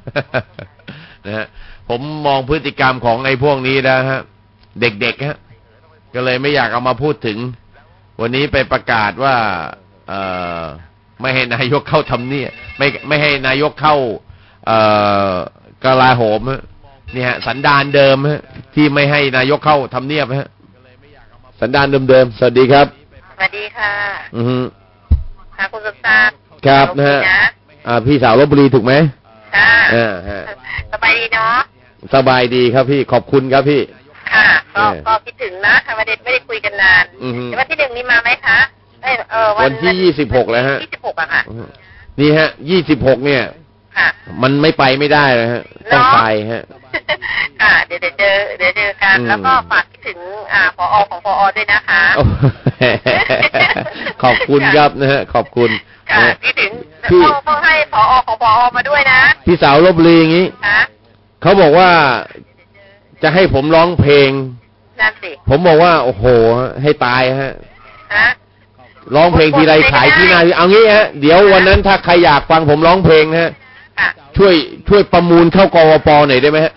ผมมองพฤติกรรมของไอ้พวกนี้นะฮะเด็กๆฮะก็เลยไม่อยากเอามาพูดถึงวันนี้ไปประกาศว่าไม่ให้นายกเข้าทำเนียบไม่ให้นายกเข้ากลาโหมนี่ฮะสันดานเดิมฮะที่ไม่ให้นายกเข้าทำเนียบฮะสันดานเดิมๆสวัสดีครับสวัสดีค่ะค่ะคุณสุตาครับนะฮะพี่สาวลพบุรีถูกไหมค่ะสบายดีเนาะสบายดีครับพี่ขอบคุณครับพี่ค่ะก็คิดถึงนะไม่ได้คุยกันนานแต่วันที่1นี้มาไหมคะวันที่26แล้วฮะ 26อะค่ะนี่ฮะ26เนี่ยมันไม่ไปไม่ได้เลยฮะต้องไปฮะเดี๋ยวเจอกันแล้วก็ฝากคิดถึงผอ.ของผอ.ด้วยนะคะขอบคุณครับนะฮะขอบคุณคิดถึงพ่อให้ผอ.ของผอ.มาด้วยนะพี่สาวลพบุรีอย่างนี้เขาบอกว่าจะให้ผมร้องเพลงนั่นสิผมบอกว่าโอ้โหให้ตายฮะร้องเพลงทีไรขายที่หน้าเอางี้ฮะเดี๋ยววันนั้นถ้าใครอยากฟังผมร้องเพลงนะฮะช่วยประมูลเข้ากวป.หน่อยได้ไหมฮะ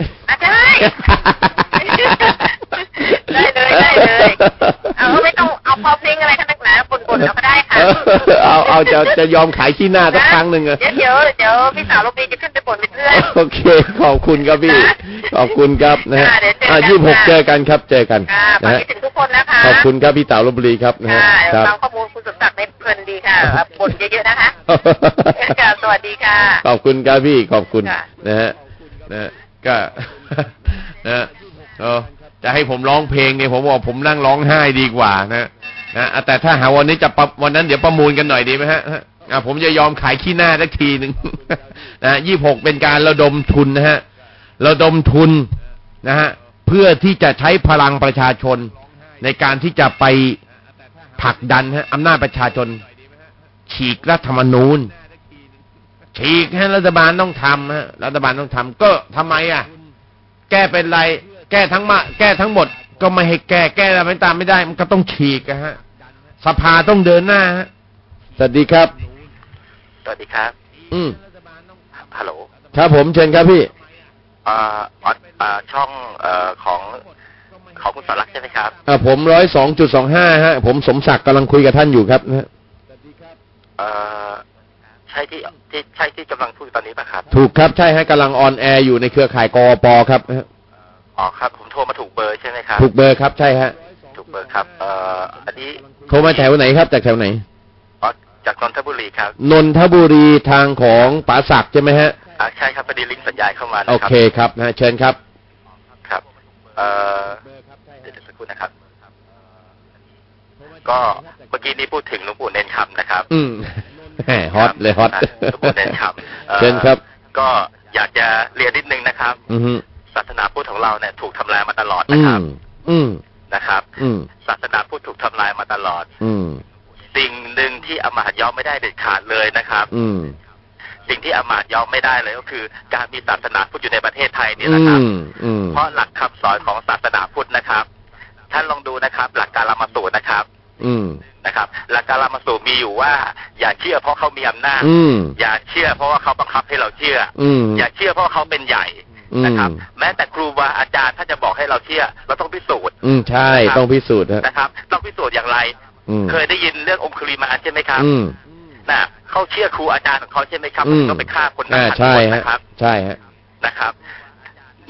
ได้เลยเอาไม่ต้องเอาพอเพลงอะไรทั้งนั้นบ่นๆเอาก็ได้ค่ะเอาจะยอมขายขี้หน้าสักครั้งหนึ่งอะเดี๋ยวพี่สาวลพบุรีจะขึ้นไปบ่นเป็นเพื่อนโอเคขอบคุณครับพี่ขอบคุณครับนะฮะ26เจอกันครับเจอกันนะฮะถึงทุกคนนะคะขอบคุณครับพี่สาวลพบุรีครับนะฮะฟังข้อมูลคุณสมศักดิ์ได้เพลินดีค่ะบ่นเยอะๆนะคะสวัสดีค่ะขอบคุณครับพี่ขอบคุณนะฮะก็นะจะให้ผมร้องเพลงเนี่ยผมบอกผมนั่งร้องไห้ดีกว่านะแต่ถ้าหาวันนี้วันนั้นเดี๋ยวประมูลกันหน่อยดีไหมฮะผมจะยอมขายขี้หน้าสักทีหนึ่งนะ26เป็นการระดมทุนนะฮะระดมทุนนะฮะเพื่อที่จะใช้พลังประชาชนในการที่จะไปผลักดันฮะอำนาจประชาชนฉีกรัฐธรรมนูญฉีกให้รัฐบาลต้องทำฮะรัฐบาลต้องทำก็ทำไมแก้เป็นไรแก้ทั้งหมดก็ไม่ให้แก้อะไรไม่ตามไม่ได้มันก็ต้องฉีกฮะสภาต้องเดินหน้าฮะสวัสดีครับสวัสดีครับฮัลโหลครับผมเชิญครับพี่ช่องของคุณสลักใช่ไหมครับผม102.25ฮะผมสมศักดิ์กำลังคุยกับท่านอยู่ครับนะฮะใช่ที่กำลังพูดตอนนี้ป่ะครับถูกครับใช่ฮะกำลังออนแอร์อยู่ในเครือข่ายกอปครับอ๋อครับผมโทรมาถูกเบอร์ใช่ไหมครับถูกเบอร์ครับใช่ฮะถูกเบอร์ครับอันนี้โทรมาแถวไหนครับจากแถวไหนจากนนทบุรีครับนนทบุรีทางของป๋าศักดิ์ใช่ไหมฮะใช่ครับพอดีลิงก์สัญญาณเข้ามาโอเคครับนะเชิญครับครับเดี๋ยวสักครู่นะครับก็เมื่อกี้นี้พูดถึงหลวงปู่เนนคำนะครับฮอตเลยฮอตหลวงปู่เนนคำเชิญครับก็อยากจะเรียนนิดนึงนะครับศาสนาพุทธของเราเนี่ยถูกทำลายมาตลอดนะครับนะครับศาสนาพุทธถูกทำลายมาตลอดสิ่งหนึ่งที่อมาตย์ยอมไม่ได้เด็ดขาดเลยนะครับสิ่งที่อมาตย์ยอมไม่ได้เลยก็คือการมีศาสนาพุทธอยู่ในประเทศไทยนี่แหละครับเพราะหลักคำสอนของศาสนาพุทธนะครับท่านลองดูนะครับหลักการละมาสูตรนะครับนะครับหลักการละมาสูตรมีอยู่ว่าอย่าเชื่อเพราะเขามีอำนาจอย่าเชื่อเพราะว่าเขาบังคับให้เราเชื่ออย่าเชื่อเพราะเขาเป็นใหญ่นะครับแม้แต่ครูบาอาจารย์ถ้าจะบอกให้เราเชื่อเราต้องพิสูจน์ใช่ต้องพิสูจน์นะครับต้องพิสูจน์อย่างไรเคยได้ยินเรื่ององคุลิมานใช่ไหมครับนะเขาเชื่อครูอาจารย์ของเขาใช่ไหมครับก็ไปฆ่าคนนั้นใช่นะครับใช่ฮะนะครับ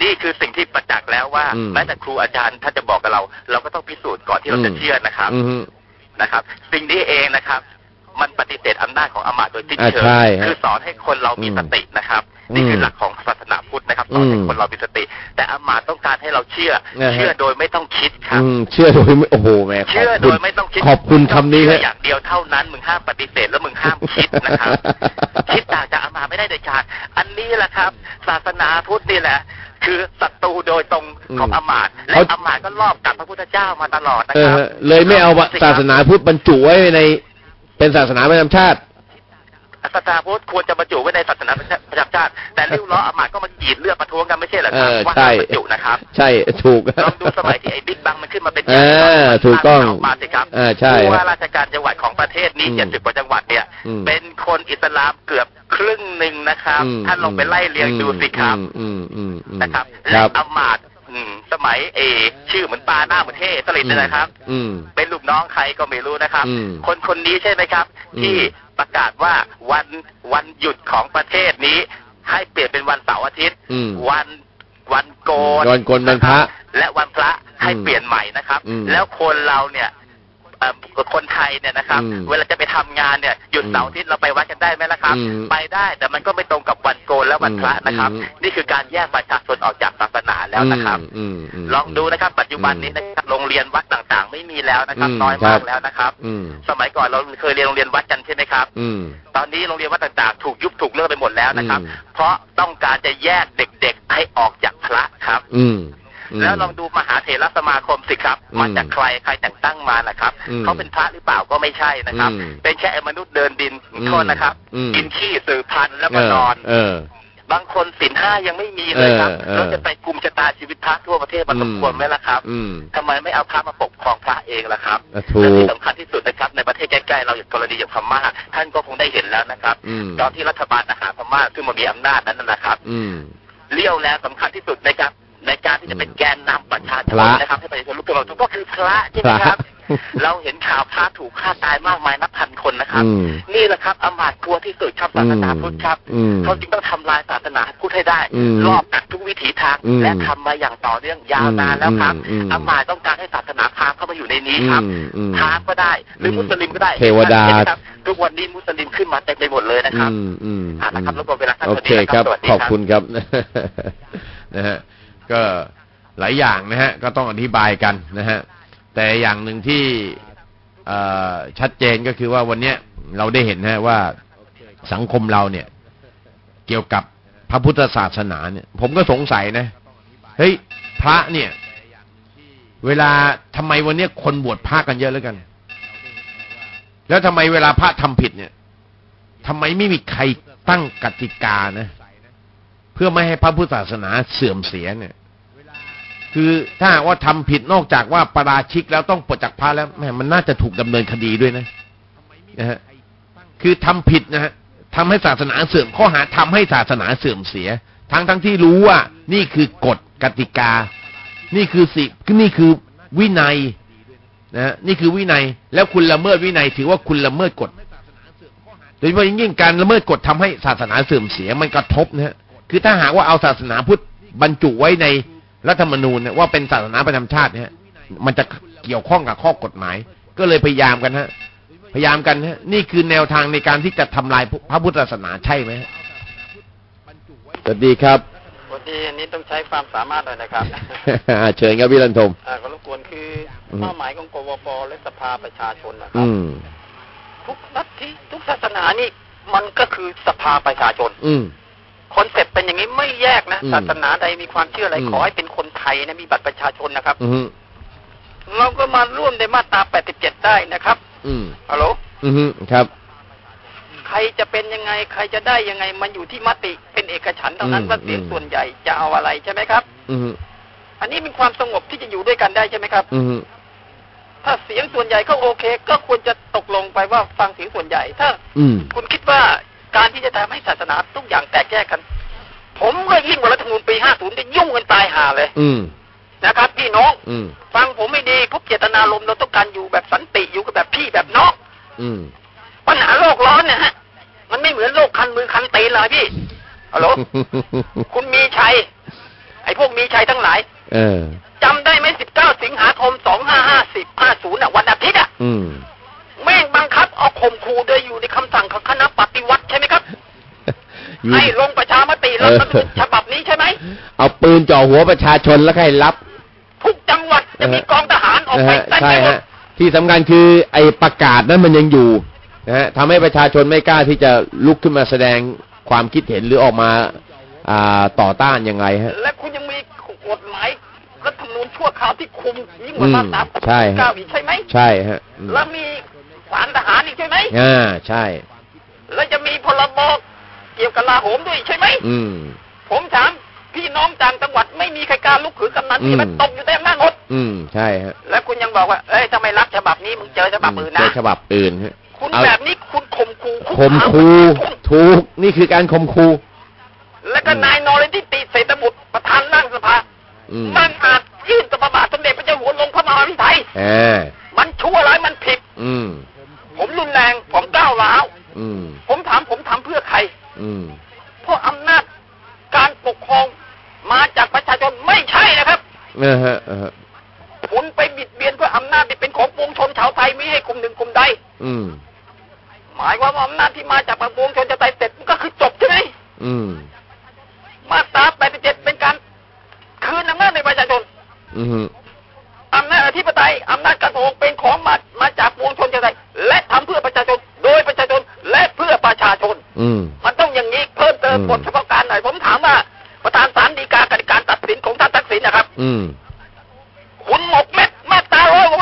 นี่คือสิ่งที่ประจักษ์แล้วว่าแม้แต่ครูอาจารย์ถ้าจะบอกกับเราก็ต้องพิสูจน์ก่อนที่เราจะเชื่อนะครับนะครับ สิ่งนี้เองนะครับมันปฏิเสธอำนาจของอำมาตย์โดยสิ้นเชิงคือสอนให้คนเรามีสตินะครับนี่คือหลักของศาสนาพุทธนะครับสอนให้คนเรามีสติแต่อำมาตย์ต้องการให้เราเชื่อโดยไม่ต้องคิดครับเชื่อโดยไม่โอ้โหแม่เชื่อโดยไม่ต้องคิดขอบคุณคำนี้อย่างเดียวเท่านั้นมึงห้ามปฏิเสธแล้วมึงห้ามคิดนะครับคิดต่างจากอำมาตย์ไม่ได้เด็ดขาดอันนี้แหละครับศาสนาพุทธนี่แหละคือศัตรูโดยตรงของอำมาตย์และอำมาตย์ก็ลอบกับพระพุทธเจ้ามาตลอดนะครับเลยไม่เอาศาสนาพุทธบรรจุไว้ในเป็นศาสนาประจำชาติศาสนาพุทธควรจะบรรจุไว้ในศาสนาประจำชาติแต่ริ้วล้ออำมาตย์ก็มากรีดเลือดประท้วงกันไม่ใช่เหรอครับว่าบรรจุนะครับใช่ถูกลองดูสมัยที่ไอ้บิ๊กบังมันขึ้นมาเป็นถูกต้องมาสิครับใช่ว่าราชการจังหวัดของประเทศนี้70 กว่าจังหวัดเนี่ยเป็นคนอิสลามเกือบครึ่งหนึ่งนะครับท่านลองไปไล่เรียงดูสิครับนะครับและอำมาตย์สมัยชื่อเหมือนปลาหน้าเหมือนเทสลิดเลยนะครับเป็นลูกน้องใครก็ไม่รู้นะครับคนนี้ใช่ไหมครับที่ประกาศว่าวันหยุดของประเทศนี้ให้เปลี่ยนเป็นวันเสาร์อาทิตย์วันโกนวันพระและวันพระให้เปลี่ยนใหม่นะครับแล้วคนเราเนี่ยคนไทยเนี่ยนะครับเวลาจะไปทำงานเนี่ยหยุดเสาร์อาทิตย์เราไปวัดกันได้ไหมล่ะครับไปได้แต่มันก็ไม่ตรงกับวันโกนและวันพระนะครับนี่คือการแยกประชาชนออกจากศาสนาแล้วนะครับลองดูนะครับปัจจุบันนี้นะครับโรงเรียนวัดต่างๆไม่มีแล้วนะครับน้อยมากแล้วนะครับสมัยก่อนเราเคยเรียนโรงเรียนวัดกันใช่ไหมครับตอนนี้โรงเรียนวัดต่างๆถูกยุบถูกเลิกไปหมดแล้วนะครับเพราะต้องการจะแยกเด็กๆให้ออกจากพระครับแล้วลองดูมหาเถรสมาคมสิครับมาจากใครแต่งตั้งมานะครับเขาเป็นพระหรือเปล่าก็ไม่ใช่นะครับเป็นแค่มนุษย์เดินดินโทษนะครับกินขี้สืบพันธุ์แล้วก็นอนบางคนศีล 5ยังไม่มีเลยครับเราจะไปกุมชะตาชีวิตพระทั่วประเทศมันสมควรไหมล่ะครับทำไมไม่เอาพระมาปกครองพระเองล่ะครับและที่สำคัญที่สุดนะครับในประเทศใกล้ๆเราอย่างกรณีอย่างพม่าท่านก็คงได้เห็นแล้วนะครับตอนที่รัฐบาลทหารพม่าขึ้นมามีอำนาจนั้นนะครับเลี้ยวแล้วสำคัญที่สุดในการที่จะเป็นแกนนำประชาชนนะครับให้ประชาชนรู้ตัวเราก็คือพระใช่ไหมครับเราเห็นข่าวพระถูกฆ่าตายมากมายนับพันคนนะครับนี่แหละครับอำมาตย์กลัวที่สุดครับศาสนาพุทธครับเขาจึงต้องทำลายศาสนาพุทธให้ได้รอบกัดทุกวิถีทางและทำมาอย่างต่อเนื่องยาวนานแล้วครับอำมาตย์ต้องการให้ศาสนาพราหมณ์เข้ามาอยู่ในนี้ครับพราหมณ์ก็ได้หรือมุสลิมก็ได้เทวดาทุกวันนี้มุสลิมขึ้นมาเต็มไปหมดเลยนะครับนะครับแล้วก็เวลาโอเคครับขอบคุณครับนะฮะก็หลายอย่างนะฮะก็ต้องอธิบายกันนะฮะแต่อย่างหนึ่งที่ชัดเจนก็คือว่าวันนี้เราได้เห็นนะว่าสังคมเราเนี่ยเกี่ยวกับพระพุทธศาสนาเนี่ยผมก็สงสัยนะเฮ้ยพระเนี่ยเวลาทำไมวันนี้คนบวชพระกันเยอะแล้วกันแล้วทำไมเวลาพระทำผิดเนี่ยทำไมไม่มีใครตั้งกติกานะเพื่อไม่ให้พระพุทธศาสนาเสื่อมเสียเนี่ยคือถ้าว่าทำผิดนอกจากว่าปาราชิกแล้วต้องปลดจากพระแล้วแม่มันน่าจะถูกดำเนินคดีด้วยนะฮะคือทำผิดนะฮะทำให้ศาสนาเสื่อมข้อหาทำให้ศาสนาเสื่อมเสียทั้งที่รู้ว่านี่คือกฎกติกานี่คือนี่คือวินัยนะนี่คือวินัยแล้วคุณละเมิดวินัยถือว่าคุณละเมิดกฎโดยเฉพาะยิ่งการละเมิดกฎทำให้ศาสนาเสื่อมเสียมันกระทบนะฮะคือถ้าหากว่าเอาศาสนาพุทธบรรจุไว้ในรัฐธรรมนูญเนี่ยว่าเป็นศาสนาประจำชาติเนี่ยมันจะเกี่ยวข้องกับข้อกฎหมายก็เลยพยายามกันฮะนี่คือแนวทางในการที่จะทำลายพระพุทธศาสนาใช่ไหมสวัสดีครับสวัสดีอันนี้ต้องใช้ความสามารถหน่อยนะครับเชิญครับพี่รันทมก็รบกวนคือเป้าหมายของกวป.และสภาประชาชนนะครับทุกลัทธิทุกศาสนานี่มันก็คือสภาประชาชนคอนเซ็ปต์เป็นอย่างนี้ไม่แยกนะศาสนาใดมีความเชื่ออะไรขอให้เป็นคนไทยนะมีบัตรประชาชนนะครับเราก็มาร่วมในมาตรา87ได้นะครับฮัลโหลครับใครจะเป็นยังไงใครจะได้ยังไงมันอยู่ที่มติเป็นเอกฉันท์เท่านั้นว่าเสียงส่วนใหญ่จะเอาอะไรใช่ไหมครับอันนี้เป็นความสงบที่จะอยู่ด้วยกันได้ใช่ไหมครับถ้าเสียงส่วนใหญ่ก็โอเคก็ควรจะตกลงไปว่าฟังเสียงส่วนใหญ่ถ้าคุณคิดว่าการที่จะทำให้ศาสนาทุกอย่างแตกแยกกันผมก็ยิ่งกว่ารัฐธรรมนูญปี50จะยุ่งกันตายห่าเลยนะครับพี่น้องฟังผมไม่ดีพวกเจตนารมณ์เราต้องการอยู่แบบสันติอยู่กับแบบพี่แบบน้องปัญหาโลกร้อนเนี่ยฮะมันไม่เหมือนโลกคันมือคันตีนเลยพี่ฮัลโหลคุณมีชัยไอ้พวกมีชัยทั้งหลายจำได้ไหม19 สิงหาคม 2550วันอาทิตย์แม่งบังคับเอาข่มขู่โดยอยู่ในคำสั่งของคณะปฏิวัติใช่ไหมครับให้ลงประชามติรัฐธรรมนูญฉบับนี้ใช่ไหมเอาปืนจ่อหัวประชาชนแล้วให้รับทุกจังหวัดจะมีกองทหารออกไปใช่ฮะที่สำคัญคือไอ้ประกาศนั้นมันยังอยู่นะฮะทำให้ประชาชนไม่กล้าที่จะลุกขึ้นมาแสดงความคิดเห็นหรือออกมาต่อต้านยังไงฮะและคุณยังมีกฎหมายรัฐธรรมนูญชั่วคราวที่คุมยิ่งกว่ามาตรา9อีกใช่ไหมใช่ฮะแล้วมีศาลทหารอีกใช่ไหมใช่แล้วจะมีพรบเกี่ยวกับกลาโหมด้วยใช่ไหมผมถามพี่น้องต่างจังหวัดไม่มีใครกล้าลุกขืนกำนันที่มันตกอยู่แต่หน้าหมดใช่ฮะแล้วคุณยังบอกว่าเอ้ยทำไมรับฉบับนี้มึงเจอฉบับอื่นนะเจอฉบับอื่นฮะคุณแบบนี้คุณข่มขู่ถูกนี่คือการข่มขู่แล้วก็นายนรทิติเศรษฐบุตรประธานร่างสภามันอาจยื่นต่อพระบาทสมเด็จพระเจ้าอยู่หัวลงพระมหาวิทยมันชั่วร้ายมันผิดผมรุนแรงผมก้าวร้าวผมถามผมทำเพื่อใครเพราะอำนาจการปกครองมาจากประชาชนไม่ใช่นะครับคุณไปบิดเบียนเพื่ออำนาจที่เป็นของปวงชนชาวไทยไม่ให้กลุ่มหนึ่งกลุ่มใดหมายความว่าอำนาจที่มาจากปวงชนชาวไทยเสร็จก็คือจบใช่ไหมมาตรา87เป็นการคืนอำนาจในประชาชนอำนาจอธิปไตยอำนาจการปกครองเป็นของมาจากปวงชนชาวไทยและทำเพื่อประชาชนโดยประชาชนและเพื่อประชาชนมันต้องอย่างนี้เพิ่มเติมบทเฉพาะการหน่อยผมถามว่าประธานศาลฎีกาการตัดสินของท่านทักษิณนะครับคุณหมกเม็ดมาตรา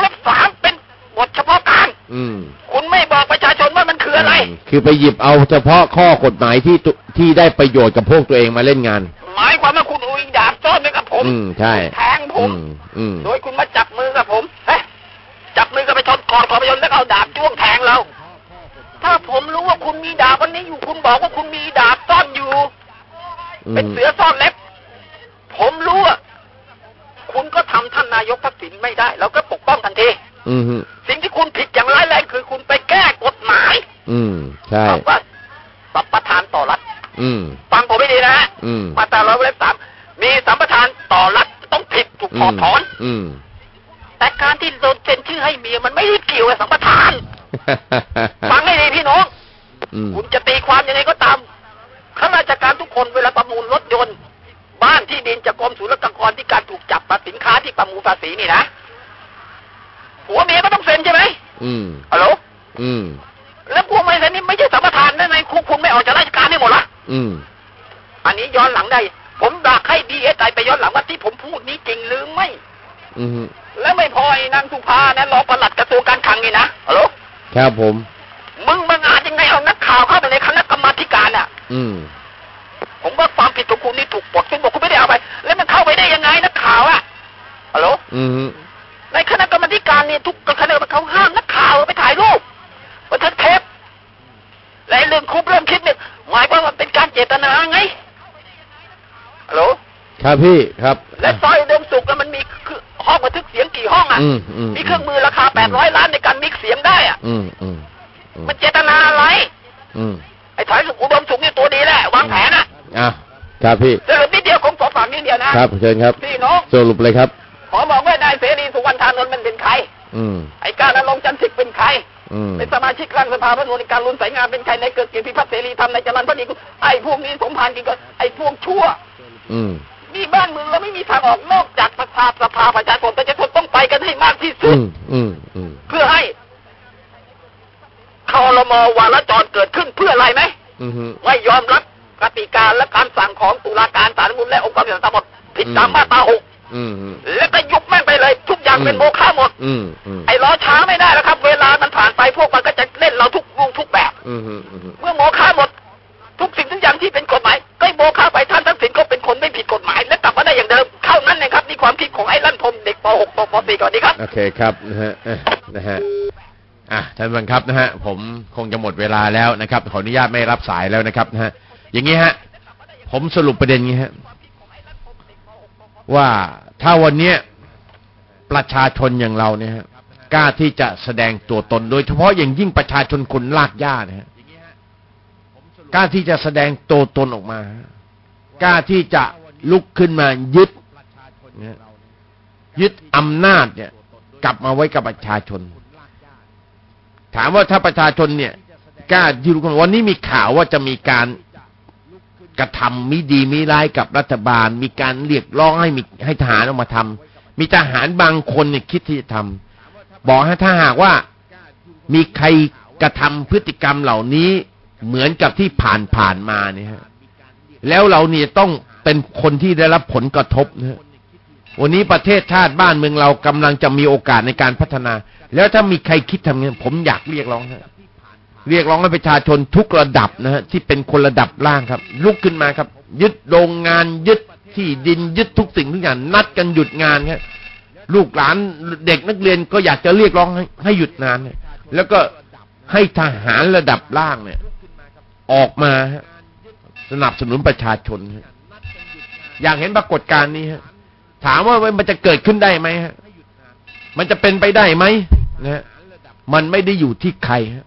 163เป็นบทเฉพาะการคุณไม่บอกประชาชนว่ามันคืออะไรคือไปหยิบเอาเฉพาะข้อกฎหมายที่ได้ประโยชน์กับพวกตัวเองมาเล่นงานหมายความว่าคุณอุ้ยดาบซ่อนไว้กับผมใช่แทงผมโดยคุณมาจับมือกับผมจับมือกับไปชนกอดขอประโยชน์แล้วเอาดาบจ้วงแทงเราถ้าผมรู้ว่าคุณมีดาบวันนี้อยู่คุณบอกว่าคุณมีดาบซ่อนอยู่เป็นเสือซ่อนเล็บผมรู้ว่าคุณก็ทำท่านนายกทักษิณไม่ได้เราก็ปกป้องทันทีสิ่งที่คุณผิดอย่างร้ายแรงคือคุณไปแก้กฎหมายใช่ว่าสัมปทานต่อรัฐฟังผมไม่ดีนะฮะมาตรา163มีสัมปทานต่อรัฐต้องผิดถูกถอดถอนแต่การที่โดนเซ็นชื่อให้เมียมันไม่ได้เกี่ยวกับสัมปทานฟังให้ดีพี่น้องคุณจะตีความยังไงก็ตามข้าราชการทุกคนเวลาประมูลรถยนต์บ้านที่ดินจากกรมศุลกากรที่การถูกจับสินค้าที่ประมูลภาษีนี่นะผัวเมียก็ต้องเซ็นใช่ไหมฮัลโหลแล้วพวกไม่เซ็นนี่ไม่ใช่สัมปทานได้ไงคุณไม่ออกจากราชการได้หมดละอันนี้ย้อนหลังได้ผมอยากให้DSIไปย้อนหลังว่าที่ผมพูดนี้จริงหรือไม่แล้วไม่พอไอ้นางสุภานะรองปลัดกระทรวงการคลังนี่นะฮัลโหลครับผมมึงบังอาจยังไงเอานักข่าวเข้าไปในคณะกรรมาธิการอ่ะผมว่าความผิดของคุณนี่ถูกปลดคุณบอกคุณไม่ได้เอาไปแล้วมันเข้าไปได้ยังไงนักข่าวอ่ะฮัลโหลในคณะกรรมาธิการนี่ทุกคณะเขาห้ามนักข่าวไปถ่ายรูปบันทึกเทปและเรื่องคุบเรื่องคิดเนี่ยหมายความว่าเป็นการเจตนาไงฮัลโหลครับพี่ครับและซอยอุดมสุขแล้วมันมีห้องบันทึกเสียงกี่ห้องอ่ะมีเครื่องมือราคา800 ล้านในการมิกเสียงได้อ่ะมันเจตนาอะไรไอ้ถอยสุขอุดมสุขนี่ตัวดีแหละวางแผนอ่ะครับพี่สรุปนิดเดียวผมขอฝากนิดเดียวนะครับเชิญครับพี่น้องสรุปเลยครับขอบอกว่านายเสรีสุวรรณชานนท์มันเป็นใครไอ้การณรงค์จันทร์ศิษย์เป็นใครเป็นสมาชิกร่างสภาผู้แทนการรุนสายงานเป็นใครในเกิดเกียรติพิพัฒน์เสรีธรรมในจรัญพอดีไอ้พวกนี้สมภารกินก็ไอ้พวกชั่วนี่บ้านเมืองเราไม่มีทางออกนอกจากสภาประชาชนประชาชนต้องไปกันให้มากที่สุดเพื่อให้ครม.วาระจรเกิดขึ้นเพื่ออะไรไหมไม่ยอมรับกติกาและการสั่งของตุลาการศาลรัฐธรรมนูญและองค์กรอิสระทั้งหมดผิดตามมาตรา6แล้วก็ยุบแม่งไปเลยทุกอย่างเป็นโมฆะหมดไอ้รอช้าไม่ได้แล้วครับเวลามันผ่านไปพวกมันก็จะเล่นเราทุกแบบเมื่อโมฆะหมดทุกสิ่งทุกอย่างที่เป็นกฎหมายก็โมฆะไปท่านทักษิณก็เป็นคนไม่ผิดกฎหมายและกลับมาได้อย่างเดิมเท่านั้นเองครับนี่ความคิดของไอ้ลั่นทมเด็กป .6 ป .4 ก่อนดีครับโอเคครับนะฮะท่านผู้ชมครับนะฮะผมคงจะหมดเวลาแล้วนะครับขออนุญาตไม่รับสายแล้วนะครับนะฮะอย่างนี้ฮะผมสรุปประเด็นนี้ฮะว่าถ้าวันนี้ประชาชนอย่างเราเนี่ยกล้าที่จะแสดงตัวตนโดยเฉพาะอย่างยิ่งประชาชนคนลากหญ้าเนี่ยกล้าที่จะแสดงตัวตนออกมากล้าที่จะลุกขึ้นมายึดอำนาจเนี่ยกลับมาไว้กับประชาชนถามว่าถ้าประชาชนเนี่ยกล้ายืนวันนี้มีข่าวว่าจะมีการกระทำมิดีมิร้ายกับรัฐบาลมีการเรียกร้องให้ทหารออกมาทำมีทหารบางคนเนี่ยคิดที่จะทำบอกให้ถ้าหากว่ามีใครกระทำพฤติกรรมเหล่านี้เหมือนกับที่ผ่านมาเนี่ยฮะแล้วเราเนี่ยต้องเป็นคนที่ได้รับผลกระทบนะวันนี้ประเทศชาติบ้านเมืองเรากำลังจะมีโอกาสในการพัฒนาแล้วถ้ามีใครคิดทำเงี้ยผมอยากเรียกร้องให้ประชาชนทุกระดับนะฮะที่เป็นคนระดับล่างครับลุกขึ้นมาครับยึดโรงงานยึดที่ดินยึดทุกสิ่งทุกอย่างนัดกันหยุดงานครับลูกหลานเด็กนักเรียนก็อยากจะเรียกร้องให้หยุดงานแล้วก็ให้ทหารระดับล่างเนี่ยออกมาสนับสนุนประชาชนอยากเห็นปรากฏการณ์นี้ฮะถามว่ามันจะเกิดขึ้นได้ไหมฮะมันจะเป็นไปได้ไหมนะมันไม่ได้อยู่ที่ใครฮะ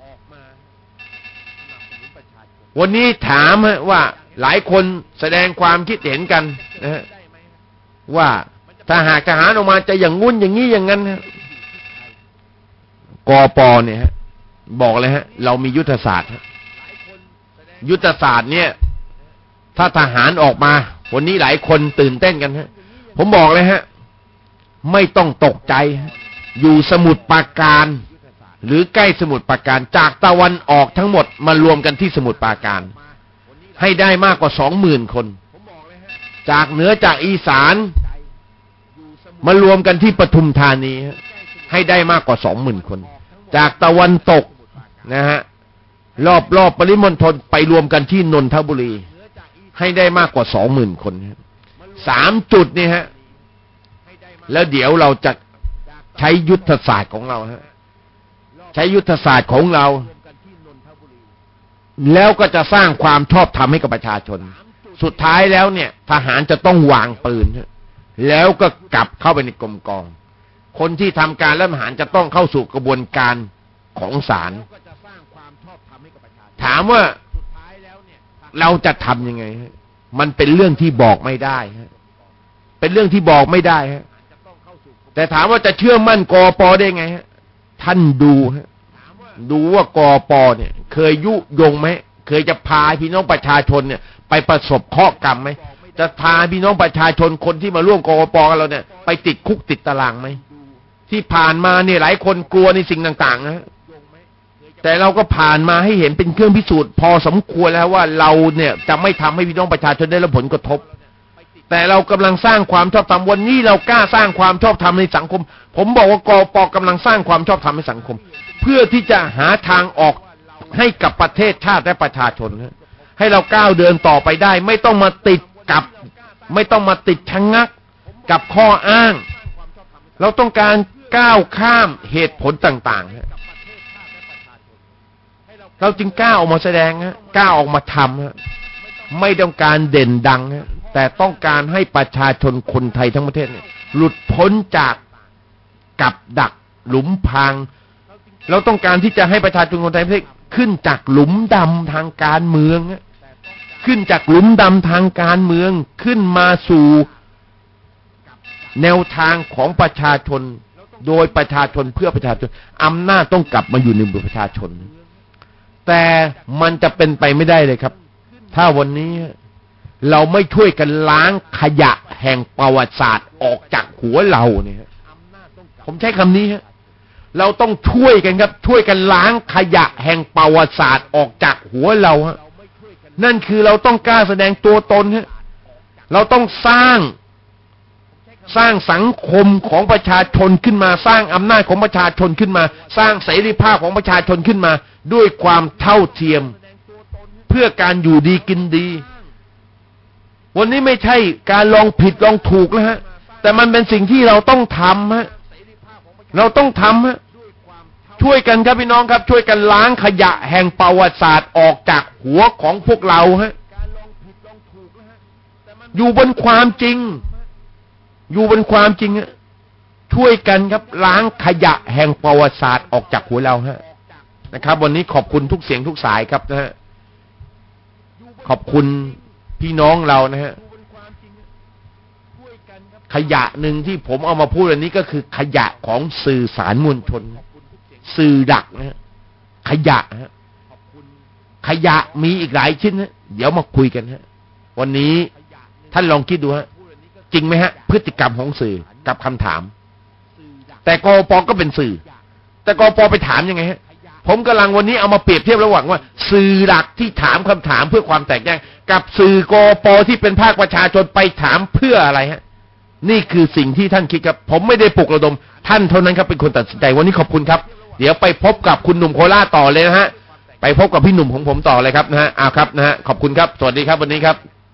วันนี้ถามฮะว่าหลายคนแสดงความคิดเห็นกันนะฮะว่าถ้าหากทหารออกมาจะอย่างงุ้นอย่างนี้อย่างนั้นฮะกป.เนี่ยฮะบอกเลยฮะเรามียุทธศาสตร์ยุทธศาสตร์เนี่ยถ้าทหารออกมาวันนี้หลายคนตื่นเต้นกันฮะผมบอกเลยฮะไม่ต้องตกใจอยู่สมุทรปราการหรือใกล้สมุทรปราการจากตะวันออกทั้งหมดมารวมกันที่สมุทรปราการให้ได้มากกว่า 20,000 คนจากเหนือจากอีสานมารวมกันที่ปทุมธานีให้ได้มากกว่า 20,000 คนจากตะวันตกนะฮะรอบปริมณฑลไปรวมกันที่นนทบุรีให้ได้มากกว่า 20,000 คน3 จุดนี่ฮะแล้วเดี๋ยวเราจะใช้ยุทธศาสตร์ของเราฮะใช้ยุทธศาสตร์ของเราแล้วก็จะสร้างความชอบธรรมให้กับประชาชนสุดท้ายแล้วเนี่ยทหารจะต้องวางปืนแล้วก็กลับเข้าไปในกรมกองคนที่ทำการรัฐประหารจะต้องเข้าสู่กระบวนการของศาลถามว่าเราจะทำยังไงมันเป็นเรื่องที่บอกไม่ได้เป็นเรื่องที่บอกไม่ได้ฮะแต่ถามว่าจะเชื่อมั่นกป.ได้ไงฮะท่านดูว่ากป.เนี่ยเคยยุยงไหมเคยจะพาพี่น้องประชาชนเนี่ยไปประสบเคราะห์กรรมไหมจะพาพี่น้องประชาชนคนที่มาร่วมกป.กับเราเนี่ยไปติดคุกติดตารางไหมที่ผ่านมาเนี่ยหลายคนกลัวในสิ่งต่างๆนะแต่เราก็ผ่านมาให้เห็นเป็นเครื่องพิสูจน์พอสมควรแล้วว่าเราเนี่ยจะไม่ทำให้พี่น้องประชาชนได้รับผลกระทบแต่เรากำลังสร้างความชอบธรรมวันนี้เรากล้าสร้างความชอบธรรมในสังคมผมบอกว่ากป.กำลังสร้างความชอบธรรมในสังคมเพื่อที่จะหาทางออกให้กับประเทศชาติและประชาชนให้เราก้าวเดินต่อไปได้ไม่ต้องมาติดชะงักกับข้ออ้างเราต้องการก้าวข้ามเหตุผลต่างๆเราจึงกล้าออกมาแสดงกล้าออกมาทำไม่ต้องการเด่นดังแต่ต้องการให้ประชาชนคนไทยทั้งประเทศหลุดพ้นจากกับดักหลุมพรางเราต้องการที่จะให้ประชาชนคนไทยประเทศขึ้นจากหลุมดำทางการเมืองขึ้นจากหลุมดำทางการเมืองขึ้นมาสู่แนวทางของประชาชนโดยประชาชนเพื่อประชาชนอำนาจต้องกลับมาอยู่ในมือประชาชนแต่มันจะเป็นไปไม่ได้เลยครับถ้าวันนี้เราไม่ช่วยกันล้างขยะแห่งประวัติศาสตร์ออกจากหัวเราเนี่ยผมใช้คำนี้เราต้องช่วยกันครับช่วยกันล้างขยะแห่งประวัติศาสตร์ออกจากหัวเรานั่นคือเราต้องกล้าแสดงตัวตนเราต้องสร้างสังคมของประชาชนขึ้นมาสร้างอำนาจของประชาชนขึ้นมาสร้างเสรีภาพของประชาชนขึ้นมาด้วยความเท่าเทียมเพื่อการอยู่ดีกินดีวันนี้ไม่ใช่การลองผิดลองถูกนะฮะแต่มันเป็นสิ่งที่เราต้องทำเราต้องทำช่วยกันครับพี่น้องครับช่วยกันล้างขยะแห่งประวัติศาสตร์ออกจากหัวของพวกเราอยู่บนความจริงช่วยกันครับล้างขยะแห่งประวัติศาสตร์ออกจากหัวเรานะครับวันนี้ขอบคุณทุกเสียงทุกสายครับนะฮะขอบคุณพี่น้องเรานะฮะขยะหนึ่งที่ผมเอามาพูดอันนี้ก็คือขยะของสื่อสารมวลชนสื่อดักนะฮะขยะฮะขยะมีอีกหลายชิ้นฮะเดี๋ยวมาคุยกันฮะวันนี้ท่านลองคิดดูฮะจริงไหมฮะพฤติกรรมของสื่อกับคำถามแต่กป.ก็เป็นสื่อแต่กป.ไปถามยังไงฮะผมกำลังวันนี้เอามาเปรียบเทียบระหว่างว่าสื่อหลักที่ถามคำถามเพื่อความแตกแยกกับสื่อกป.ที่เป็นภาคประชาชนไปถามเพื่ออะไรฮะนี่คือสิ่งที่ท่านคิดครับผมไม่ได้ปลุกระดมท่านเท่านั้นครับเป็นคนตัดสินใจวันนี้ขอบคุณครับเดี๋ยวไปพบกับคุณหนุ่มโคราชต่อเลยนะฮะไปพบกับพี่หนุ่มของผมต่อเลยครับนะฮะครับนะฮะขอบคุณครับสวัสดีครับวันนี้ครับ